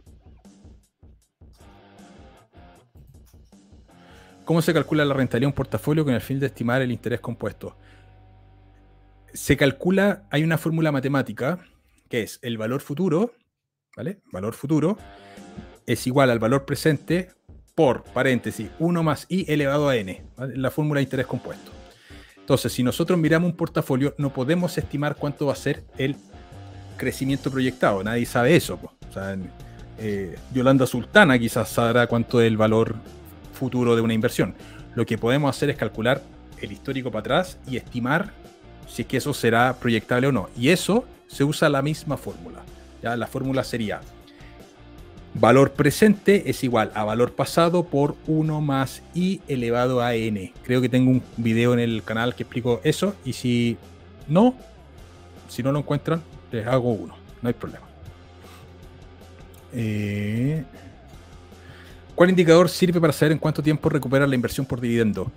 ¿Cómo se calcula la rentabilidad de un portafolio con el fin de estimar el interés compuesto? Se calcula, hay una fórmula matemática que es el valor futuro, ¿vale? Valor futuro es igual al valor presente por, paréntesis, 1 más i elevado a n, ¿vale? La fórmula de interés compuesto. Entonces, si nosotros miramos un portafolio, no podemos estimar cuánto va a ser el crecimiento proyectado. Nadie sabe eso. Pues. O sea, Yolanda Sultana quizás sabrá cuánto es el valor futuro de una inversión. Lo que podemos hacer es calcular el histórico para atrás y estimar si es que eso será proyectable o no. Y eso se usa la misma fórmula. ¿Ya? La fórmula sería valor presente es igual a valor pasado por 1 más i elevado a n. Creo que tengo un video en el canal que explico eso, y si no lo encuentran, les hago uno, no hay problema. ¿Cuál indicador sirve para saber en cuánto tiempo recupera la inversión por dividendo?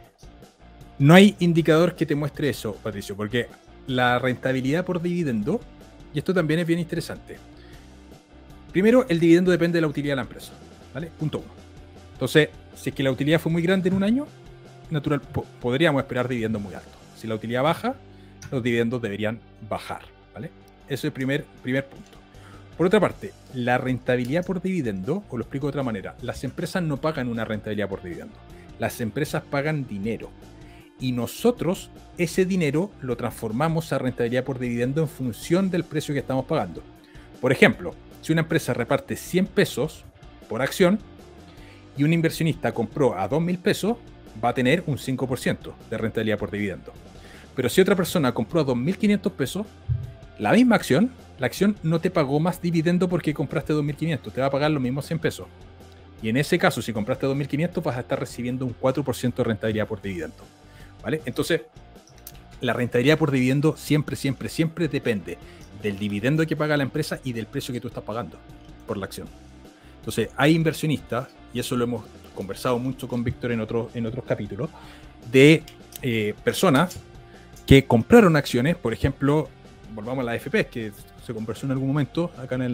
No hay indicador que te muestre eso, Patricio, porque la rentabilidad por dividendo, y esto también es bien interesante. Primero, el dividendo depende de la utilidad de la empresa, ¿vale? Punto 1. Entonces, si es que la utilidad fue muy grande en un año, podríamos esperar dividendos muy altos. Si la utilidad baja, los dividendos deberían bajar, ¿vale? Eso es el primer punto. Por otra parte, la rentabilidad por dividendo, os lo explico de otra manera, las empresas no pagan una rentabilidad por dividendo. Las empresas pagan dinero. Y nosotros ese dinero lo transformamos a rentabilidad por dividendo en función del precio que estamos pagando. Por ejemplo, si una empresa reparte 100 pesos por acción y un inversionista compró a 2.000 pesos, va a tener un 5% de rentabilidad por dividendo. Pero si otra persona compró a 2.500 pesos, la misma acción, la acción no te pagó más dividendo porque compraste 2.500, te va a pagar los mismos 100 pesos. Y en ese caso, si compraste 2.500, vas a estar recibiendo un 4% de rentabilidad por dividendo, ¿vale? Entonces, la rentabilidad por dividendo siempre depende del dividendo que paga la empresa y del precio que tú estás pagando por la acción. Entonces, hay inversionistas, y eso lo hemos conversado mucho con Víctor en otros capítulos, de personas que compraron acciones, por ejemplo, volvamos a la AFP, que se conversó en algún momento acá en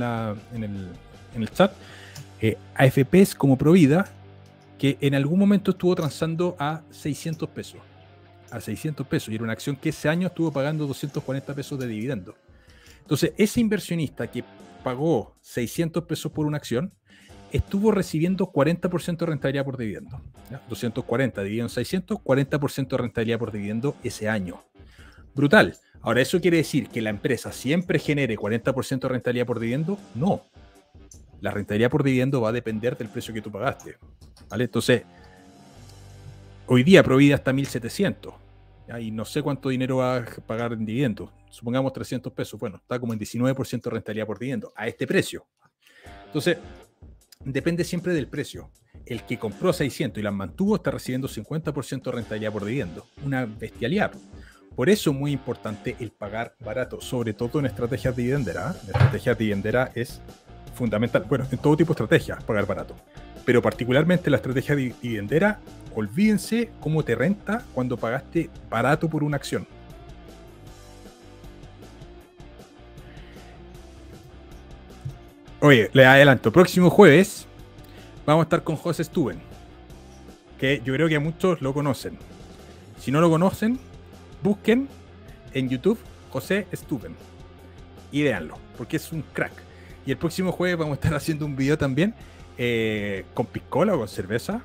el chat, AFPs como Provida, que en algún momento estuvo transando a 600 pesos. A 600 pesos, y era una acción que ese año estuvo pagando 240 pesos de dividendo. Entonces, ese inversionista que pagó 600 pesos por una acción, estuvo recibiendo 40% de rentabilidad por dividendo. ¿Ya? 240 dividido en 600, 40% de rentabilidad por dividendo ese año. Brutal. Ahora, ¿eso quiere decir que la empresa siempre genere 40% de rentabilidad por dividendo? No. La rentabilidad por dividendo va a depender del precio que tú pagaste, ¿vale? Entonces, hoy día Provida está 1.700, ¿ya? Y no sé cuánto dinero va a pagar en dividendos. Supongamos 300 pesos. Bueno, está como en 19% de rentabilidad por dividendo a este precio. Entonces, depende siempre del precio. El que compró a 600 y las mantuvo está recibiendo 50% de rentabilidad por dividendo. Una bestialidad. Por eso es muy importante el pagar barato, sobre todo en estrategias dividenderas. La estrategia dividendera es fundamental. Bueno, en todo tipo de estrategias, pagar barato. Pero particularmente la estrategia dividendera, olvídense cómo te renta cuando pagaste barato por una acción. Oye, les adelanto, próximo jueves vamos a estar con José Stuben, que yo creo que muchos lo conocen. Si no lo conocen, busquen en YouTube José Stuben y véanlo, porque es un crack. Y el próximo jueves vamos a estar haciendo un video también con piscola o con cerveza.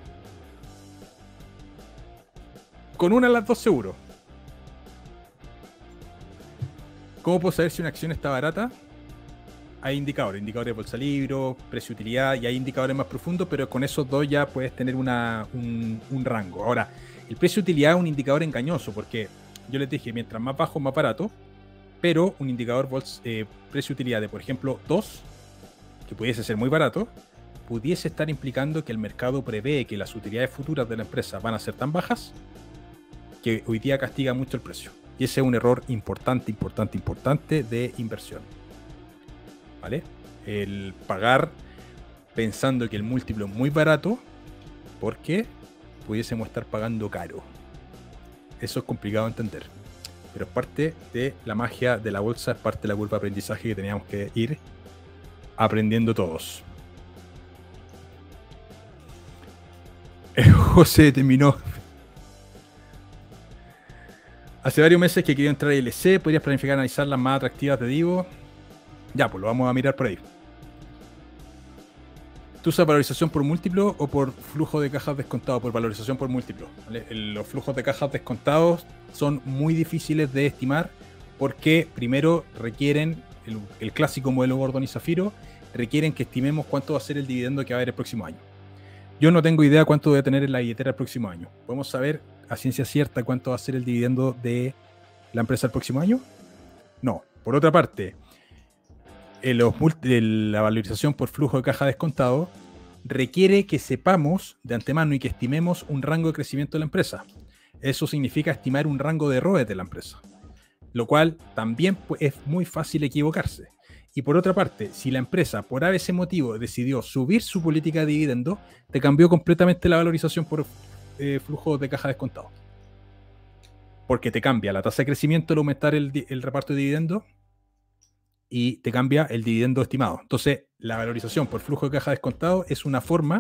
Con una de las dos seguro. ¿Cómo puedo saber si una acción está barata? Hay indicadores de bolsa libre, precio-utilidad, y hay indicadores más profundos, pero con esos dos ya puedes tener un rango. Ahora, el precio-utilidad es un indicador engañoso, porque yo les dije, mientras más bajo, más barato, pero un indicador precio-utilidad de, por ejemplo, 2, que pudiese ser muy barato, pudiese estar implicando que el mercado prevé que las utilidades futuras de la empresa van a ser tan bajas que hoy día castiga mucho el precio. Y ese es un error importante de inversión, ¿vale? El pagar pensando que el múltiplo es muy barato porque pudiésemos estar pagando caro. Eso es complicado de entender, pero es parte de la magia de la bolsa, es parte de la curva de aprendizaje que teníamos que ir aprendiendo todos. José terminó. Hace varios meses que quería entrar a ILC. ¿Podrías planificar analizar las más atractivas de Divo? Ya, pues lo vamos a mirar por ahí. ¿Tú usas valorización por múltiplo o por flujo de cajas descontado? Por valorización por múltiplo, ¿vale? Los flujos de cajas descontados son muy difíciles de estimar porque primero requieren, el clásico modelo Gordon y Zafiro, requieren que estimemos cuánto va a ser el dividendo que va a haber el próximo año. Yo no tengo idea cuánto voy a tener en la billetera el próximo año. Podemos saber a ciencia cierta cuánto va a ser el dividendo de la empresa el próximo año? No. Por otra parte, la valorización por flujo de caja descontado requiere que sepamos de antemano y que estimemos un rango de crecimiento de la empresa. Eso significa estimar un rango de ROE de la empresa, lo cual también es muy fácil equivocarse. Y por otra parte, si la empresa por ese motivo decidió subir su política de dividendo, te cambió completamente la valorización por flujo de caja descontado. Porque te cambia la tasa de crecimiento al aumentar el reparto de dividendos y te cambia el dividendo estimado. Entonces, la valorización por flujo de caja descontado es una forma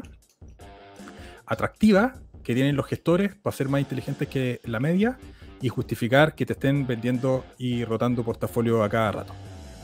atractiva que tienen los gestores para ser más inteligentes que la media y justificar que te estén vendiendo y rotando portafolio a cada rato.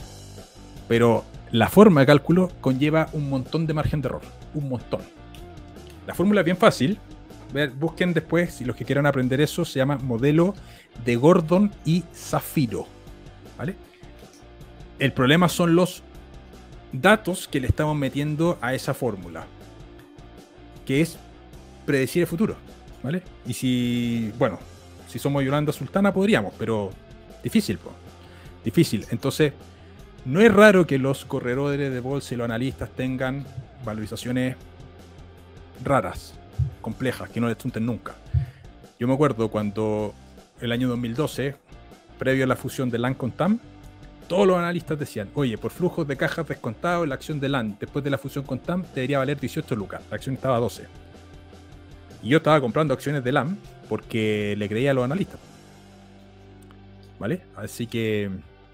Pero la forma de cálculo conlleva un montón de margen de error. Un montón. La fórmula es bien fácil. Busquen después, si los que quieran aprender eso, se llama modelo de Gordon y Zafiro. ¿Vale? El problema son los datos que le estamos metiendo a esa fórmula, que es predecir el futuro, ¿vale? Y si somos Yolanda Sultana podríamos, pero difícil, difícil. Entonces, no es raro que los corredores de bolsa y los analistas tengan valorizaciones raras, complejas, que no les chunten nunca. Yo me acuerdo cuando el año 2012, previo a la fusión de LAN con TAM, todos los analistas decían, oye, por flujos de cajas descontados, la acción de LAN después de la fusión con TAM debería valer 18 lucas. La acción estaba a 12. Y yo estaba comprando acciones de LAN porque le creía a los analistas. ¿Vale? Así que,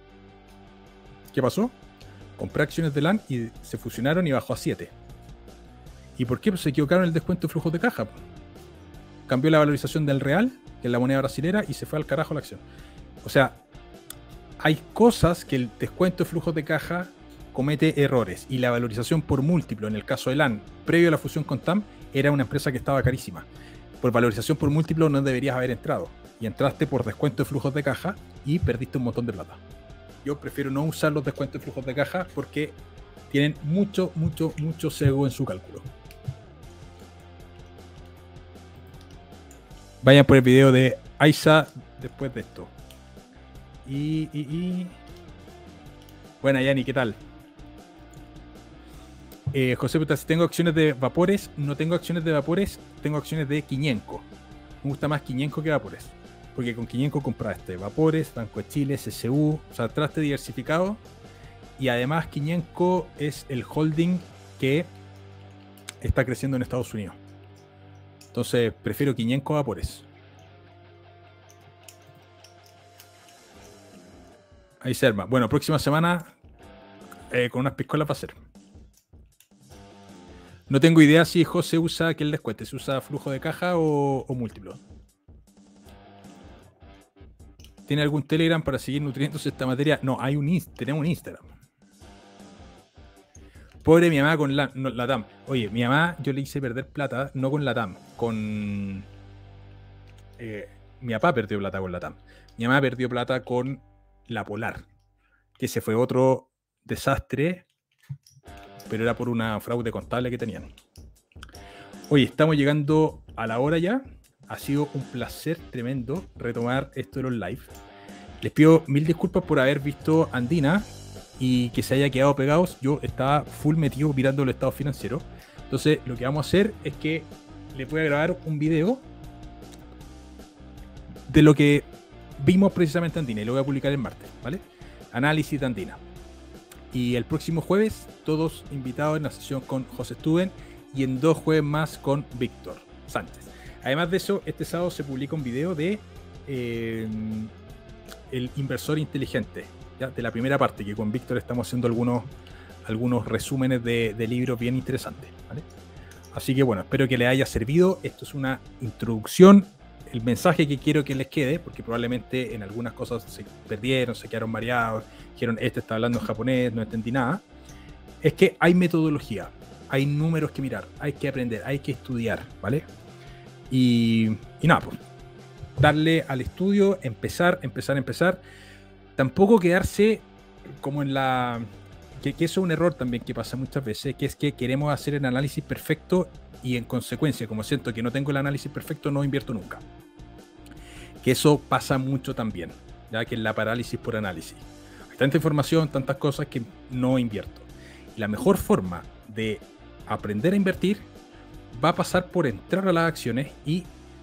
¿qué pasó? Compré acciones de LAN y se fusionaron y bajó a 7. ¿Y por qué? Pues se equivocaron en el descuento de flujos de caja. Cambió la valorización del real, que es la moneda brasilera, y se fue al carajo la acción. O sea, hay cosas que el descuento de flujos de caja comete errores, y la valorización por múltiplo, en el caso de LAN, previo a la fusión con TAM, era una empresa que estaba carísima. Por valorización por múltiplo no deberías haber entrado, y entraste por descuento de flujos de caja y perdiste un montón de plata. Yo prefiero no usar los descuentos de flujos de caja porque tienen mucho sesgo en su cálculo. Vayan por el video de Aiza después de esto. Buena, Yani, ¿qué tal? José Puta, si tengo acciones de Vapores, no tengo acciones de Vapores, tengo acciones de Quiñenco. Me gusta más Quiñenco que Vapores, porque con Quiñenco compraste Vapores, Banco de Chile, CCU, o sea, traste diversificado, y además Quiñenco es el holding que está creciendo en Estados Unidos. Entonces, prefiero Quiñenco a Vapores. Ahí se arma. Bueno, próxima semana con unas piscolas va a ser. No tengo idea si José usa aquel descuento. ¿Se usa flujo de caja o múltiplo? ¿Tiene algún Telegram para seguir nutriéndose esta materia? No, tenemos un Instagram. Pobre mi mamá con la TAM. Oye, mi mamá yo le hice perder plata, no con la TAM, con... mi papá perdió plata con la TAM. Mi mamá perdió plata con la Polar, que se fue otro desastre, pero era por una fraude contable que tenían. Oye, estamos llegando a la hora ya. Ha sido un placer tremendo retomar esto de los live. Les pido mil disculpas por haber visto Andina y que se haya quedado pegados. Yo estaba full metido mirando el estado financiero. Entonces lo que vamos a hacer es que les voy a grabar un video de lo que vimos precisamente Andina y lo voy a publicar el martes, ¿vale? Análisis de Andina. Y el próximo jueves, todos invitados en la sesión con José Stuben y en 2 jueves más con Víctor Sánchez. Además de eso, este sábado se publica un video de el inversor inteligente, ¿ya? De la primera parte, que con Víctor estamos haciendo algunos resúmenes de libros bien interesantes, ¿vale? Así que bueno, espero que les haya servido. Esto es una introducción. El mensaje que quiero que les quede, porque probablemente en algunas cosas se perdieron, se quedaron mareados, dijeron, este está hablando en japonés, no entendí nada, es que hay metodología, hay números que mirar, hay que aprender, hay que estudiar, ¿vale? Y nada, pues, darle al estudio, empezar. Tampoco quedarse como en la... Que eso es un error también que pasa muchas veces, que es que queremos hacer el análisis perfecto y en consecuencia, como siento que no tengo el análisis perfecto, no invierto nunca. Que eso pasa mucho también. ya que es la parálisis por análisis. Hay tanta información, tantas cosas que no invierto. Y la mejor forma de aprender a invertir va a pasar por entrar a las acciones y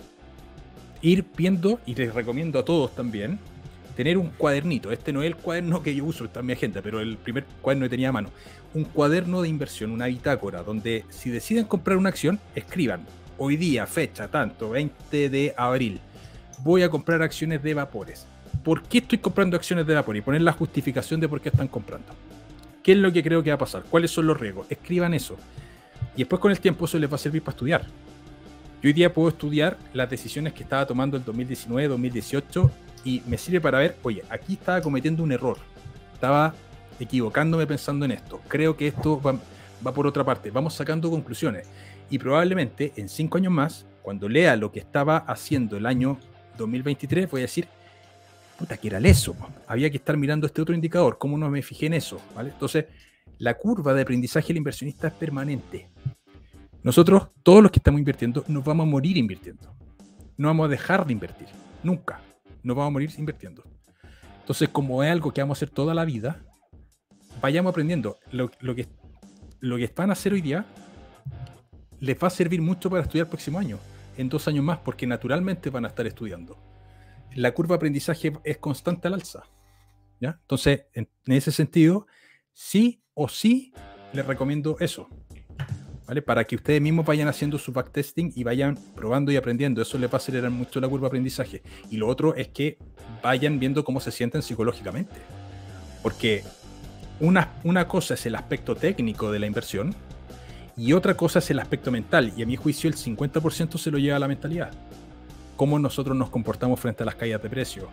ir viendo, y les recomiendo a todos también, tener un cuadernito. Este no es el cuaderno que yo uso, está en mi agenda, pero el primer cuaderno que tenía a mano. Un cuaderno de inversión, una bitácora, donde si deciden comprar una acción, escriban, hoy día, fecha, tanto, 20 de abril, voy a comprar acciones de Vapores. ¿Por qué estoy comprando acciones de Vapores? Y poner la justificación de por qué están comprando. ¿Qué es lo que creo que va a pasar? ¿Cuáles son los riesgos? Escriban eso. Y después con el tiempo eso les va a servir para estudiar. Yo hoy día puedo estudiar las decisiones que estaba tomando en 2019, 2018 y me sirve para ver, oye, aquí estaba cometiendo un error. Estaba equivocándome pensando en esto. Creo que esto va por otra parte. Vamos sacando conclusiones. Y probablemente en 5 años más, cuando lea lo que estaba haciendo el año 2023, voy a decir, puta, que era eso. Había que estar mirando este otro indicador. ¿Cómo no me fijé en eso? ¿Vale? Entonces, la curva de aprendizaje del inversionista es permanente. Nosotros, todos los que estamos invirtiendo, nos vamos a morir invirtiendo. No vamos a dejar de invertir. Nunca. Nos vamos a morir invirtiendo. Entonces, como es algo que vamos a hacer toda la vida, vayamos aprendiendo. Lo que van a hacer hoy día les va a servir mucho para estudiar el próximo año, en 2 años más, porque naturalmente van a estar estudiando. La curva de aprendizaje es constante al alza, ¿ya? Entonces, en ese sentido, sí o sí les recomiendo eso, ¿vale? Para que ustedes mismos vayan haciendo su backtesting y vayan probando y aprendiendo. Eso les va a acelerar mucho la curva de aprendizaje. Y lo otro es que vayan viendo cómo se sienten psicológicamente. Porque una cosa es el aspecto técnico de la inversión y otra cosa es el aspecto mental. Y a mi juicio el 50% se lo lleva a la mentalidad. Cómo nosotros nos comportamos frente a las caídas de precio.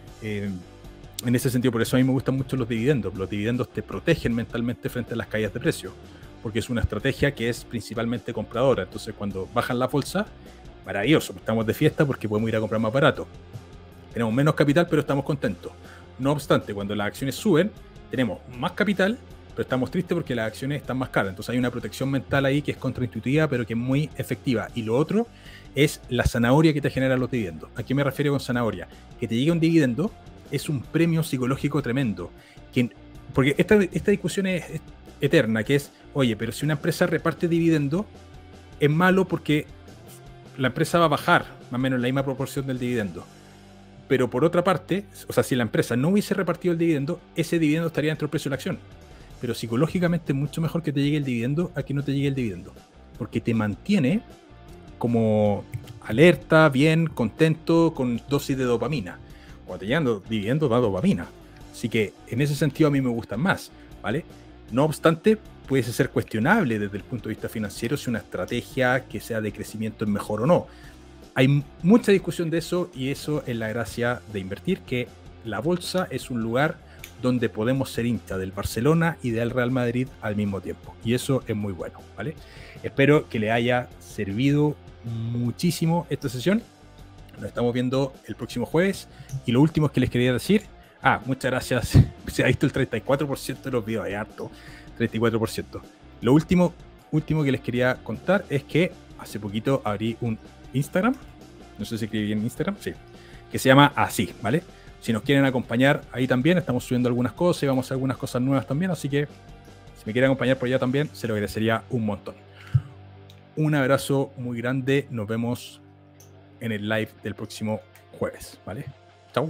En ese sentido, por eso a mí me gustan mucho los dividendos. Los dividendos te protegen mentalmente frente a las caídas de precio, porque es una estrategia que es principalmente compradora. Entonces, cuando bajan la bolsa, maravilloso, estamos de fiesta porque podemos ir a comprar más barato. Tenemos menos capital, pero estamos contentos. No obstante, cuando las acciones suben, tenemos más capital, pero estamos tristes porque las acciones están más caras. Entonces hay una protección mental ahí que es contraintuitiva, pero que es muy efectiva. Y lo otro es la zanahoria que te generan los dividendos. ¿A qué me refiero con zanahoria? Que te llegue un dividendo es un premio psicológico tremendo. Porque esta discusión es eterna, que es, oye, pero si una empresa reparte dividendo, es malo porque la empresa va a bajar más o menos la misma proporción del dividendo. Pero por otra parte, o sea, si la empresa no hubiese repartido el dividendo, ese dividendo estaría dentro del precio de la acción. Pero psicológicamente es mucho mejor que te llegue el dividendo a que no te llegue el dividendo. Porque te mantiene como alerta, bien, contento, con dosis de dopamina. Cuando te llegan los dividendos da dopamina. Así que en ese sentido a mí me gustan más, ¿vale? No obstante, puede ser cuestionable desde el punto de vista financiero si una estrategia que sea de crecimiento es mejor o no. Hay mucha discusión de eso y eso es la gracia de invertir, que la bolsa es un lugar donde podemos ser hincha del Barcelona y del Real Madrid al mismo tiempo. Y eso es muy bueno, ¿vale? Espero que le haya servido muchísimo esta sesión. Nos estamos viendo el próximo jueves. Y lo último que les quería decir, muchas gracias. Se ha visto el 34% de los videos, es harto, 34%. Lo último que les quería contar es que hace poquito abrí un Instagram, no sé si escribí en Instagram, sí, que se llama así, ¿vale? Si nos quieren acompañar ahí también, estamos subiendo algunas cosas y vamos a hacer algunas cosas nuevas también, así que si me quieren acompañar por allá también, se lo agradecería un montón. Un abrazo muy grande, nos vemos en el live del próximo jueves, ¿vale? Chau.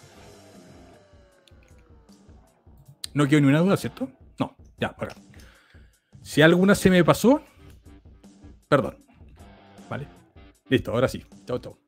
No quedó ni una duda, ¿cierto? No, ya, acá. Si alguna se me pasó, perdón, ¿vale? Listo, ahora sí. Chau, chau.